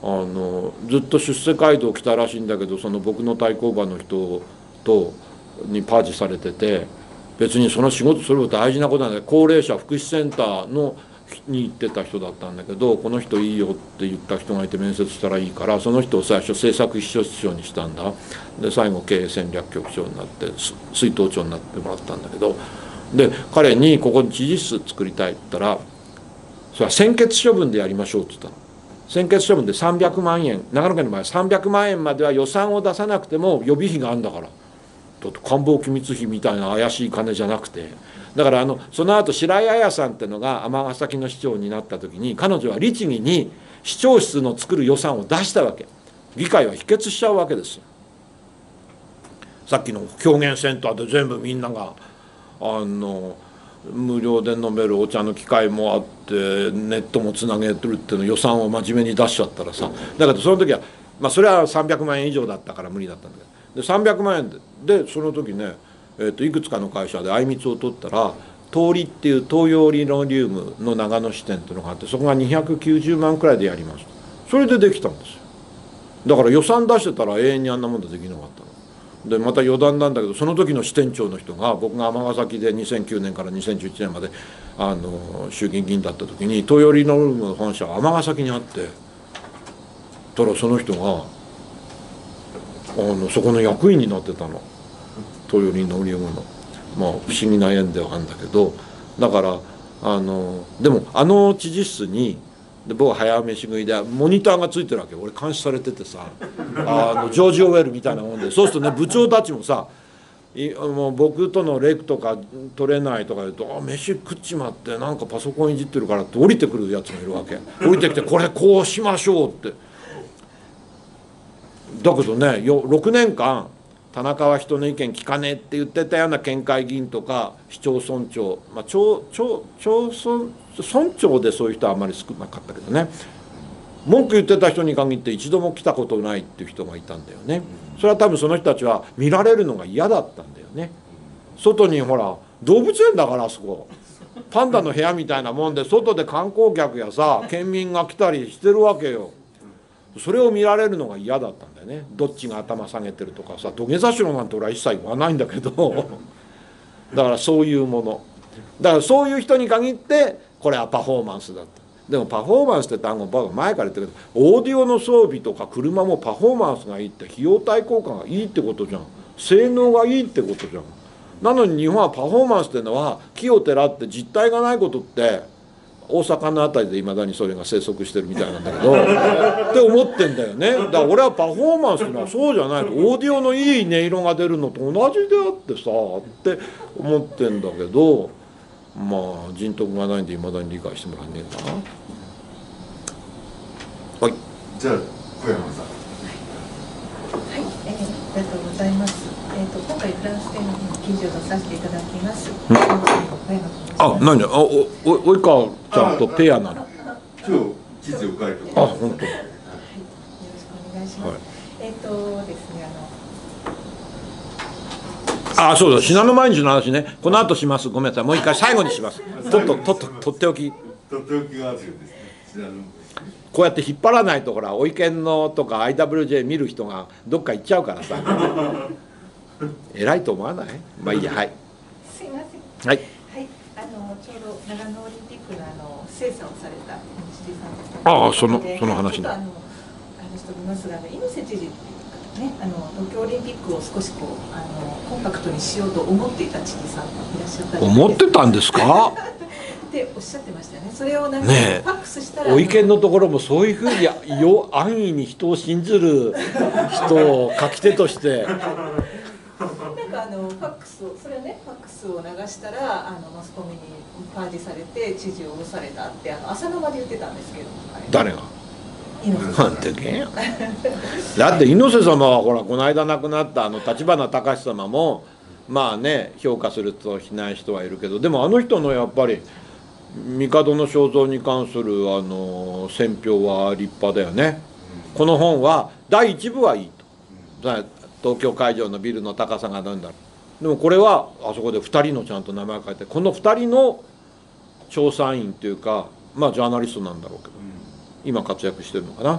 あのずっと出世街道来たらしいんだけど、その僕の対抗馬の人とにパージされてて、別にその仕事それも大事なことなんだけど、高齢者福祉センターのに行ってた人だったんだけど、この人いいよって言った人がいて面接したらいいから、その人を最初政策秘書室長にしたんだ。で最後経営戦略局長になって出納長になってもらったんだけど、で彼にここに知事室作りたいって言ったら、それは専決処分でやりましょうって言ったの。専決処分でさんびゃくまんえん、長野県の場合さんびゃくまんえんまでは予算を出さなくても予備費があるんだから、だって官房機密費みたいな怪しい金じゃなくて、だからあのその後白井彩さんっていうのが尼崎の市長になった時に、彼女は律儀に市長室の作る予算を出したわけ。議会は否決しちゃうわけですよ。さっきの表現センターで全部みんながあの無料で飲めるお茶の機会もあってネットもつなげてるっていうの予算を真面目に出しちゃったらさ、だけどその時はまあそれはさんびゃくまんえん以上だったから無理だったんだけど、でさんびゃくまんえんででその時ね、えー、といくつかの会社であいみつを取ったら、東リっていう東洋リノリウムの長野支店っていうのがあって、そこがにひゃくきゅうじゅうまんくらいでやります。それでできたんですよ。だから予算出してたら永遠にあんなもんでできなかったので、また余談なんだけど、その時の支店長の人が、僕が尼崎でにせんきゅうねんからにせんじゅういちねんまであの衆議院議員だった時に、東洋リノリウムの本社は尼崎にあって、たらその人があのそこの役員になってたの、東洋リノリウムの。まあ不思議な縁ではあるんだけど、だからあのでもあの知事室にで僕は早飯食いでモニターがついてるわけ。俺監視されててさ、あのジョージ・オウェルみたいなもんで、そうするとね部長たちもさ、いもう僕とのレクとか取れないとか言うと「あ飯食っちまってなんかパソコンいじってるから」って降りてくるやつがいるわけ。降りてきて「これこうしましょう」って。だけどねよろくねんかん田中は人の意見聞かねえって言ってたような県会議員とか市町村長、まあ、町町町村村長でそういう人はあんまり少なかったけどね、文句言ってた人に限って一度も来たことないっていう人がいたんだよね。それは多分その人たちは見られるのが嫌だったんだよね。外にほら動物園だから、あそこパンダの部屋みたいなもんで、外で観光客やさ県民が来たりしてるわけよ。それを見られるのが嫌だったんだよね。どっちが頭下げてるとかさ、土下座しろなんて俺は一切言わないんだけどだからそういうものだから、そういう人に限ってこれはパフォーマンスだった。でもパフォーマンスって単語僕は前から言ったけど、オーディオの装備とか車もパフォーマンスがいいって費用対効果がいいってことじゃん。性能がいいってことじゃん。なのに日本はパフォーマンスっていうのは奇をてらって実体がないことって、大阪のあたりでいまだにそれが生息してるみたいなんだけどって思ってんだよね。だから俺はパフォーマンスっていうのはそうじゃないと、オーディオのいい音色が出るのと同じであってさって思ってんだけど、まあ人徳がないんでいまだに理解してもらえねえかな。はい、 じゃあ小山さん。はい、 えー、ありがとうございます。えっ、ー、と今回フランスでの記事を出させていただきます。うん、 あ、何だ、あ、お、お、おいかちゃんとペアなの。 今日記事を書いてます。 あ、本当。はい、よろしくお願いします。はい、えっ、ー、とですね、 あの。あ、そうだ、信濃毎日の話ね、この後します。ごめんなさい、もう一回最後にします。とっと、とっと、とっておき。 とっておきがあるんですね。信濃。 こうやって引っ張らないと、ほら、おいけんのとか アイダブリュージェー 見る人がどっか行っちゃうからさ。偉いと思わない？まあいいや、はい。 すいません。 はい。 はい、あのちょうど長野オリンピックのあの精査をされた西出さんです。 ああ、そのその話ね。 あの話しておりますが、あの猪瀬知事っていうかね、あの東京オリンピックを少しこうあのコンパクトにしようと思っていた知事さんがいらっしゃったり。 思ってたんですか？ っておっしゃってましたよね。それをなんかファックスしたら、 お意見のところもそういうふうによ安易に人を信じる人を書き手として。 なんかあのファックスをそれをねファックスを流したらあのマスコミにパージされて知事を降ろされたってあの朝の場で言ってたんですけど、 誰が？ 猪瀬さん。 なんてけんや。だって猪瀬様はほらこの間亡くなったあの立花隆様もまあね評価するとしない人はいるけど、でもあの人のやっぱり帝の肖像に関するあの選評は立派だよね。この本はだいいち部はいいと。東京会場のビルの高さがなんだろう。でもこれはあそこでふたりのちゃんと名前書いて、このふたりの調査員というかまあジャーナリストなんだろうけど、今活躍してるのかな。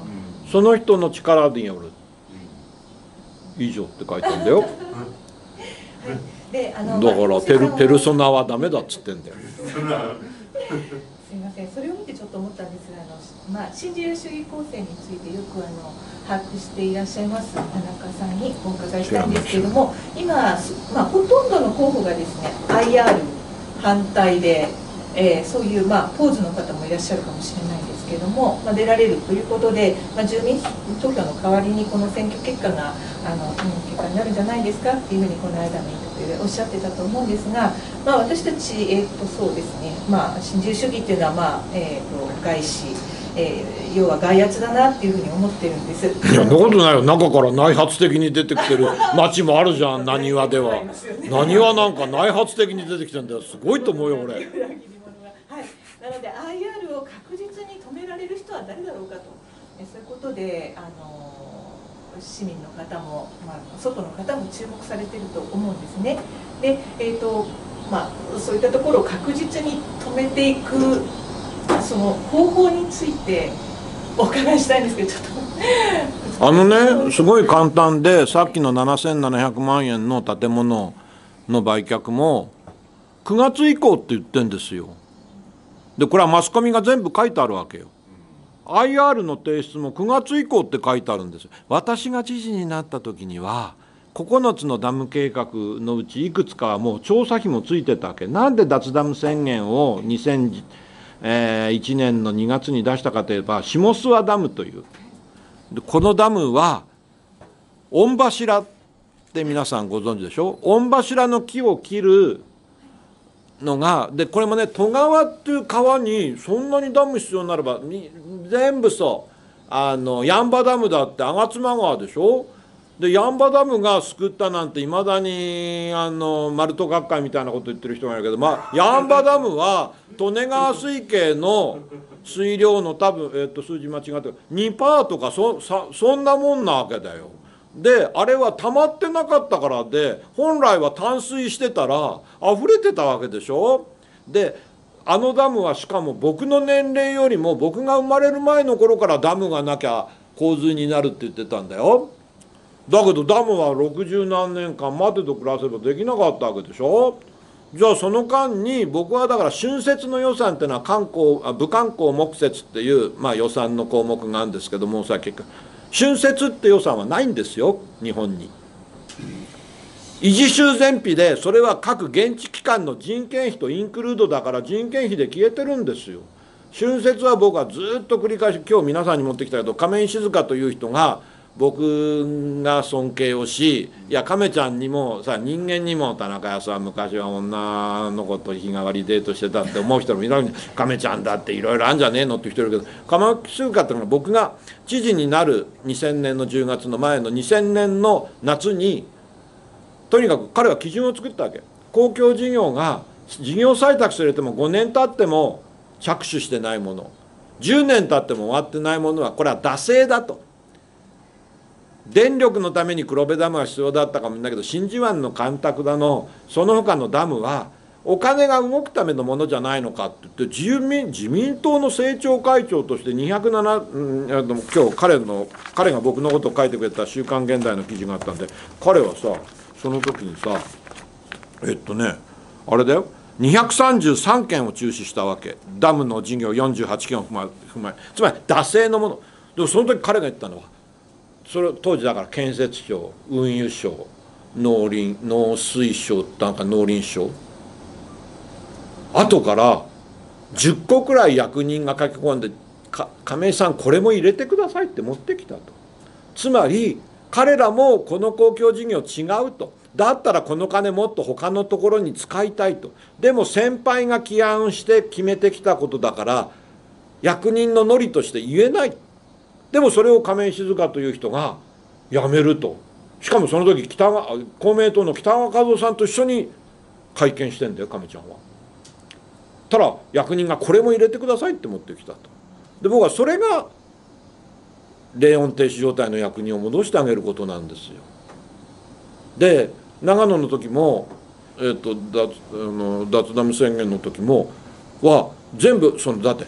その人の力による以上って書いてあるんだよ。 であのだからペルペルソナはダメだっつってんだよ。 すみません、それを見てちょっと思ったんですが、あのまあ新自由主義構成についてよくあの把握していらっしゃいます田中さんにお伺いしたいんですけれども、今まあほとんどの候補がですね アイアール 反対で、えー、そういうまあポーズの方もいらっしゃるかもしれないんですけれども、まあ、出られるということで、まあ、住民投票の代わりにこの選挙結果があの、うん、結果になるんじゃないですかっていうふうにこの間のインタビューでおっしゃってたと思うんですが、まあ、私たち、えー、とそうですね、まあ、新自由主義っていうのは、まあえー、と外資、えー、要は外圧だなっていうふうに思ってるんです。 いや、そんなことないよ。中から内発的に出てきてる町もあるじゃん、浪速では。浪速なんか内発的に出てきてんだよ。すごいと思うよ、俺。はい、 なので アイアール を確実に止められる人は誰だろうかと、そういうことであの市民の方も、まあ、外の方も注目されていると思うんですね。で、えーとまあ、そういったところを確実に止めていくその方法についてお伺いしたいんですけど、ちょっとあのね、すごい簡単で、さっきのななせんななひゃくまんえんの建物の売却もくがつ以降って言ってんですよ。でこれはマスコミが全部書いてあるわけよ。 アイアール の提出もくがつ以降って書いてあるんですよ。私が知事になった時にはここのつのダム計画のうちいくつかはもう調査費もついてたわけ。なんで脱ダム宣言をにせんいちねんのにがつに出したかといえば、下諏訪ダムというで、このダムは御柱って皆さんご存知でしょ。御柱の木を切るのがで、これもね、戸川っていう川にそんなにダム必要になれば全部そうあの八ッ場ダムだって吾妻川でしょ。で八ッ場ダムが救ったなんていまだにあの丸戸学会みたいなこと言ってる人がいるけど、まあ八ッ場ダムは利根川水系の水量の多分、えっと、数字間違ってる にパーセント とか そ, そ, そんなもんなわけだよ。であれは溜まってなかったからで、本来は淡水してたら溢れてたわけでしょ。であのダムはしかも僕の年齢よりも僕が生まれる前の頃からダムがなきゃ洪水になるって言ってたんだよ。だけどダムはろくじゅうなんねんかん待てと暮らせばできなかったわけでしょ。じゃあその間に僕はだから春節の予算っていうのは観光武観光木節っていう、まあ、予算の項目があるんですけども、さっき春節って予算はないんですよ日本に。維持修繕費でそれは各現地機関の人件費とインクルードだから人件費で消えてるんですよ。春節は僕はずっと繰り返し今日皆さんに持ってきたけど、亀井静香という人が僕が尊敬をし、いや亀ちゃんにもさ人間にも田中康は昔は女の子と日替わりデートしてたって思う人もいるのに、亀ちゃんだっていろいろあるんじゃねえのって人いるけど、亀井静香っていうのは僕が知事になるにせんねんのじゅうがつの前のにせんねんの夏にとにかく彼は基準を作ったわけ。公共事業が事業採択されてもごねん経っても着手してないもの、じゅうねん経っても終わってないものはこれは惰性だと。電力のために黒部ダムが必要だったかもしれないけど、真珠湾の干拓だのその他のダムはお金が動くためのものじゃないのかって言って、自民自民党の政調会長としてにひゃくなな、うん、今日彼の彼が僕のことを書いてくれた「週刊現代」の記事があったんで、彼はさその時にさえっとねあれだよ、にひゃくさんじゅうさんけんを中止したわけ。ダムの事業よんじゅうはちけんを含ま含まつまり惰性のものでも、その時彼が言ったのは、それ当時だから建設省、運輸省、農林農水省なんか農林省、後からじゅっこくらい役人が書き込んで「亀井さんこれも入れてください」って持ってきたと。つまり彼らもこの公共事業違うと。だったらこの金もっと他のところに使いたいと。でも先輩が起案して決めてきたことだから役人のノリとして言えない。でもそれを亀井静香という人がやめると。しかもその時北川公明党の北川和夫さんと一緒に会見してんだよ亀ちゃんは。ただ役人がこれも入れてくださいって持ってきたと。で僕はそれが冷温停止状態の役人を戻してあげることなんですよ。で長野の時も、えー、と脱あの脱ダム宣言の時もは全部そのだって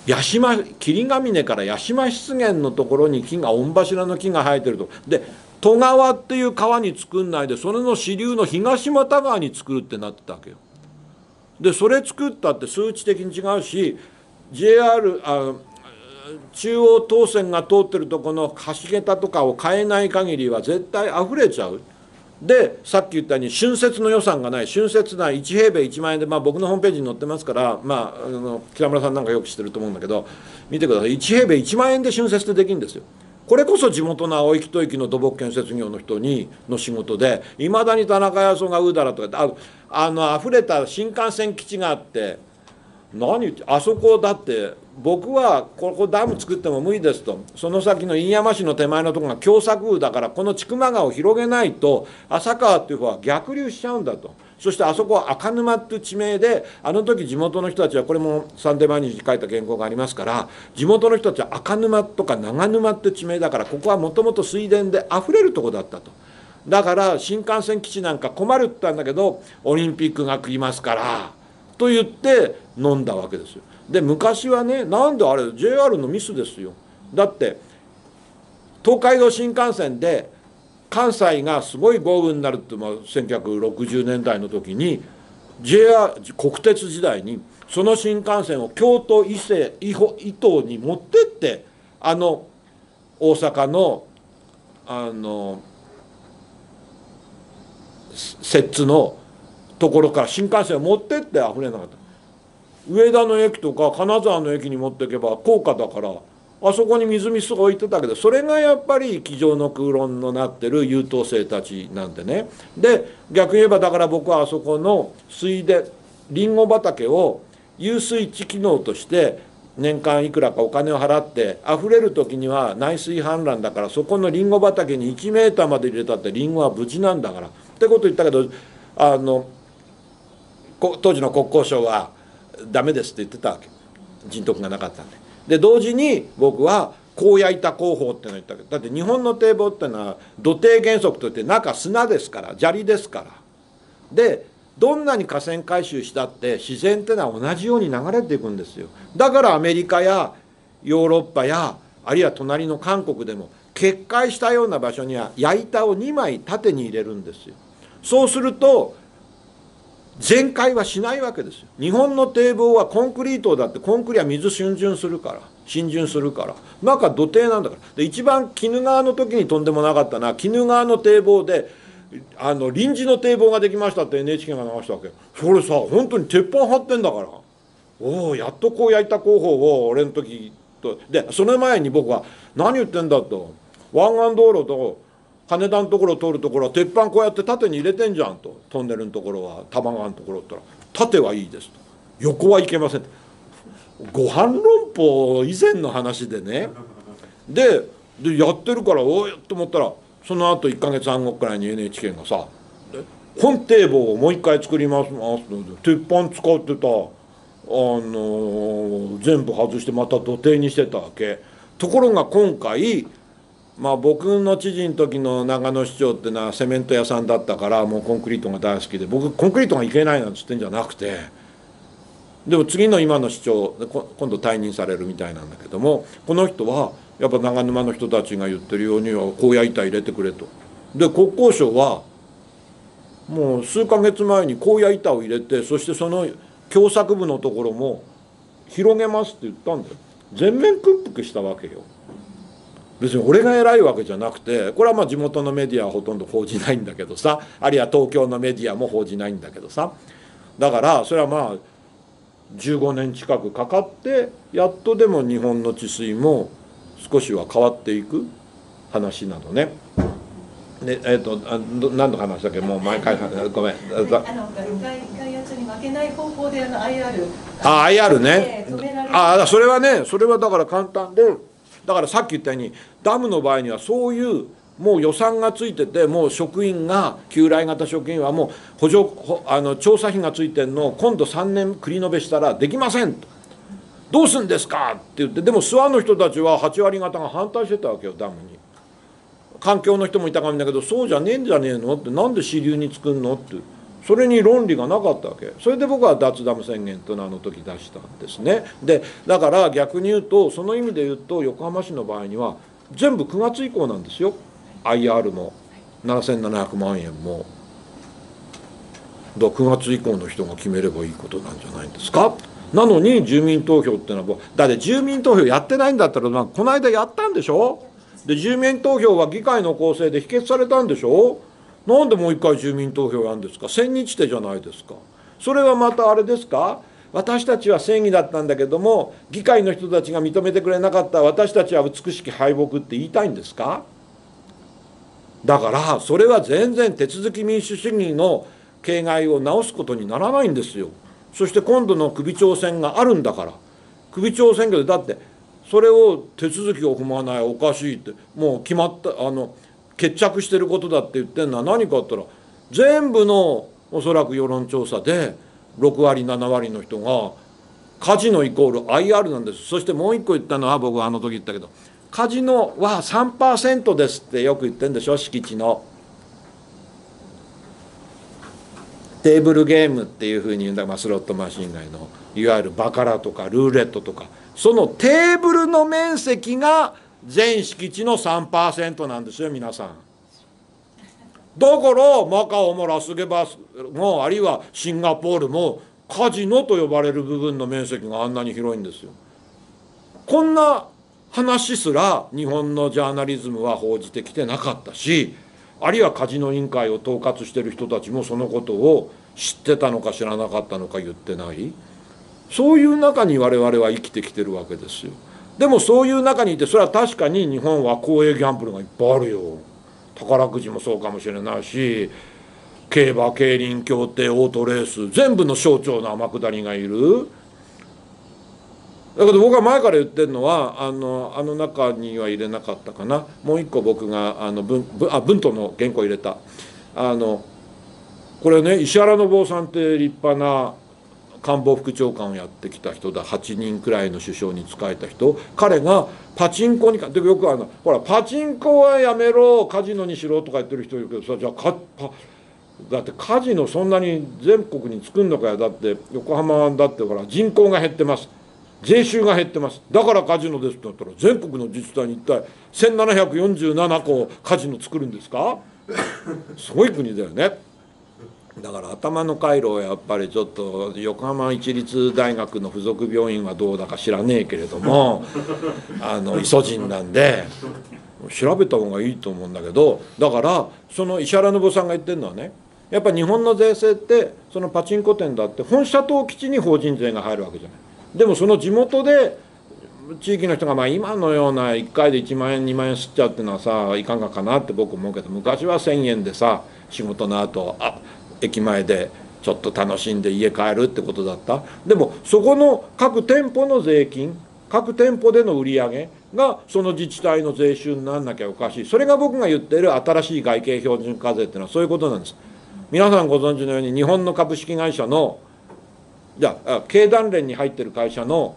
八島霧ヶ峰から八島湿原のところに木が御柱の木が生えてると。で戸川っていう川に作んないでそれの支流の東俣川に作るってなってたわけよ。でそれ作ったって数値的に違うし ジェイアール あ中央東線が通ってるとこの橋桁とかを変えない限りは絶対あふれちゃう。でさっき言ったように春節の予算がない春節内いち平米いちまん円で、まあ、僕のホームページに載ってますから、まあ、あの北村さんなんかよく知ってると思うんだけど見てください。いち平米いちまん円で春節ってできるんですよ。これこそ地元の青木と息の土木建設業の人にの仕事でいまだに田中康夫がうだらとかってああの溢れた新幹線基地があって何言ってあそこだって僕はここダム作っても無理ですと。その先の飯山市の手前のところが狭窄雨だからこの千曲川を広げないと浅川っていう方は逆流しちゃうんだと。そしてあそこは赤沼っていう地名であの時地元の人たちはこれもサンデー毎日に書いた原稿がありますから地元の人たちは赤沼とか長沼っていう地名だからここはもともと水田であふれるとこだったと。だから新幹線基地なんか困るって言ったんだけどオリンピックが来ますからと言って飲んだわけですよ。で昔はねなんであれ ジェイアール のミスですよ。だって東海道新幹線で関西がすごい豪雨になるって、まあ、せんきゅうひゃくろくじゅうねんだいの時に ジェイアール 国鉄時代にその新幹線を京都伊勢伊東に持ってってあの大阪のあの摂津のところから新幹線を持ってってあふれなかった。上田の駅とか金沢の駅に持っていけば高価だからあそこに水みそが置いてたけどそれがやっぱり机上の空論のなってる優等生たちなんでね。で逆に言えばだから僕はあそこの水田りんご畑を遊水池機能として年間いくらかお金を払ってあふれる時には内水氾濫だからそこのりんご畑にいちメーターまで入れたってりんごは無事なんだからってこと言ったけどあの当時の国交省はダメですって言ってたわけ。人徳がなかったんで。で同時に僕は高野板工法っていうのを言ったけどだって日本の堤防っていうのは土底原則といって中砂ですから砂利ですから。でどんなに河川改修したって自然っていうのは同じように流れていくんですよ。だからアメリカやヨーロッパやあるいは隣の韓国でも決壊したような場所には矢板をにまい縦に入れるんですよ。そうすると全壊はしないわけですよ。日本の堤防はコンクリートだってコンクリは水浸潤するから浸潤するから中土底なんだから。で一番鬼怒川の時にとんでもなかったのは鬼怒川の堤防であの臨時の堤防ができましたって エヌエイチケー が流したわけ。それさ本当に鉄板張ってんだからおおやっとこう焼いた工法を俺の時とでその前に僕は何言ってんだと湾岸道路と羽田のところ通るところは鉄板こうやって縦に入れてんじゃんとトンネルのところは多摩川のところって言ったら縦はいいですと横はいけませんとご飯論法以前の話でねででやってるからおおと思ったらその後いっかげつはんごくらいに エヌエイチケー がさ本堤防をもう一回作りますので鉄板使ってたあの全部外してまた土手にしてたわけ。ところが今回まあ僕の知事の時の長野市長っていうのはセメント屋さんだったからもうコンクリートが大好きで僕コンクリートがいけないなんて言ってんじゃなくてでも次の今の市長今度退任されるみたいなんだけどもこの人はやっぱ長沼の人たちが言ってるようには高野板入れてくれと。で国交省はもう数ヶ月前に高野板を入れてそしてその狭窄部のところも広げますって言ったんだよ。全面屈服したわけよ。別に俺が偉いわけじゃなくてこれはまあ地元のメディアはほとんど報じないんだけどさあるいは東京のメディアも報じないんだけどさだからそれはまあじゅうごねん近くかかってやっとでも日本の治水も少しは変わっていく話なのね。でえっ、ー、とあ何の話だっけもう毎回ごめん。あの外圧に負けない方法であの アイアールあ アイアール ね。あそれはねそれはだから簡単でだからさっき言ったようにダムの場合にはそういうもう予算がついててもう職員が旧来型職員はもう補助あの調査費がついてるのを今度さんねん繰り延べしたらできませんと。どうすんですかって言ってでも諏訪の人たちははちわり方が反対してたわけよダムに。環境の人もいたかもしれないけどそうじゃねえんじゃねえのってなんで支流に作るのってそれに論理がなかったわけ。それで僕は脱ダム宣言というのはあの時出したんですね。でだから逆に言うと、その意味で言うと横浜市の場合には全部くがつ以降なんですよ。 アイアール もななせんななひゃくまんえんも。だからくがつ以降の人が決めればいいことなんじゃないんですか。なのに住民投票っていうのは、だって住民投票やってないんだったら、まあ、この間やったんでしょ。で住民投票は議会の構成で否決されたんでしょ。なんでもう一回住民投票やるんですか。千日手じゃないですか。それはまたあれですか、私たちは正義だったんだけども議会の人たちが認めてくれなかった、私たちは美しき敗北って言いたいんですか。だからそれは全然手続き民主主義の形骸を直すことにならないんですよ。そして今度の首長選があるんだから、首長選挙でだってそれを手続きを踏まないおかしいってもう決まったあの決着してることだって言ってるのは何かあったら、全部のおそらく世論調査でろくわりななわりの人がカジノイコール アイアール なんです。そしてもう一個言ったのは、僕はあの時言ったけど、カジノは さんパーセント ですってよく言ってるんでしょ。敷地のテーブルゲームっていうふうに言うんだ、まあ、スロットマシン街のいわゆるバカラとかルーレットとか、そのテーブルの面積が全敷地の さんパーセント なんですよ皆さん。だからマカオもラスベガスもあるいはシンガポールもカジノと呼ばれる部分の面積があんなに広いんですよ。こんな話すら日本のジャーナリズムは報じてきてなかったし、あるいはカジノ委員会を統括している人たちもそのことを知ってたのか知らなかったのか言ってない。そういう中に我々は生きてきてるわけですよ。でもそういう中にいて、それは確かに日本は公営ギャンブルがいっぱいあるよ。宝くじもそうかもしれないし、競馬競輪競艇オートレース、全部の省庁の天下りがいる。だけど僕は前から言ってるのは、あのあの中には入れなかったかな、もう一個僕があの文あ文との原稿入れた、あのこれね、石原信夫さんって立派な官房副長官をやってきた人だ。はちにんくらいの首相に仕えた人、彼がパチンコにかでよくあのほらパチンコはやめろカジノにしろとか言ってる人いるけどさ、じゃあかパだってカジノそんなに全国に作んのかよ。だって横浜だってほら人口が減ってます、税収が減ってます、だからカジノですってなったら、全国の自治体に一体せんななひゃくよんじゅうななこカジノ作るんですか。すごい国だよね。だから頭の回路はやっぱりちょっと横浜市立大学の附属病院はどうだか知らねえけれどもあのイソジンなんで調べた方がいいと思うんだけど、だからその石原信夫さんが言ってるのはね、やっぱり日本の税制ってそのパチンコ店だって本社等基地に法人税が入るわけじゃない。でもその地元で地域の人がまあ今のようないっかいでいちまんえんにまんえん吸っちゃうっていうのはさいかがかなって僕思うけど、昔はせんえんでさ仕事の後あ駅前でちょっと楽しんで家帰るってことだった。でもそこの各店舗の税金、各店舗での売り上げがその自治体の税収にならなきゃおかしい。それが僕が言っている新しい外形標準課税っていうのはそういうことなんです。皆さんご存知のように日本の株式会社のじゃあ経団連に入ってる会社の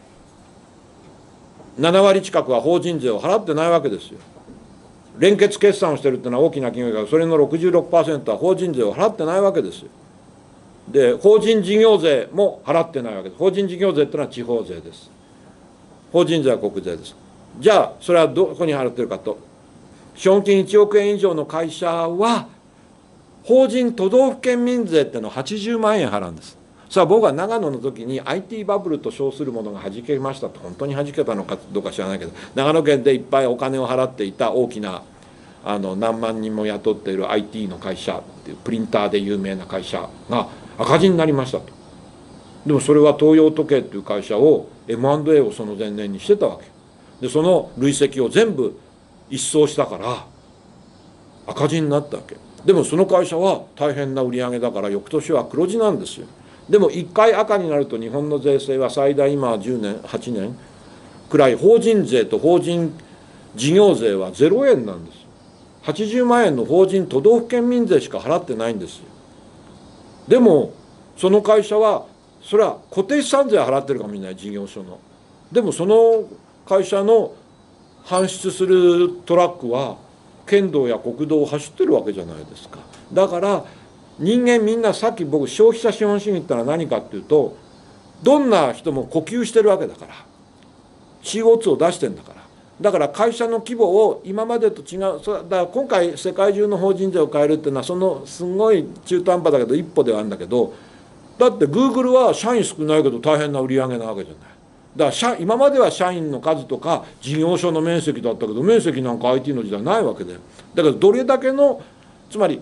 ななわり近くは法人税を払ってないわけですよ。連結決算をしてるっていうのは大きな企業がそれの ろくじゅうろくパーセント は法人税を払ってないわけですよ。で法人事業税も払ってないわけです。法人事業税っていうのは地方税です。法人税は国税です。じゃあそれはどこに払ってるかと、資本金いちおくえん以上の会社は法人都道府県民税っていうのをはちじゅうまんえん払うんです。さあ僕は長野の時に アイティー バブルと称するものがはじけましたと、本当にはじけたのかどうか知らないけど、長野県でいっぱいお金を払っていた大きなあの何万人も雇っている アイティー の会社っていうプリンターで有名な会社が赤字になりましたと。でもそれは東洋時計っていう会社を エムアンドエー をその前年にしてたわけで、その累積を全部一掃したから赤字になったわけ。でもその会社は大変な売り上げだから翌年は黒字なんですよ。でもいっかい赤になると日本の税制は最大今じゅうねんはちねんくらい法人税と法人事業税はゼロえんなんです。はちじゅうまんえんの法人都道府県民税しか払ってないんですよ。でもその会社はそれは固定資産税は払ってるかもしれない、事業所の。でもその会社の搬出するトラックは県道や国道を走ってるわけじゃないですか。だから人間みんな、さっき僕消費者資本主義ってのは何かっていうと、どんな人も呼吸してるわけだから、 シーオーツー を出してんだから。だから会社の規模を今までと違う、それだから今回世界中の法人税を変えるっていうのはそのすごい中途半端だけど一歩ではあるんだけど、だってグーグルは社員少ないけど大変な売り上げなわけじゃない。だから社今までは社員の数とか事業所の面積だったけど、面積なんか アイティー の時代ないわけで、だからどれだけのつまり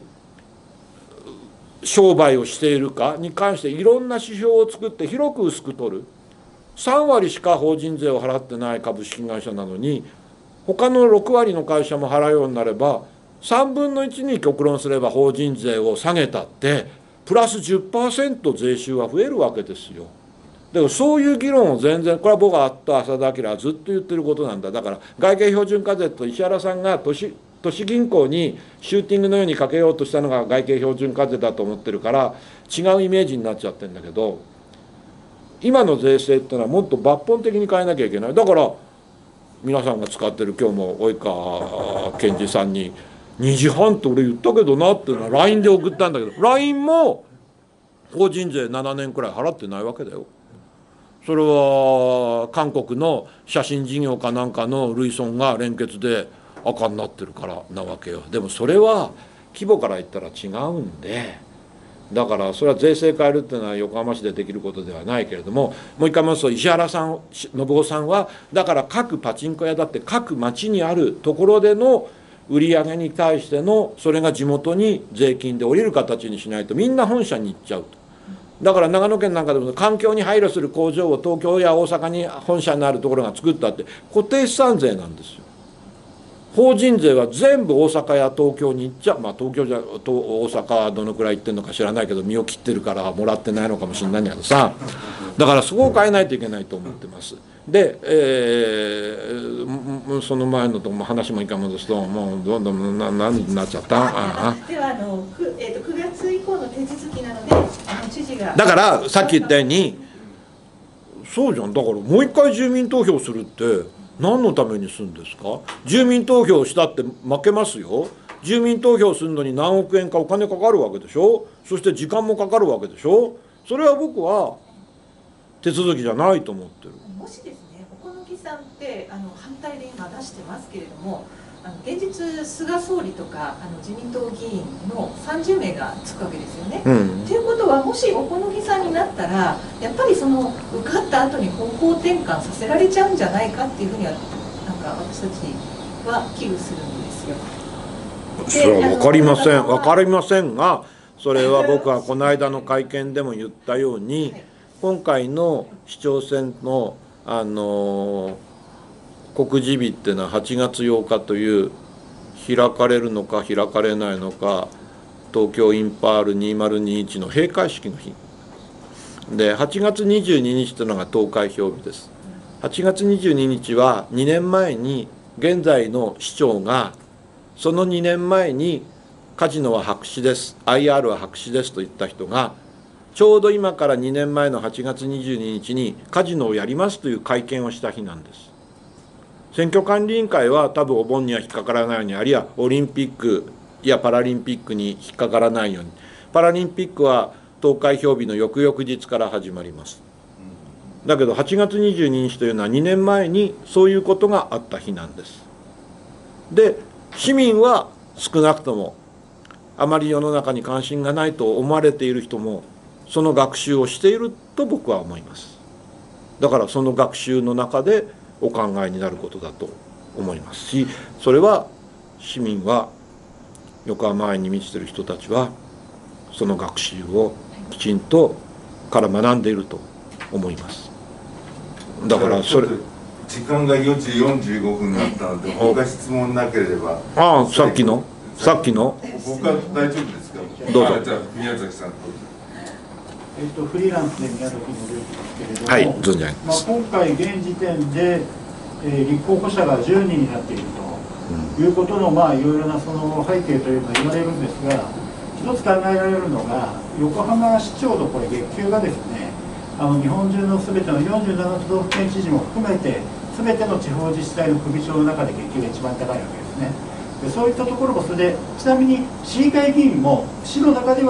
商売をしているかに関していろんな指標を作って広く薄く取る。さんわりしか法人税を払ってない株式会社なのに、他のろくわりの会社も払うようになれば、さんぶんのいちに極論すれば法人税を下げたってプラス じゅっパーセント 税収は増えるわけですよ。だからそういう議論を全然、これは僕はと浅田彰はずっと言ってることなんだ。だから外形標準課税と石原さんが都市都市銀行にシューティングのようにかけようとしたのが外形標準課税だと思ってるから違うイメージになっちゃってるんだけど、今の税制っていうのはもっと抜本的に変えなきゃいけない。だから皆さんが使ってる今日も及川健二さんににじはんって俺言ったけどなっていうのは ライン で送ったんだけど、 ライン も法人税ななねんくらい払ってないわけだよ。それは韓国の写真事業かなんかの累損が連結で赤になってるからなわけよ。でもそれは規模から言ったら違うんで、だからそれは税制変えるっていうのは横浜市でできることではないけれども、もう一回申すと石原さん信夫さんはだから各パチンコ屋だって各町にあるところでの売り上げに対してのそれが地元に税金で降りる形にしないとみんな本社に行っちゃうと。だから長野県なんかでも環境に配慮する工場を東京や大阪に本社にあるところが作ったって固定資産税なんですよ。法人税は全部大阪や東京に行っちゃう、まあ東京じゃ大阪はどのくらい行ってるのか知らないけど身を切ってるからもらってないのかもしれないんだけどさ、だからそこを変えないといけないと思ってます。で、えー、その前のとも話もいいか戻すともうどんどんな何になっちゃった。あではあの 9, えー、とくがつ以降の手続きなのであの知事がだからさっき言ったようにそうじゃん。だからもう一回住民投票するって何のためにするんですか。住民投票したって負けますよ。住民投票するのに何億円かお金かかるわけでしょ。そして時間もかかるわけでしょ。それは僕は手続きじゃないと思ってる。 もしですね、小此木さんってあの反対で今出してますけれども、あの現実菅総理とかあの自民党議員のさんじゅうめいがつくわけですよね。と、うん、いうことはもし小此木さんになったらやっぱりその受かった後に方向転換させられちゃうんじゃないかっていうふうにはなんか私たちは危惧するんですよ。 それは分かりません分かりませんが、それは僕はこの間の会見でも言ったように、はい、今回の市長選のあの告示日っていうのははちがつようかという開かれるのか開かれないのか東京インパールにせんにじゅういちの閉会式の日で、はちがつにじゅうににちというのが投開票日です。はちがつにじゅうににちはにねんまえに現在の市長がそのにねんまえにカジノは白紙です アイアール は白紙ですと言った人がちょうど今からにねんまえのはちがつにじゅうににちにカジノをやりますという会見をした日なんです。選挙管理委員会は多分お盆には引っかからないように、あるいはオリンピックやパラリンピックに引っかからないように、パラリンピックは投開票日の翌々日から始まります。だけどはちがつにじゅうににちというのはにねんまえにそういうことがあった日なんです。で、市民は少なくともあまり世の中に関心がないと思われている人もその学習をしていると僕は思います。だからその学習の中でお考えになることだと思いますし、それは市民は横浜愛に満ちている人たちはその学習をきちんとから学んでいると思います。だからそれ時間がよじよんじゅうごふんになったので他質問なければ。 ああ、さっきのさっきの僕は大丈夫ですか。 どうぞ。 じゃあ宮崎さん。 えっと、フリーランスで宮崎のりょうですけれども、 はい、存じ上げます。 まあ、今回現時点で、えー、立候補者がじゅうにんになっているということの、まあ、いろいろなその背景というのが言われるんですが、一つ考えられるのが横浜市長のこれ月給がですね、あの日本中のすべてのよんじゅうななとどうふけん知事も含めてすべての地方自治体の首長の中で月給が一番高いわけですね。でそういったところもそれで、ちなみに市議会議員も市の中では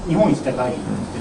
日本一高いです、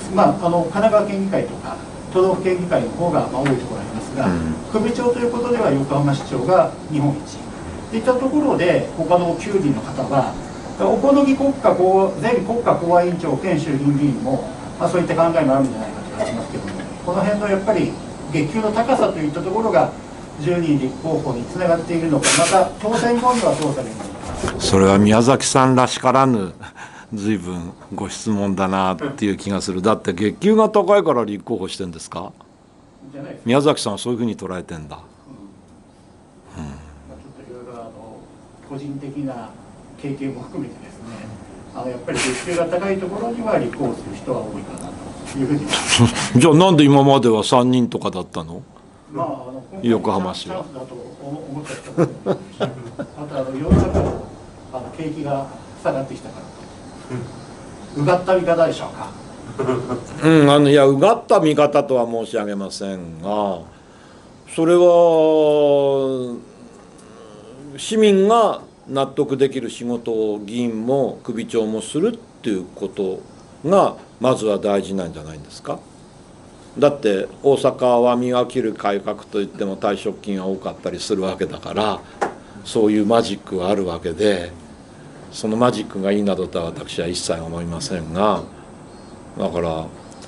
まあ、あの神奈川県議会とか都道府県議会の方がまあ多いところありますが、首長ということでは横浜市長が日本一といったところで、他のきゅうにんの方は、小此木国家公前国家公安委員長兼衆議院議員も、まあ、そういった考えもあるんじゃないかと言われますけども、この辺のやっぱり月給の高さといったところがじゅうにん立候補につながっているのか、また当選後にはどうされるのか。 それは宮崎さんらしからぬ随分ご質問だなっていう気がする。だって月給が高いから立候補してんですか？宮崎さんはそういうふうに捉えてんだ。 うんうん、まあ、ちょっといろいろあの個人的な経験も含めてですね、あのやっぱり月給が高いところには立候補する人は多いかなというふうにじゃあなんで今まではさんにんとかだったの？ まあ、あの横浜市は。 チャンスだと思った人もいますし、あとあの世の中のあの景気が下がってきたからと、うがった見方でしょうか。 うん、あのいやうがった見方とは申し上げませんが、それは市民が納得できる仕事を議員も首長もするっていうことがまずは大事なんじゃないんですか。だって大阪は身が切る改革といっても退職金が多かったりするわけだから、そういうマジックがあるわけで、そのマジックがいいなどとは私は一切思いませんが、だから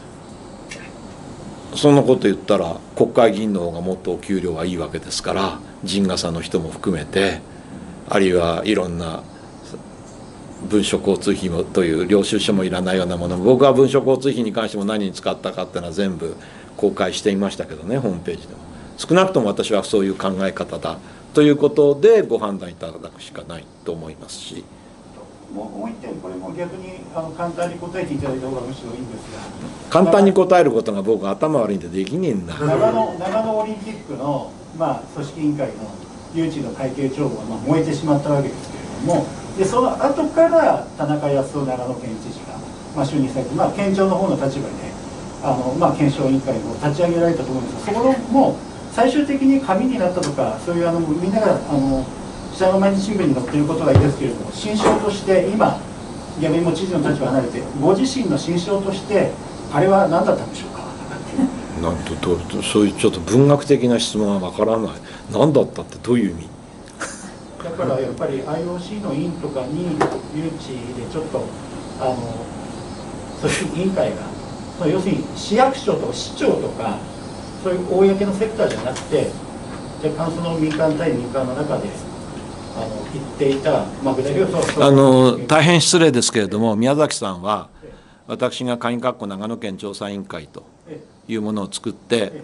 そんなこと言ったら国会議員の方がもっとお給料はいいわけですから、陣笠の人も含めて、あるいはいろんな文書交通費もという領収書もいらないようなものも、僕は文書交通費に関しても何に使ったかっていうのは全部公開していましたけどね、ホームページでも。少なくとも私はそういう考え方だということでご判断いただくしかないと思いますし。 もう一点、これも逆にあの簡単に答えていただいた方がむしろいいんですが、 簡単に答えることが僕頭悪いんでできねえんだ。 長野長野オリンピックの、まあ、組織委員会の誘致の会計帳簿が、まあ、燃えてしまったわけですけれども、でその後から田中康夫長野県知事が、まあ、就任されて、まあ、県庁の方の立場であの、まあ、検証委員会を立ち上げられたと思うんですが、そこのもう最終的に紙になったとか、そういうあのみんながあの下の毎日新聞に載っていることがいいですけれども、心象として今逆にもう知事の立場を離れてご自身の心象としてあれは何だったんでしょうか。 なんとどうそういうちょっと文学的な質問はわからない。何だったってどういう意味？ だからやっぱり アイオーシー の委員とかに誘致でちょっとあの組織委員会が、要するに市役所と市長とかそういう公のセクターじゃなくて、若干その民間対民間の中であの言っていた、まあ、具体的にはあの大変失礼ですけれども、宮崎さんは私が上括弧長野県調査委員会というものを作って、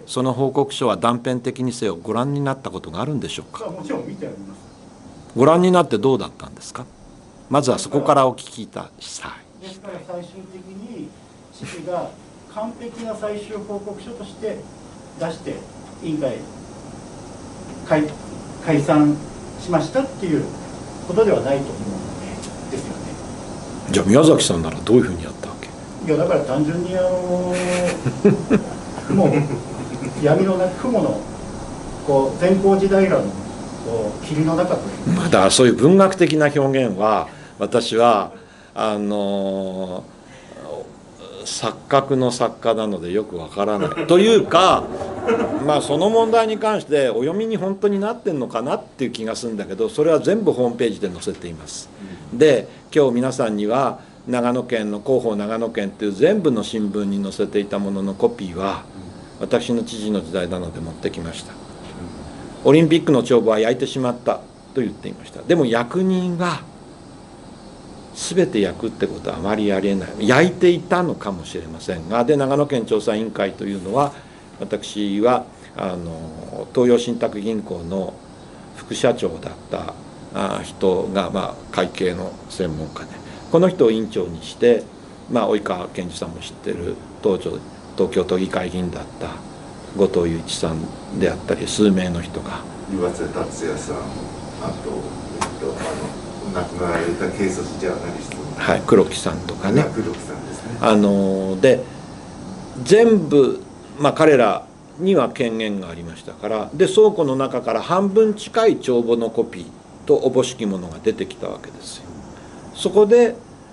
その報告書は断片的にせよご覧になったことがあるんでしょうか。 もちろん見てあります。 ご覧になってどうだったんですか。まずはそこからお聞きしたい。 ですから最終的に知事が完璧な最終報告書として出して委員会解解散しましたっていうことではないと思うのでですよね。 じゃあ宮崎さんならどういうふうにやったわけ？ いやだから単純にあの雲闇の中雲のこう善光寺平のこう霧の中という、 まあ、だからそういう文学的な表現は私はあの錯覚の作家なのでよくわからないというか、まあその問題に関してお読みに本当になってんのかなっていう気がするんだけど、それは全部ホームページで載せています。で今日皆さんには長野県の広報長野県っていう全部の新聞に載せていたもののコピーは私の知事の時代なので持ってきました。オリンピックの帳簿は焼いてしまったと言っていました。でも役人が全て焼くってことはあまりありえない。焼いていたのかもしれませんが、で長野県調査委員会というのは私はあの東洋信託銀行の副社長だった人が、まあ、会計の専門家で、この人を委員長にして、まあ、及川健二さんも知ってる東京、東京都議会議員だった後藤祐一さんであったり数名の人が、 岩瀬達也さん、あと、えっと、あの亡くなられた警察ジャーナリストの、 はい、黒木さんとかね、 黒木さんですね。 あので全部、まあ、彼らには権限がありましたから、で倉庫の中から半分近い帳簿のコピーとおぼしきものが出てきたわけですよ。そこで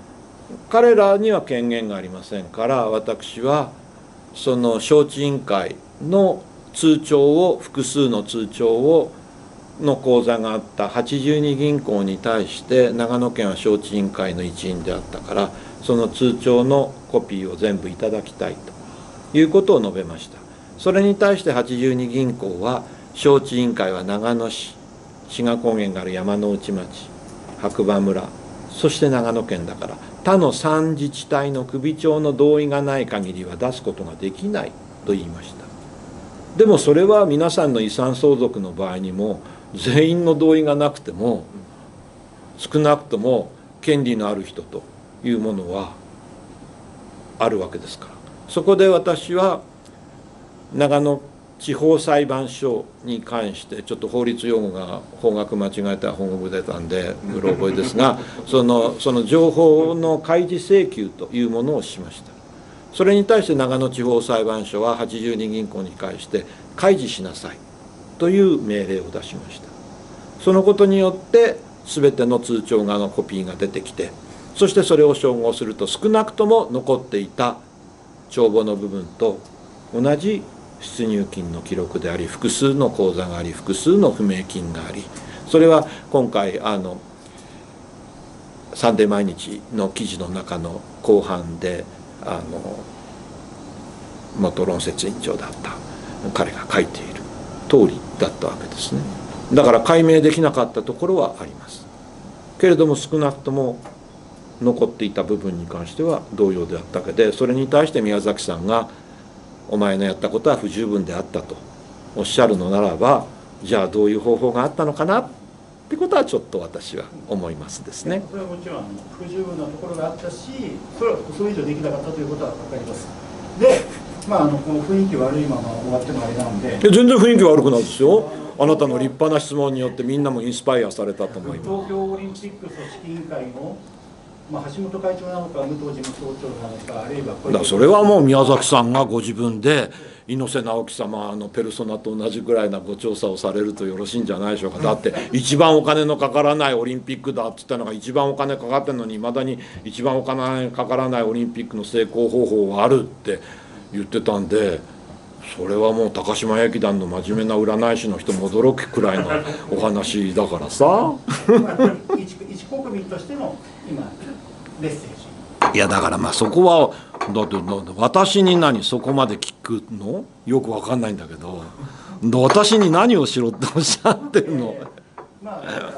彼らには権限がありませんから、私はその招致委員会の通帳を、複数の通帳をの口座があったはちじゅうに銀行に対して、長野県は招致委員会の一員であったから、その通帳のコピーを全部いただきたいということを述べました。それに対してはちじゅうに銀行は、招致委員会は長野市、志賀高原がある山ノ内町、白馬村、そして長野県だから、他のさん自治体の首長の同意がない限りは出すことができないと言いました。でもそれは皆さんの遺産相続の場合にも、全員の同意がなくても、少なくとも権利のある人というものはあるわけですから、そこで私は長野地方裁判所に関して、ちょっと法律用語が法学間違えた本が出たんでうろ覚えですが、そのその情報の開示請求というものをしました。それに対して長野地方裁判所ははちじゅうに銀行に対して開示しなさいという命令を出しました。そのことによって全ての通帳側のコピーが出てきて、そしてそれを照合すると、少なくとも残っていた帳簿の部分と同じ出入金の記録であり、複数の口座があり、複数の不明金があり、それは今回あのサンデー毎日の記事の中の後半で、あの元論説委員長だった彼が書いている通りだったわけですね。だから解明できなかったところはありますけれども、少なくとも残っていた部分に関しては同様であったわけで、それに対して宮崎さんがお前のやったことは不十分であったとおっしゃるのならば、じゃあどういう方法があったのかなってことはちょっと私は思いますですね。 それはもちろん不十分なところがあったし、それはそれ以上できなかったということは分かります。で、まあ、あのこの雰囲気悪いまま終わってもあれなんで、 全然雰囲気悪くないですよ。あなたの立派な質問によってみんなもインスパイアされたと思います。 東京オリンピック組織委員会の、まあ、橋本会長なのか武藤事務総長なのか、あるいはだからそれはもう宮崎さんがご自分で猪瀬直樹様のペルソナと同じぐらいなご調査をされるとよろしいんじゃないでしょうか。だって一番お金のかからないオリンピックだって言ったのが、一番お金かかってるのにいまだに一番お金かからないオリンピックの成功方法があるって言ってたんで、それはもう高島劇団の真面目な占い師の人も驚くくらいのお話だからさ一, 一国民としての今メッセージ。 いやだからまあそこはだって私に何そこまで聞くのよく分かんないんだけど、私に何をしろっておっしゃってるの。 えー、まああの全部あ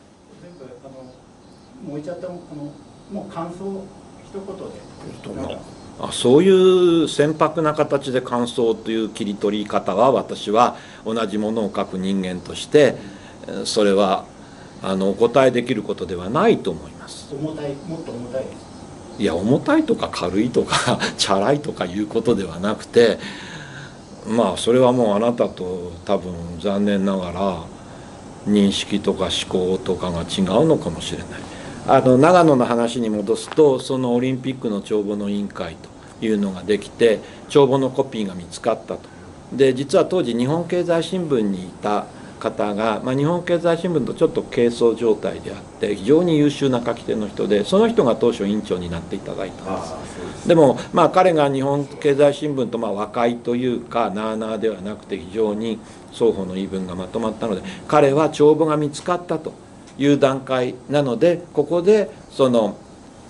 の燃えちゃったあのもう感想一言で。 あそういう船舶な形で感想という切り取り方は、私は同じものを書く人間としてそれはあのお答えできることではないと思います。 重たい、もっと重たいです。 いや重たいとか軽いとかチャラいとかいうことではなくて、まあそれはもうあなたと多分残念ながら認識とか思考とかが違うのかもしれない。あの長野の話に戻すと、そのオリンピックの帳簿の委員会というのができて、帳簿のコピーが見つかったと。で実は当時日本経済新聞にいた方が、まあ、日本経済新聞とちょっと係争状態であって、非常に優秀な書き手の人で、その人が当初委員長になっていただいたんです。でもまあ彼が日本経済新聞とまあ和解というかなあなあではなくて、非常に双方の言い分がまとまったので、彼は帳簿が見つかったという段階なので、ここでその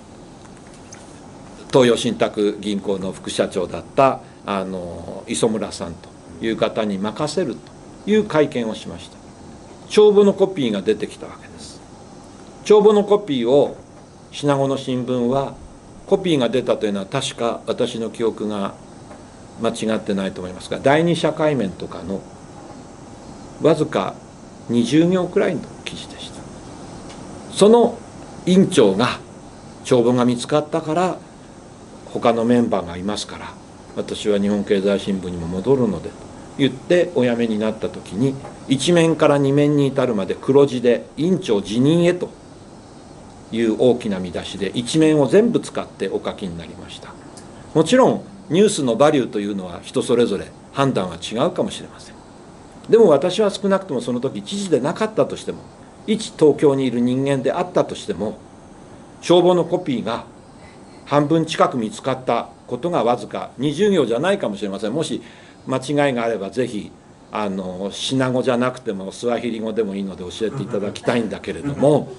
東洋信託銀行の副社長だったあの磯村さんという方に任せるという会見をしました。帳簿のコピーが出てきたわけです。帳簿のコピーを品子の新聞は、コピーが出たというのは確か私の記憶が間違ってないと思いますが、第二社会面とかのわずかにじゅう行くらいの記事でした。その委員長が帳簿が見つかったから他のメンバーがいますから、私は日本経済新聞にも戻るのでと言ってお辞めになった時に、いち面からに面に至るまで黒字で委員長辞任へという大きな見出しでいち面を全部使ってお書きになりました。もちろんニュースのバリューというのは人それぞれ判断は違うかもしれません。でも私は少なくともその時知事でなかったとしても、一東京にいる人間であったとしても、帳簿のコピーが半分近く見つかったことがわずかにじゅう行じゃないかもしれません。もし間違いがあればぜひあのシナ語じゃなくてもスワヒリ語でもいいので教えていただきたいんだけれども、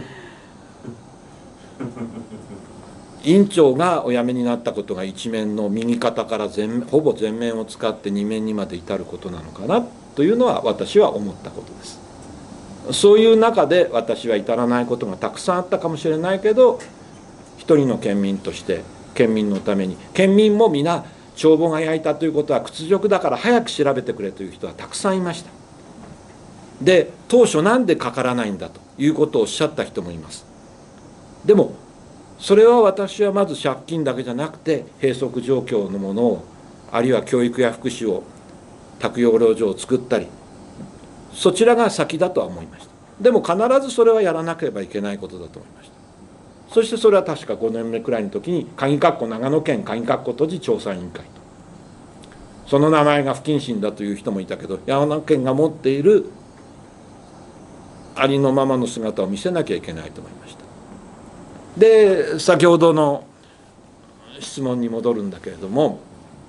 院長がお辞めになったことが一面の右肩から全ほぼ全面を使って二面にまで至ることなのかなというのは私は思ったことです。そういう中で私は至らないことがたくさんあったかもしれないけど、一人の県民として県民のために、県民も皆帳簿が焼いたということは屈辱だから早く調べてくれという人はたくさんいました。で当初なんでかからないんだということをおっしゃった人もいます。でもそれは私はまず借金だけじゃなくて閉塞状況のものを、あるいは教育や福祉を託養老所を作ったり、そちらが先だとは思いました。でも必ずそれはやらなければいけないことだと思いました。そしてそれは確かごねんめくらいの時に鍵括弧長野県鍵括弧都市調査委員会と、その名前が不謹慎だという人もいたけど、長野県が持っているありのままの姿を見せなきゃいけないと思いました。で先ほどの質問に戻るんだけれども、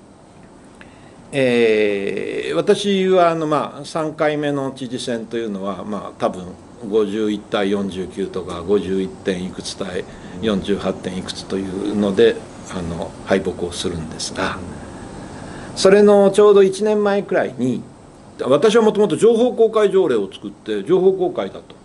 えー、私はあの、まあ、さんかいめの知事選というのは、まあ、多分ごじゅういちたいよんじゅうきゅうとかごじゅういってんいくつ対よんじゅうはってんいくつというのであの敗北をするんですが、それのちょうどいちねんまえくらいに私はもともと情報公開条例を作って情報公開だと。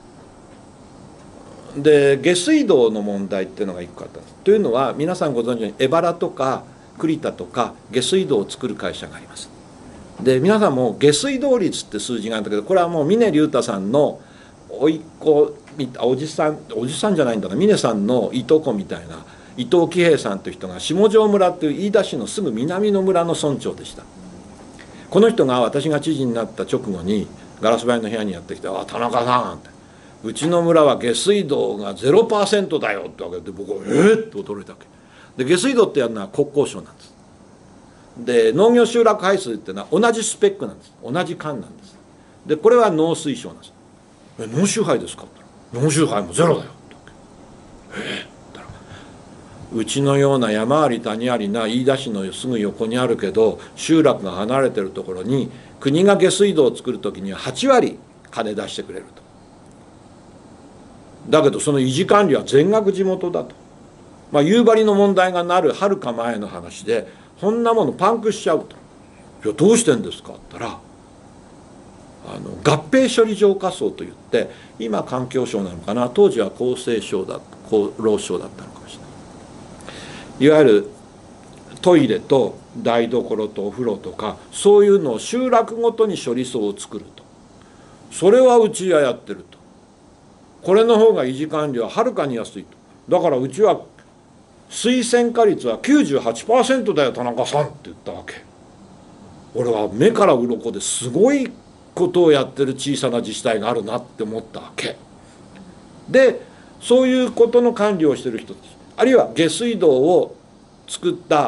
で下水道の問題っていうのがいっこあったんです。というのは皆さんご存知のように江原とか栗田とか下水道を作る会社があります。で皆さんも下水道率って数字があるんだけど、これはもう峰竜太さんのおいっ子おじさんおじさんじゃないんだな峰さんのいとこみたいな伊藤喜平さんという人が下條村という飯田市のすぐ南の村の村長でした。この人が私が知事になった直後にガラス張りの部屋にやってきて「あ田中さん」って。うちの村は下水道が ゼロパーセント だよってわけで、僕は「えー!」って驚いたわけで、下水道ってやるのは国交省なんです。で農業集落排水っていうのは同じスペックなんです。同じ管なんです。でこれは農水省なんです。え農集配ですかって言ったら、農集配もゼロだよってわけ。えー、って言ったら、うちのような山あり谷ありな飯田市のすぐ横にあるけど集落が離れてるところに国が下水道を作る時にははちわり金出してくれると。だけどその維持管理は全額地元だと。まあ夕張の問題がなるはるか前の話で、こんなものパンクしちゃうと。いやどうしてんですかって言ったら、あの合併処理場仮想といって、今環境省なのかな、当時は厚生省だ厚労省だったのかもしれない。いわゆるトイレと台所とお風呂とかそういうのを集落ごとに処理層を作ると。それはうちはやってると。これの方が維持管理ははるかに安いと。だからうちは水洗化率は きゅうじゅうはちパーセント だよ田中さんって言ったわけ。俺は目から鱗ですごいことをやってる小さな自治体があるなって思ったわけで、そういうことの管理をしてる人たち、あるいは下水道を作った、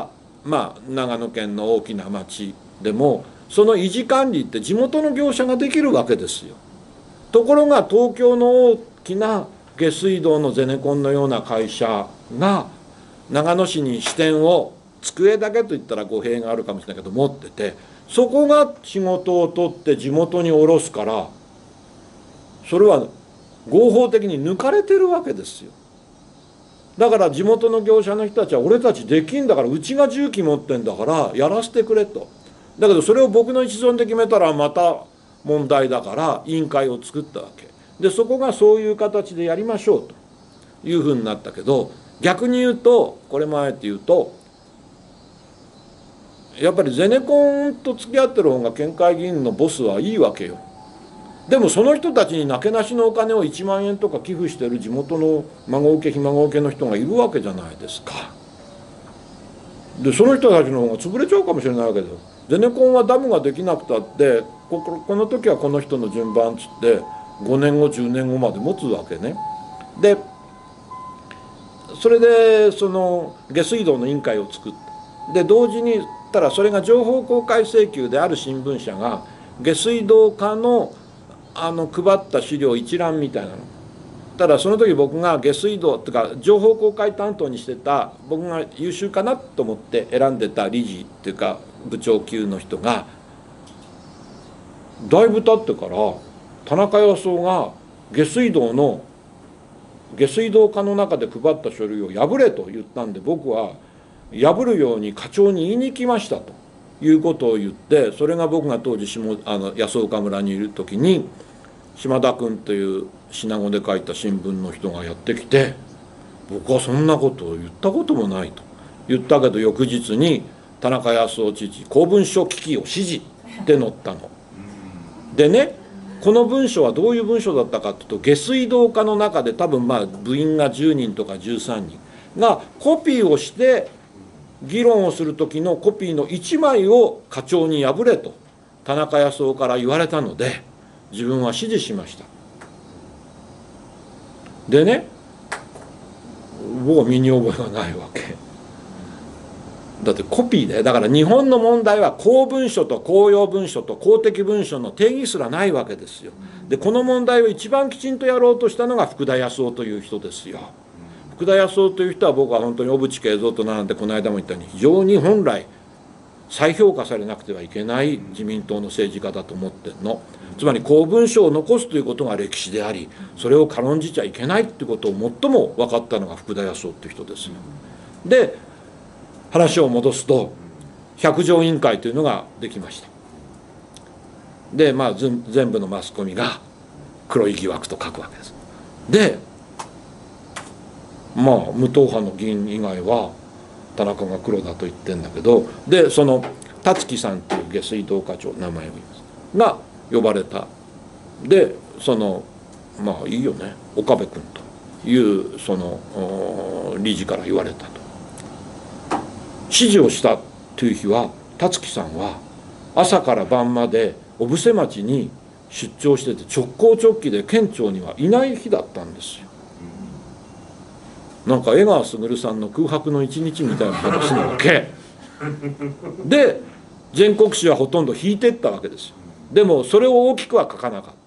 まあ、長野県の大きな町でもその維持管理って地元の業者ができるわけですよ。ところが東京の大きな下水道のゼネコンのような会社が長野市に支店を机だけといったら語弊があるかもしれないけど持ってて、そこが仕事を取って地元に卸すから、それは合法的に抜かれてるわけですよ。だから地元の業者の人たちは俺たちできんだから、うちが重機持ってんだからやらせてくれと。だけどそれを僕の一存で決めたらまた問題だから委員会を作ったわけで、そこがそういう形でやりましょうというふうになったけど、逆に言うとこれもあえて言うと、やっぱりゼネコンと付き合ってる方が県会議員のボスはいいわけよ。でもその人たちになけなしのお金をいちまんえんとか寄付してる地元の孫請けひ孫請けの人がいるわけじゃないですか。でその人たちの方が潰れちゃうかもしれないわけだよ。ゼネコンはダムができなくたってここの時はこの人の順番っつってごねんごじゅうねんごまで持つわけね。でそれでその下水道の委員会を作ったで、同時に言ったらそれが情報公開請求である新聞社が下水道課のあの配った資料一覧みたいなのただその時僕が下水道とか情報公開担当にしてた、僕が優秀かなと思って選んでた理事っていうか部長級の人がだいぶ経ってから田中康夫が下水道の下水道課の中で配った書類を破れと言ったんで、僕は破るように課長に言いに来ましたということを言って、それが僕が当時下あの安岡村にいる時に島田君という品子で書いた新聞の人がやってきて、僕はそんなことを言ったこともないと言ったけど、翌日に田中康夫知事公文書危機を指示って載ったの。でね、この文書はどういう文書だったかというと、下水道課の中で多分まあ部員がじゅうにんとかじゅうさんにんがコピーをして議論をする時のコピーのいちまいを課長に破れと田中康夫から言われたので、自分は指示しました。でね、僕は身に覚えがないわけだって。コピーでだから日本の問題は公文書と公用文書と公的文書の定義すらないわけですよ。でこの問題を一番きちんとやろうとしたのが福田康夫という人ですよ。福田康夫という人は僕は本当に小渕恵三と並んでこの間も言ったように非常に本来再評価されなくてはいけない自民党の政治家だと思ってるの。つまり公文書を残すということが歴史であり、それを軽んじちゃいけないということを最も分かったのが福田康夫という人ですよ。で話を戻すと百条委員会というのができました。でまあ全部のマスコミが黒い疑惑と書くわけです。でまあ無党派の議員以外は田中が黒だと言ってんだけど、でその辰木さんという下水道課長、名前を言いますが呼ばれた。でそのまあいいよね、岡部君というその理事から言われたと。指示をしたという日は辰木さんは朝から晩まで小布施町に出張してて、直行直帰で県庁にはいない日だったんですよ。なんか江川卓さんの空白の一日みたいな話なわけで、全国紙はほとんど引いてったわけですよ。でもそれを大きくは書かなかった。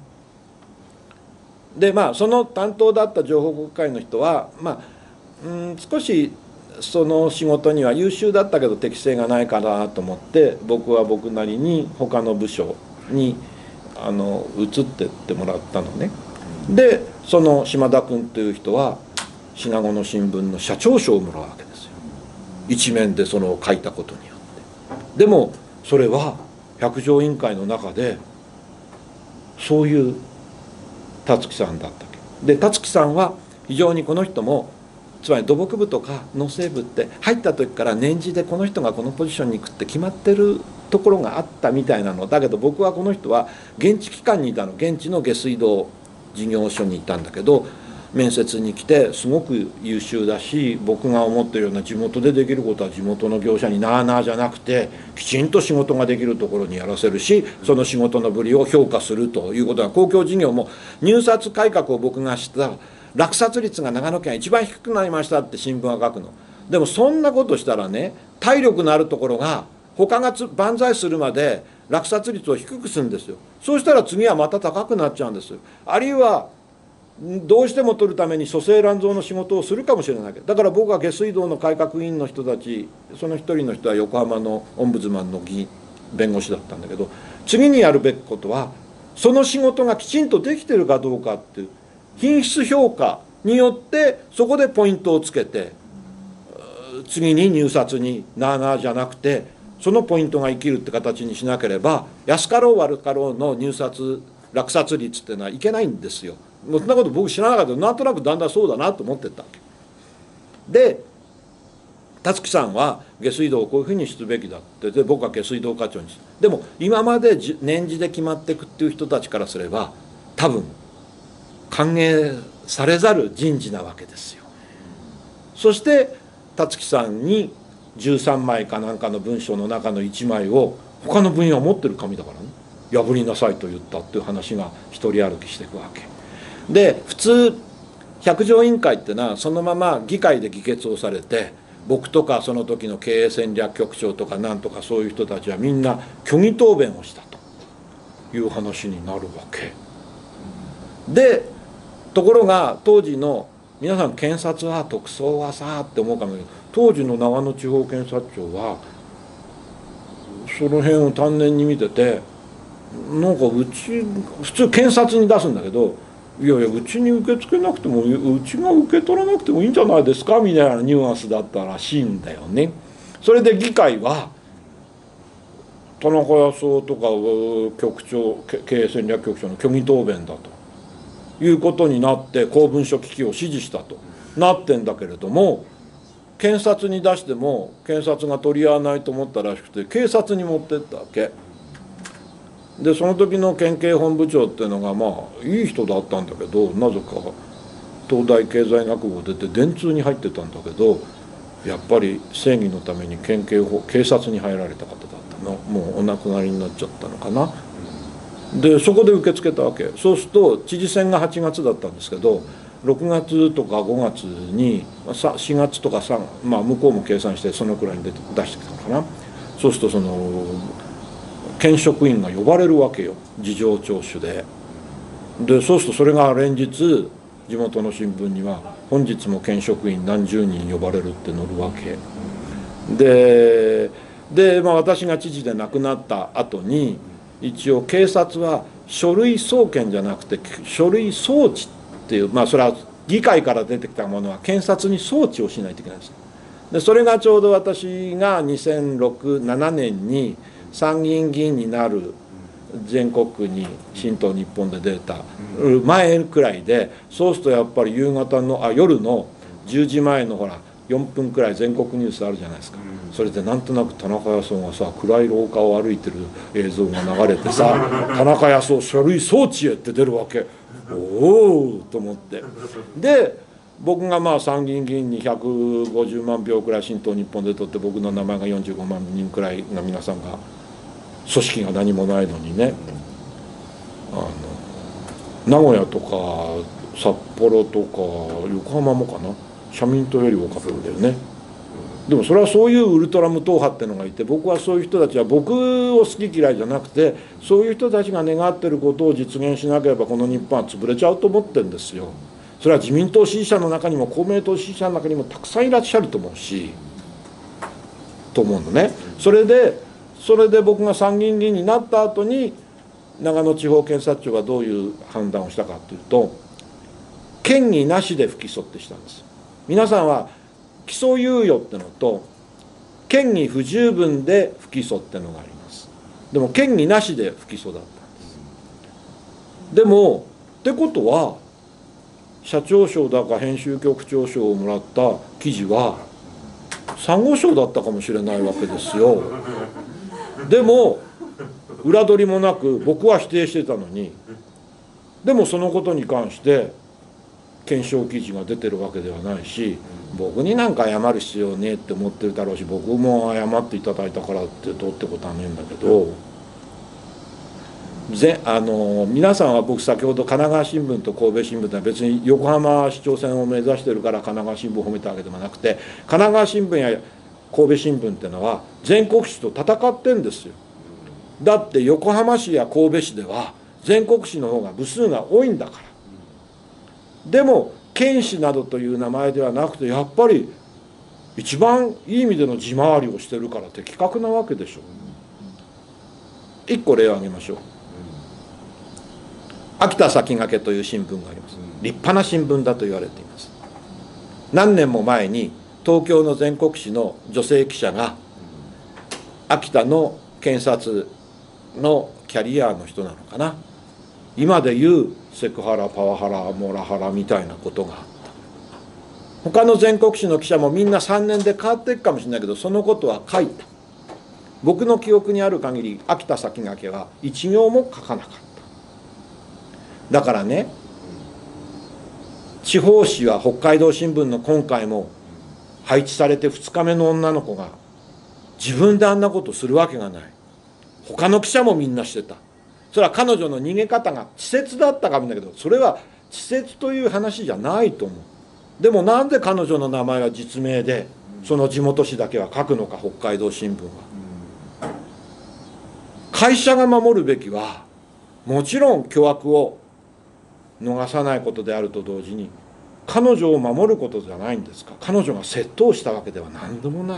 でまあその担当だった情報国会の人はまあうん少しその仕事には優秀だったけど適性がないかなと思って、僕は僕なりに他の部署にあの移ってってもらったのね。でその島田君という人は品子の新聞の社長賞をもらうわけですよ。一面でその書いたことによって。でもそれは百条委員会の中でそういう辰木さんだったわけで、辰木さんは非常にこの人もつまり土木部とか農政部って入った時から年次でこの人がこのポジションに行くって決まってるところがあったみたいなのだけど、僕はこの人は現地機関にいたの。現地の下水道事業所にいたんだけど、面接に来てすごく優秀だし、僕が思ってるような地元でできることは地元の業者になあなあじゃなくてきちんと仕事ができるところにやらせるし、その仕事のぶりを評価するということは、公共事業も入札改革を僕がした落札率が長野県が一番低くなりましたって新聞は書くの。でもそんなことしたらね、体力のあるところが他がつ万歳するまで落札率を低くするんですよ。そうしたら次はまた高くなっちゃうんですよ。あるいはどうしても取るために粗製乱造の仕事をするかもしれないけど、だから僕は下水道の改革委員の人たち、その一人の人は横浜のオンブズマンの議員弁護士だったんだけど、次にやるべきことはその仕事がきちんとできてるかどうかっていう品質評価によって、そこでポイントをつけて次に入札になあなあじゃなくて、そのポイントが生きるって形にしなければ安かろう悪かろうの入札落札率っていうのはいけないんですよ。そんなこと僕知らなかったけど、なんとなくだんだんそうだなと思ってたわけで、辰木さんは下水道をこういうふうにすべきだって、で僕は下水道課長にする。でも今まで年次で決まっていくっていう人たちからすれば多分歓迎されざる人事なわけですよ。そして辰木さんにじゅうさんまいかなんかの文章の中のいちまいを他の分野を持ってる紙だからね、破りなさいと言ったっていう話が一人歩きしていくわけで、普通百条委員会ってのはそのまま議会で議決をされて、僕とかその時の経営戦略局長とかなんとかそういう人たちはみんな虚偽答弁をしたという話になるわけで、 ところが当時の皆さん検察は特捜はさって思うかもしれないけど、当時の長野地方検察庁はその辺を丹念に見てて、なんかうち普通検察に出すんだけど、いやいやうちに受け付けなくてもうちが受け取らなくてもいいんじゃないですかみたいなニュアンスだったらしいんだよね。それで議会は田中康夫とか局長経営戦略局長の虚偽答弁だということになって公文書危機を支持したとなってんだけれども、検察に出しても検察が取り合わないと思ったらしくて警察に持ってったわけで、その時の県警本部長っていうのがまあいい人だったんだけど、なぜか東大経済学部を出て電通に入ってたんだけど、やっぱり正義のために県警法警察に入られた方だったの。もうお亡くなりになっちゃったのかな。でそこで受け付けたわけ。そうすると知事選がはちがつだったんですけど、ろくがつとかごがつにしがつとかさん、まあ向こうも計算してそのくらいに出してきたのかな。そうするとその県職員が呼ばれるわけよ、事情聴取で。でそうするとそれが連日地元の新聞には本日も県職員何十人呼ばれるって載るわけで、で、まあ、私が知事で亡くなった後に一応警察は書類送検じゃなくて書類送致っていう、まあそれは議会から出てきたものは検察に送致をしないといけないんです。でそれがちょうど私がにせんろく、ななねんに参議院議員になる全国区に新党日本で出た前くらいで、そうするとやっぱり夕方のあ夜のじゅうじまえのほらよんぷんくらい全国ニュースあるじゃないですか。それでなんとなく田中康夫がさ暗い廊下を歩いてる映像が流れてさ田中康夫書類送致へって出るわけ。おおと思って、で僕がまあ参議院議員にひゃくごじゅうまんひょうくらい新党日本で取って、僕の名前がよんじゅうごまんにんくらいが皆さんが組織が何もないのにね、あの名古屋とか札幌とか横浜もかな、社民党より多かったんだよね。でもそれはそういうウルトラ無党派ってのがいて、僕はそういう人たちは僕を好き嫌いじゃなくて、そういう人たちが願ってることを実現しなければこの日本は潰れちゃうと思ってるんですよ。それは自民党支持者の中にも公明党支持者の中にもたくさんいらっしゃると思うしと思うのね。それでそれで僕が参議院議員になった後に長野地方検察庁がどういう判断をしたかというと、嫌疑なしで不起訴ってしたんです。皆さんは起訴猶予ってのと嫌疑不十分で不起訴ってのがあります。でも嫌疑なしで不起訴だったんです。でもってことは社長賞だか編集局長賞をもらった記事はさん号賞だったかもしれないわけですよ。でも裏取りもなく僕は否定してたのに、でもそのことに関して検証記事が出てるわけではないし、僕になんか謝る必要ねえって思ってるだろうし、僕も謝っていただいたからってどうってことはねえんだけど、ぜあの皆さんは僕先ほど神奈川新聞と神戸新聞って別に横浜市長選を目指してるから神奈川新聞を褒めたわけでもなくて、神奈川新聞や神戸新聞ってのは全国紙と戦ってんですよ。だって横浜市や神戸市では全国紙の方が部数が多いんだから。でも県紙などという名前ではなくて、やっぱり一番いい意味での地回りをしてるから的確なわけでしょ。一個例を挙げましょう。秋田先駆けという新聞があります。立派な新聞だと言われています。何年も前に東京の全国紙の女性記者が秋田の検察のキャリアの人なのかな、今でいうセクハラパワハラモラハラみたいなことがあった。他の全国紙の記者もみんなさんねんで変わっていくかもしれないけど、そのことは書いた。僕の記憶にある限り秋田先駆けは一行も書かなかった。だからね、地方紙は北海道新聞の今回も配置されてふつかめの女の子が自分であんなことするわけがない。他の記者もみんなしてた。それは彼女の逃げ方が稚拙だったかもだけど、それは稚拙という話じゃないと思う。でもなんで彼女の名前は実名でその地元紙だけは書くのか、北海道新聞は。会社が守るべきはもちろん巨悪を逃さないことであると同時に、彼女を守ることじゃないんですか。彼女が窃盗したわけでは何でもない。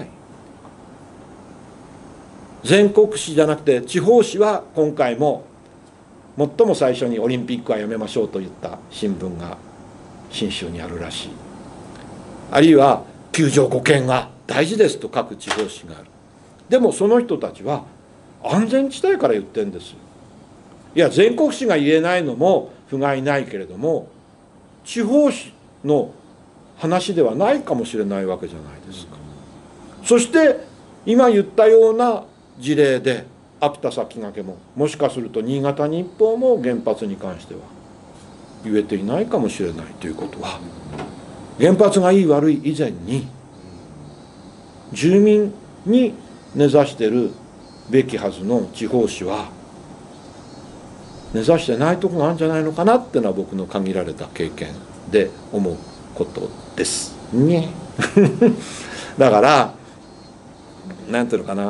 全国紙じゃなくて地方紙は今回も最も最初にオリンピックはやめましょうと言った新聞が信州にあるらしい。あるいは救助護憲が大事ですと書く地方紙がある。でもその人たちは安全地帯から言ってるんですよ。いや、全国紙が言えないのも不甲斐ないけれども、地方紙の話ではないかもしれないわけじゃないですか。そして今言ったような事例で秋田先駆けも、もしかすると新潟日報も原発に関しては言えていないかもしれないということは、原発がいい悪い以前に住民に根ざしてるべきはずの地方紙は根ざしてないとこがあるんじゃないのかなっていうのは僕の限られた経験で思うことですね。だからなんていうのかな、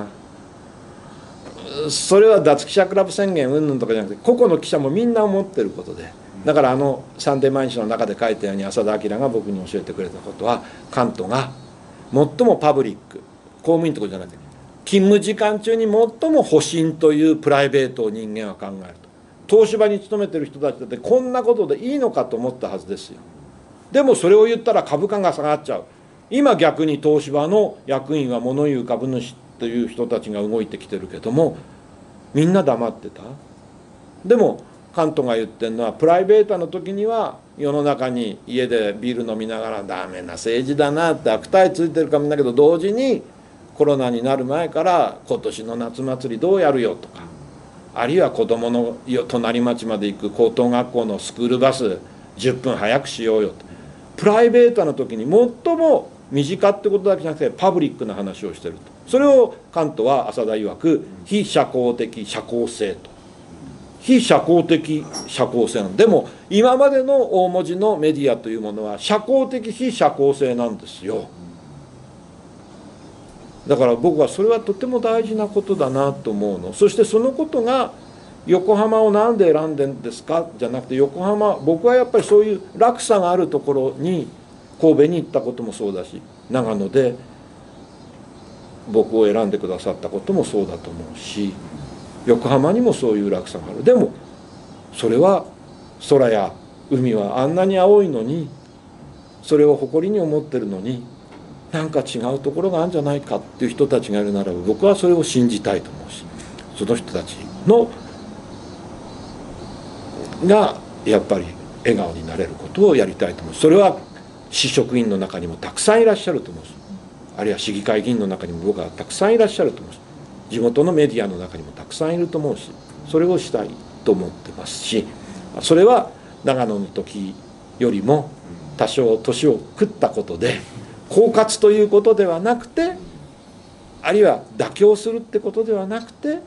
それは脱記者クラブ宣言云々とかじゃなくて、個々の記者もみんな思ってることで、だからあのサンデー毎日の中で書いたように浅田明が僕に教えてくれたことは、関東が最もパブリック、公務員とかじゃなくて勤務時間中に最も保身というプライベートを人間は考えると。東芝に勤めてる人たちだってこんなことでいいのかと思ったはずですよ。でもそれを言ったら株価が下がっちゃう。今逆に東芝の役員は物言う株主という人たちが動いてきてるけども、みんな黙ってた。でも関東が言ってるのは、プライベートの時には世の中に家でビール飲みながらダメな政治だなって悪態ついてるかもだけど、同時にコロナになる前から今年の夏祭りどうやるよとか、あるいは子どもの隣町まで行く高等学校のスクールバスじゅっぷん早くしようよと。プライベートの時に最も身近ってことだけじゃなくてパブリックな話をしてると。それを関東は浅田曰く非社交的社交性と。非社交的社交性なんでも今までの大文字のメディアというものは社交的非社交性なんですよ。だから僕はそれはとても大事なことだなと思うの。そしてそのことが横浜をなんで選んでんですかじゃなくて、横浜、僕はやっぱりそういう落差があるところに神戸に行ったこともそうだし、長野で僕を選んでくださったこともそうだと思うし、横浜にもそういう落差がある。でもそれは空や海はあんなに青いのに、それを誇りに思ってるのに、なんか違うところがあるんじゃないかっていう人たちがいるならば、僕はそれを信じたいと思うし、その人たちのがやっぱり笑顔になれることをやりたいと思う。それは市職員の中にもたくさんいらっしゃると思うし、あるいは市議会議員の中にも僕はたくさんいらっしゃると思うし、地元のメディアの中にもたくさんいると思うし、それをしたいと思ってますし、それは長野の時よりも多少年を食ったことで狡猾ということではなくて、あるいは妥協するってことではなくて、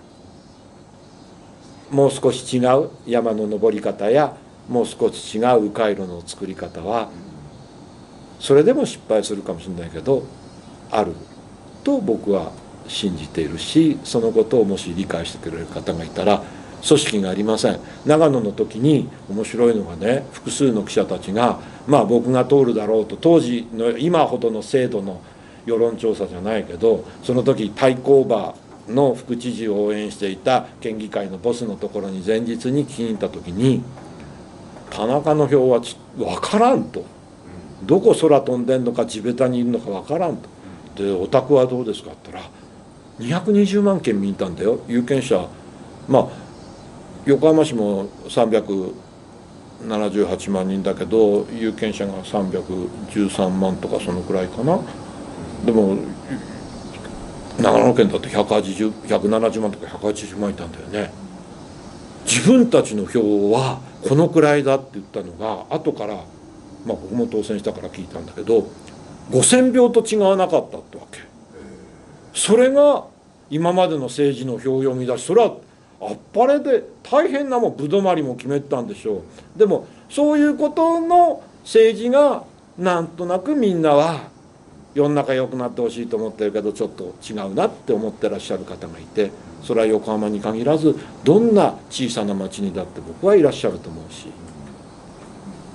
もう少し違う山の登り方やもう少し違う迂回路の作り方は、それでも失敗するかもしれないけどあると僕は信じているし、そのことをもし理解してくれる方がいたら、組織がありません。長野の時に面白いのがね、複数の記者たちが、まあ僕が通るだろうと、当時の今ほどの制度の世論調査じゃないけど、その時対抗馬の副知事を応援していた県議会のボスのところに前日に聞きに行った時に、田中の票は分からんと、どこ空飛んでんのか地べたにいるのか分からんと。で、お宅はどうですかって言ったら、にひゃくにじゅうまんけん見たんだよ、有権者。まあ横浜市もさんびゃくななじゅうはちまんにんだけど、有権者がさんびゃくじゅうさんまんとかそのくらいかな。でも長野県だってひゃくはちじゅう、ひゃくななじゅうまんとかひゃくはちじゅうまんいたんだよね。自分たちの票はこのくらいだって言ったのが、後から、まあ僕も当選したから聞いたんだけど、ごせんひょうと違わなかったってわけ。それが今までの政治の票読みだし、それはあっぱれで大変なもん、ぶどまりも決めたんでしょう。でもそういうことの政治がなんとなくみんなは世の中良くなってほしいと思ってるけど、ちょっと違うなって思ってらっしゃる方がいて、それは横浜に限らずどんな小さな町にだって僕はいらっしゃると思うし、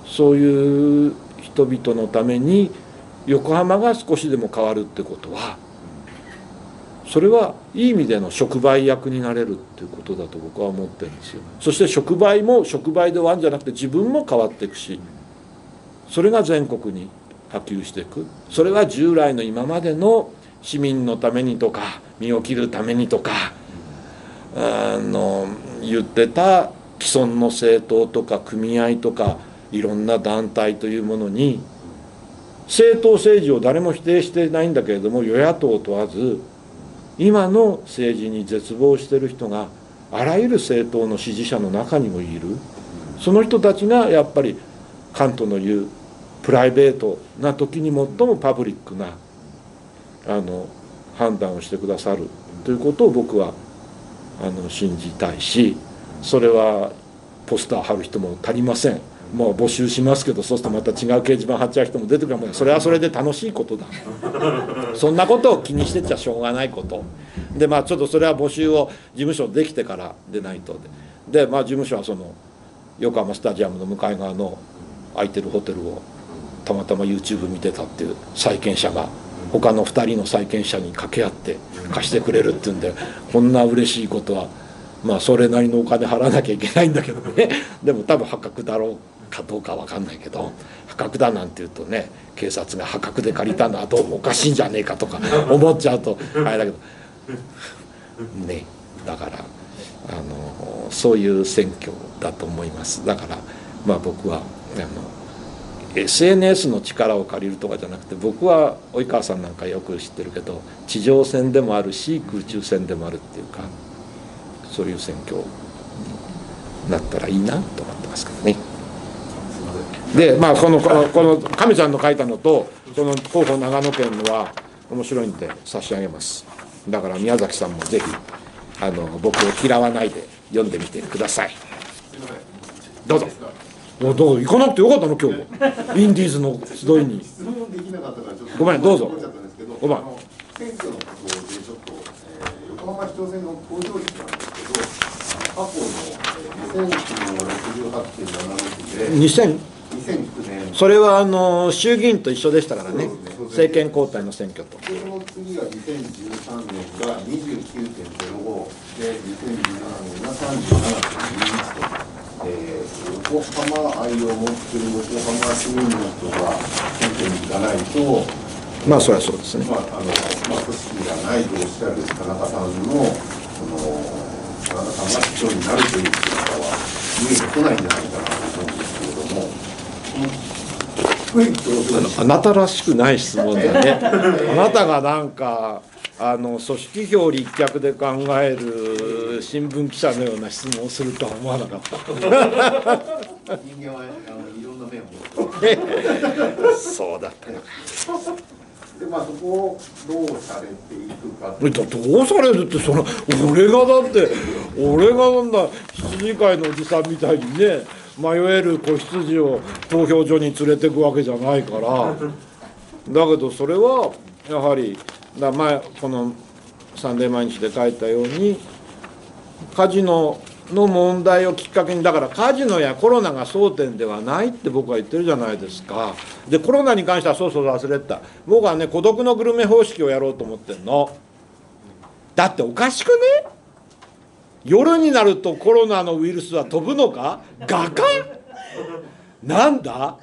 そういう人々のために横浜が少しでも変わるってことは、それはいい意味での触媒役になれるっていうことだと僕は思ってるんですよ。そして触媒も触媒で終わるんじゃなくて自分も変わっていくし、それが全国に波及していく。それは従来の今までの市民のためにとか身を切るためにとかあの言ってた既存の政党とか組合とかいろんな団体というものに、政党政治を誰も否定していないんだけれども、与野党を問わず今の政治に絶望している人があらゆる政党の支持者の中にもいる。その人たちがやっぱりカントの言うプライベートな時に最もパブリックなあの判断をしてくださるということを僕はあの信じたいし、それはポスター貼る人も足りません。もう募集しますけど、そうするとまた違う掲示板貼っちゃう人も出てくるかも。それはそれで楽しいことだそんなことを気にしてちゃしょうがないことで、まあちょっとそれは募集を事務所できてからでないとで、でまあ事務所はその横浜スタジアムの向かい側の空いてるホテルをたまたま YouTube 見てたっていう債権者が他のふたりの債権者に掛け合って貸してくれるっていうんで、こんな嬉しいことはまあそれなりのお金払わなきゃいけないんだけどねでも多分破格だろうかどうか分かんないけど、破格だなんて言うとね、警察が破格で借りたのはどうもおかしいんじゃねえかとか思っちゃうとあれだけどね、だからあのそういう選挙だと思います。だからまあ僕はあのエスエヌエス の力を借りるとかじゃなくて、僕は及川さんなんかよく知ってるけど地上戦でもあるし空中戦でもあるっていうか、そういう選挙になったらいいなと思ってますけどね。でまあこのこのこの亀ちゃんの書いたのとその候補長野県のは面白いんで差し上げます。だから宮崎さんもぜひあの僕を嫌わないで読んでみてください。どうぞ。どうぞ行かなくてよかったの今日インディーズの集いに。質問できなかったからちょっとごめんどうぞ。ごめん。 選挙のことでちょっと、えー、横浜市長選の投票率なんですけど、過去のにせんきゅうねんは ろくじゅうはちてんななろく でにせんにせんきゅうねんそれはあの衆議院と一緒でしたからね、政権交代の選挙と。 その次がにせんじゅうさんねんが にじゅうきゅうてんゼロご でにせんじゅうななねんが さんじゅうななてんにいちと、えー、横浜愛を持っている横浜市民の人が選挙に行かないと、 まあそれはそうですね。 まああのまあ、組織がないとおっしゃる田中さんのその田中さんが市長になるという姿は見えてこないんじゃないかなと思うんですけれども、低い投票率、 あなたらしくない質問だねあなたがなんかあの組織票立脚で考える新聞記者のような質問をするとは思わなかった人間はあのいろんな面を持ってそうだったのか。 でまあそこをどうされていくか。 どうされるって、その俺がだって俺がなんだ羊飼いのおじさんみたいにね迷える子羊を投票所に連れていくわけじゃないから。だけどそれはやはりだ前このサンデー毎日で書いたようにカジノの問題をきっかけに、だからカジノやコロナが争点ではないって僕は言ってるじゃないですか。でコロナに関してはそうそう忘れてた、僕はね孤独のグルメ方式をやろうと思ってんの。だっておかしくね、夜になるとコロナのウイルスは飛ぶのか、画家なんだ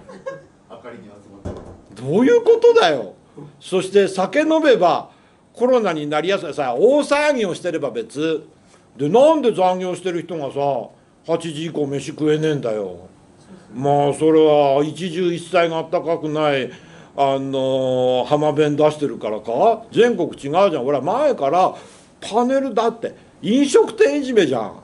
どういうことだよ。そして酒飲めばコロナになりやすいさ、大騒ぎをしてれば別で、なんで残業してる人がさはちじ以降飯食えねえんだよ。まあそれは一汁一菜があったかくないあの浜弁出してるからか。全国違うじゃん。俺は前からパネルだって飲食店いじめじゃん。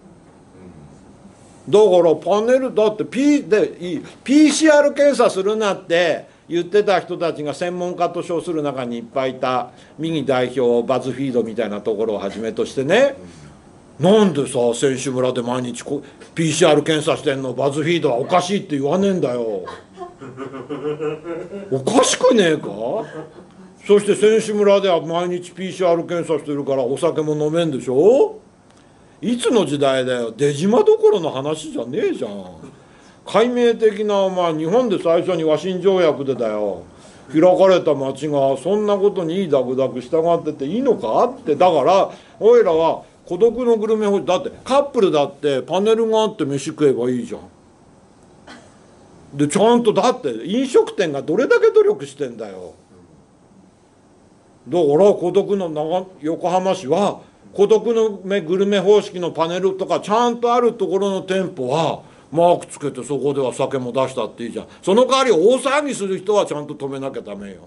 だからパネルだって P でいい ピーシーアール 検査するなって言ってた人たちが専門家と称する中にいっぱいいた。右代表バズフィードみたいなところをはじめとしてね、なんでさ選手村で毎日 ピーシーアール 検査してんのバズフィードはおかしいって言わねえんだよ。おかしくねえか。そして選手村では毎日 ピーシーアール 検査してるからお酒も飲めんでしょ。いつの時代だよ。出島どころの話じゃねえじゃん。 解明的な、まあ、日本で最初に和親条約でだよ開かれた町がそんなことにいいダクダク従ってていいのかって。だからおいらは孤独のグルメ法だってカップルだってパネルがあって飯食えばいいじゃん。でちゃんとだって飲食店がどれだけ努力してんだよ。だから孤独の長横浜市は孤独のグルメ方式のパネルとかちゃんとあるところの店舗はマークつけてそこでは酒も出したっていいじゃん。その代わり大騒ぎする人はちゃんと止めなきゃダメよ。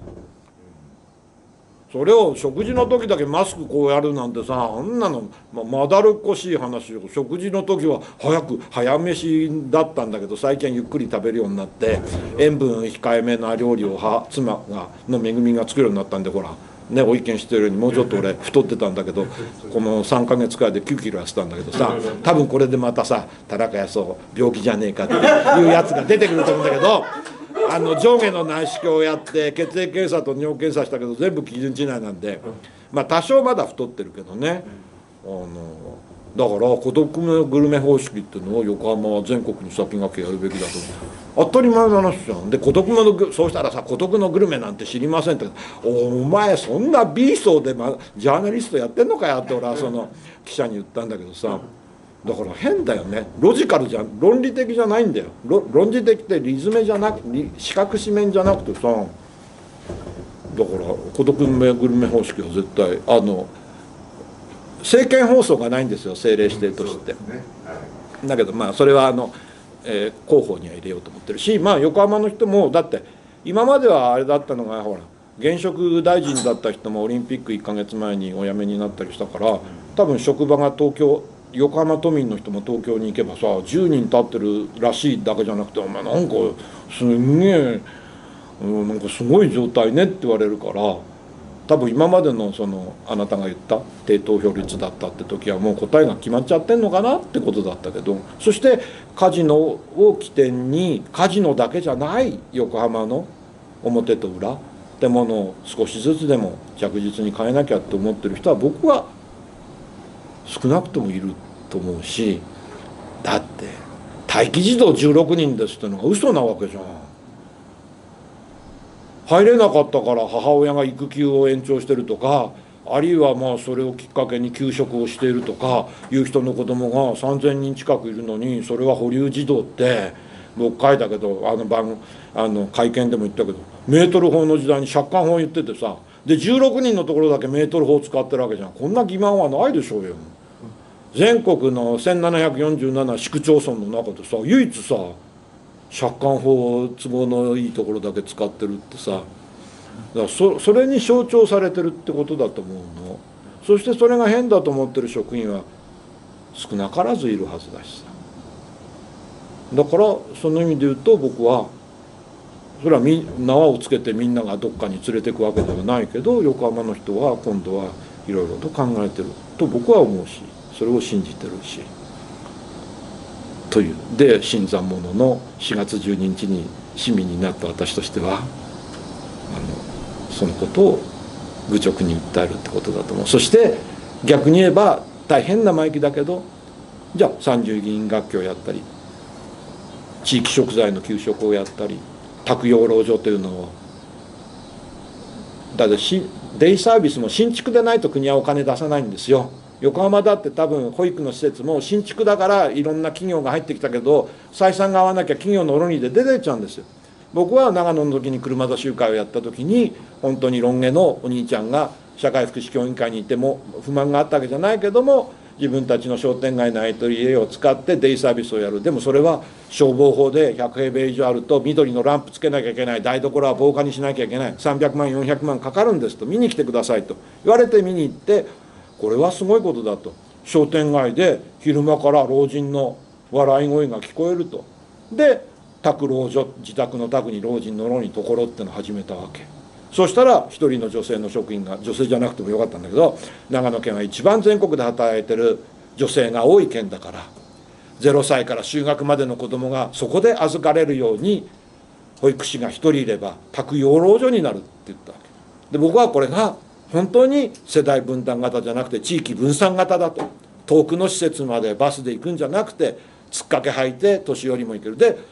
それを食事の時だけマスクこうやるなんてさ、あんなの ま, まだるっこしい話よ。食事の時は早く早飯だったんだけど最近ゆっくり食べるようになって塩分控えめな料理をは妻がのめぐみが作るようになったんで、ほらね、ご意見してるようにもうちょっと俺太ってたんだけどこのさんかげつくらいできゅうキロ痩せたんだけどさ、多分これでまたさ田中康夫病気じゃねえかっていうやつが出てくると思うんだけどあの上下の内視鏡をやって血液検査と尿検査したけど全部基準値内なんで、まあ多少まだ太ってるけどね。あのだから孤独のグルメ方式っていうのを横浜は全国に先駆けやるべきだと思う。当たり前の話じゃん。で孤独のそうしたらさ孤独のグルメなんて知りませんってお前そんな B 層で、ま、ジャーナリストやってんのかよって俺はその記者に言ったんだけどさ、だから変だよね。ロジカルじゃん論理的じゃないんだよ。論理的ってリズムじゃなく四角四面じゃなくてさ、だから孤独のグルメ方式は絶対あの政見放送がないんですよ政令指定都市って。だけどまあそれはあの、えー、広報には入れようと思ってるし、まあ横浜の人もだって今まではあれだったのがほら現職大臣だった人もオリンピックいっかげつまえにお辞めになったりしたから多分職場が東京横浜都民の人も東京に行けばさじゅうにん立ってるらしいだけじゃなくてお前なんかすんげえ、うん、なんかすごい状態ねって言われるから。多分今までのそのあなたが言った低投票率だったって時はもう答えが決まっちゃってんのかなってことだったけど、そしてカジノを起点にカジノだけじゃない横浜の表と裏ってものを少しずつでも着実に変えなきゃって思ってる人は僕は少なくともいると思うし、だって待機児童じゅうろくにんですってのが嘘なわけじゃん。入れなかったから母親が育休を延長してるとか、あるいはまあそれをきっかけに休職をしているとかいう人の子供がさんぜんにん近くいるのに、それは保留児童って僕書いたけどあの番あの会見でも言ったけどメートル法の時代に借款法言っててさ、でじゅうろくにんのところだけメートル法使ってるわけじゃん。こんな欺瞞はないでしょうよ。全国のせんななひゃくよんじゅうなな市区町村の中でさ唯一さ借款法都合のいいところだけ使ってるってさ、だから そ, それに象徴されてるってことだと思うの。そしてそれが変だと思ってる職員は少なからずいるはずだしさ。だからその意味で言うと僕はそれはみ縄をつけてみんながどっかに連れていくわけではないけど、横浜の人は今度はいろいろと考えてると僕は思うし、それを信じてるし。というで新参者のしがつじゅうににちに市民になった私としてはあのそのことを愚直に訴えるってことだと思う。そして逆に言えば大変生意気だけど、じゃあ参議院学級をやったり地域食材の給食をやったり託養老所というのをだってしデイサービスも新築でないと国はお金出さないんですよ。横浜だって多分保育の施設も新築だからいろんな企業が入ってきたけど採算が合わなきゃ企業の論理で出ていっちゃうんですよ。僕は長野の時に車座集会をやった時に本当にロン毛のお兄ちゃんが社会福祉協議員会にいても不満があったわけじゃないけども自分たちの商店街の空いてる家を使ってデイサービスをやる。でもそれは消防法でひゃくへいべい以上あると緑のランプつけなきゃいけない、台所は防火にしなきゃいけない、さんびゃくまんよんひゃくまんかかるんですと、見に来てくださいと言われて見に行って、これはすごいことだと。商店街で昼間から老人の笑い声が聞こえると。で宅老所、自宅の宅に老人のろにところってのを始めたわけ。そしたら一人の女性の職員が、女性じゃなくてもよかったんだけど、長野県は一番全国で働いてる女性が多い県だから、ゼロさいから就学までの子どもがそこで預かれるように保育士が一人いれば宅養老所になるって言ったわけで、僕はこれが本当に世代分担型じゃなくて地域分散型だと。遠くの施設までバスで行くんじゃなくてつっかけ履いて年寄りも行ける。で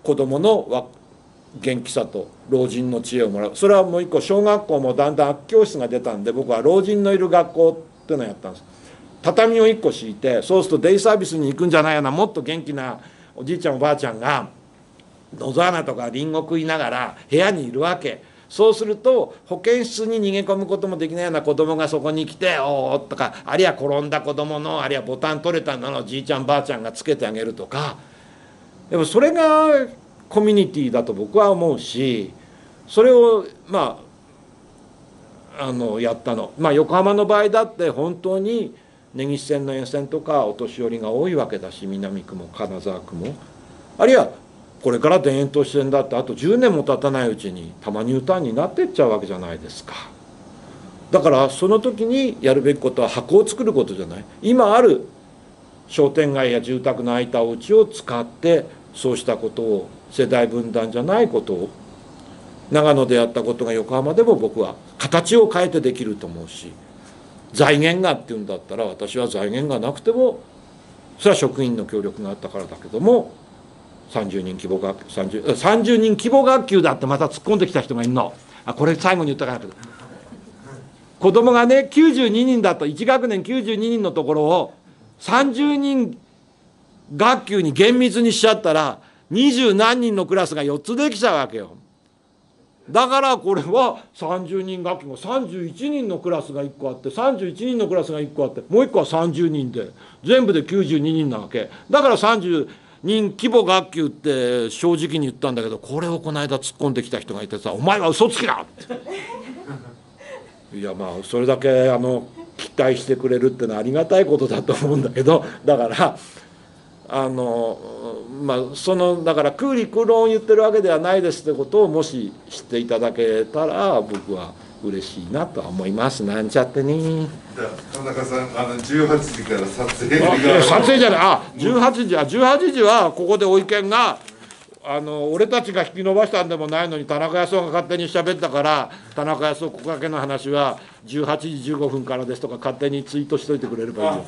子どもの元気さと老人の知恵をもらう。それはもう一個、小学校もだんだん空き教室が出たんで、僕は老人のいる学校っていうのをやったんです。畳をいっこ敷いて、そうするとデイサービスに行くんじゃないようなもっと元気なおじいちゃんおばあちゃんが野沢菜とかリンゴ食いながら部屋にいるわけ。そうすると保健室に逃げ込むこともできないような子供がそこに来て「おお」とか、あるいは転んだ子供の、あるいはボタン取れたのをじいちゃんばあちゃんがつけてあげるとか。でもそれがコミュニティだと僕は思うし、それをまああのやったの。まあ横浜の場合だって本当に根岸線の沿線とかお年寄りが多いわけだし、南区も金沢区も、あるいはこれから田園都市線だってあとじゅうねんも経たないうちに多摩ニュータウンになっていっちゃうわけじゃないですか。だからその時にやるべきことは箱を作ることじゃない。今ある商店街や住宅の空いたお家を使ってそうしたことを、世代分断じゃないことを、長野でやったことが横浜でも僕は形を変えてできると思うし、財源がっていうんだったら私は財源がなくてもそれは職員の協力があったからだけども、さんじゅうにん規模学級 30, さんじゅうにん規模学級だってまた突っ込んできた人がいるの。あ、これ最後に言ったからだけど、子供がねきゅうじゅうににんだといち学年きゅうじゅうににんのところをさんじゅうにん学級に厳密にしちゃったら二十何人のクラスがよっつできちゃうわけよ。だからこれはさんじゅうにん学級がさんじゅういちにんのクラスがいっこあって、さんじゅういちにんのクラスがいっこあって、もういっこはさんじゅうにんで全部できゅうじゅうににんなわけだから、さんじゅうにん規模学級って正直に言ったんだけど、これをこの間突っ込んできた人がいてさ「お前は嘘つきだ!」っていやまあそれだけあの期待してくれるってのはありがたいことだと思うんだけど、だからあのまあそのだから空理空論を言ってるわけではないですってことをもし知っていただけたら僕は嬉しいなとは思います。なんちゃってね。 じゃあ田中さん、あのじゅうはちじから撮影が撮影じゃない、あじゅうはちじはじゅうはちじはここでお意見があの俺たちが引き延ばしたんでもないのに田中康夫が勝手に喋ったから、田中康夫ここだけの話はじゅうはちじじゅうごふんからですとか勝手にツイートしといてくれればいいよ。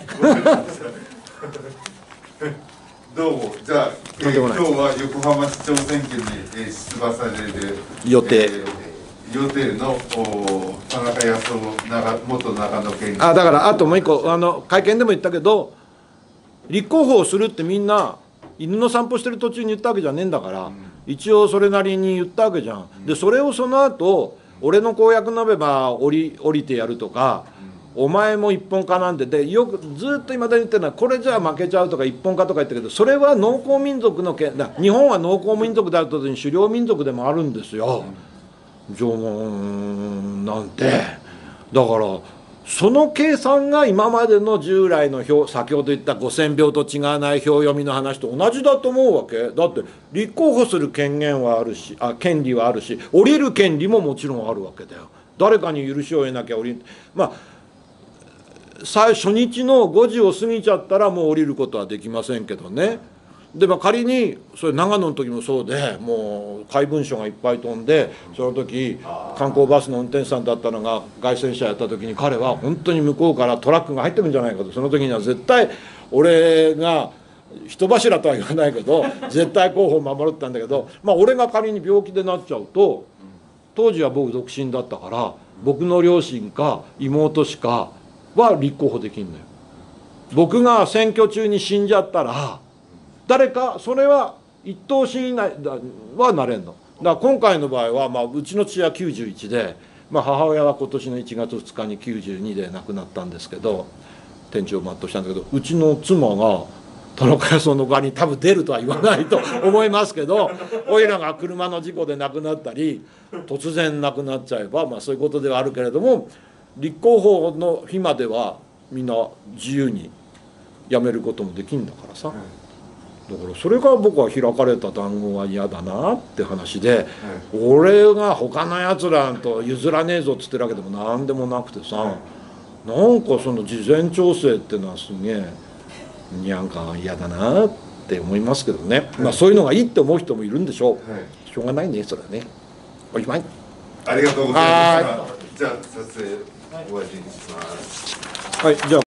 どうも、じゃあ、えー、今日は横浜市長選挙に、えー、出馬される予定、えー、予定の田中康夫元長野県知事。 あだからあともう一個あの会見でも言ったけど、立候補をするってみんな犬の散歩してる途中に言ったわけじゃねえんだから、うん、一応それなりに言ったわけじゃん。でそれをその後俺の公約述べば降り降りてやるとか、お前も一本化なんで、でよくずっといまだに言ってるのはこれじゃあ負けちゃうとか一本化とか言ってるけど、それは農耕民族のけだ、日本は農耕民族であると同時に狩猟民族でもあるんですよ、縄文なんて。だからその計算が今までの従来の表、先ほど言ったごせんびょうと違わない表読みの話と同じだと思うわけだって。立候補する権限はあるし、あ権利はあるし、降りる権利ももちろんあるわけだよ。誰かに許しを得なきゃ降りる。まあ最初日のごじを過ぎちゃったらもう降りることはできませんけどね。でまあ仮にそれ長野の時もそうで、もう怪文書がいっぱい飛んで、その時観光バスの運転手さんだったのが凱旋車やった時に彼は本当に向こうからトラックが入ってくるんじゃないかと。その時には絶対俺が人柱とは言わないけど絶対候補を守るってたんだけど、まあ俺が仮に病気でなっちゃうと、当時は僕独身だったから僕の両親か妹しかは立候補できんのよ。僕が選挙中に死んじゃったら誰かそれは一等身以内はなれんの。だから今回の場合は、まあ、うちの父はきゅうじゅういちで、まあ、母親は今年のいちがつふつかにきゅうじゅうにで亡くなったんですけど、天地を全うしたんだけど、うちの妻が田中康夫の側に多分出るとは言わないと思いますけど、おいらが車の事故で亡くなったり突然亡くなっちゃえば、まあ、そういうことではあるけれども、立候補の日まではみんな自由に辞めることもできんだからさ。だからそれが僕は開かれた談合は嫌だなって話で、俺が他のやつらと譲らねえぞっつってるわけでも何でもなくてさ、なんかその事前調整っていうのはすげえなんか嫌だなって思いますけどね。まあそういうのがいいって思う人もいるんでしょう。しょうがないねそれはね。おしまい。 ありがとうございました。じゃあ撮影終わりにします。 はい、じゃあ。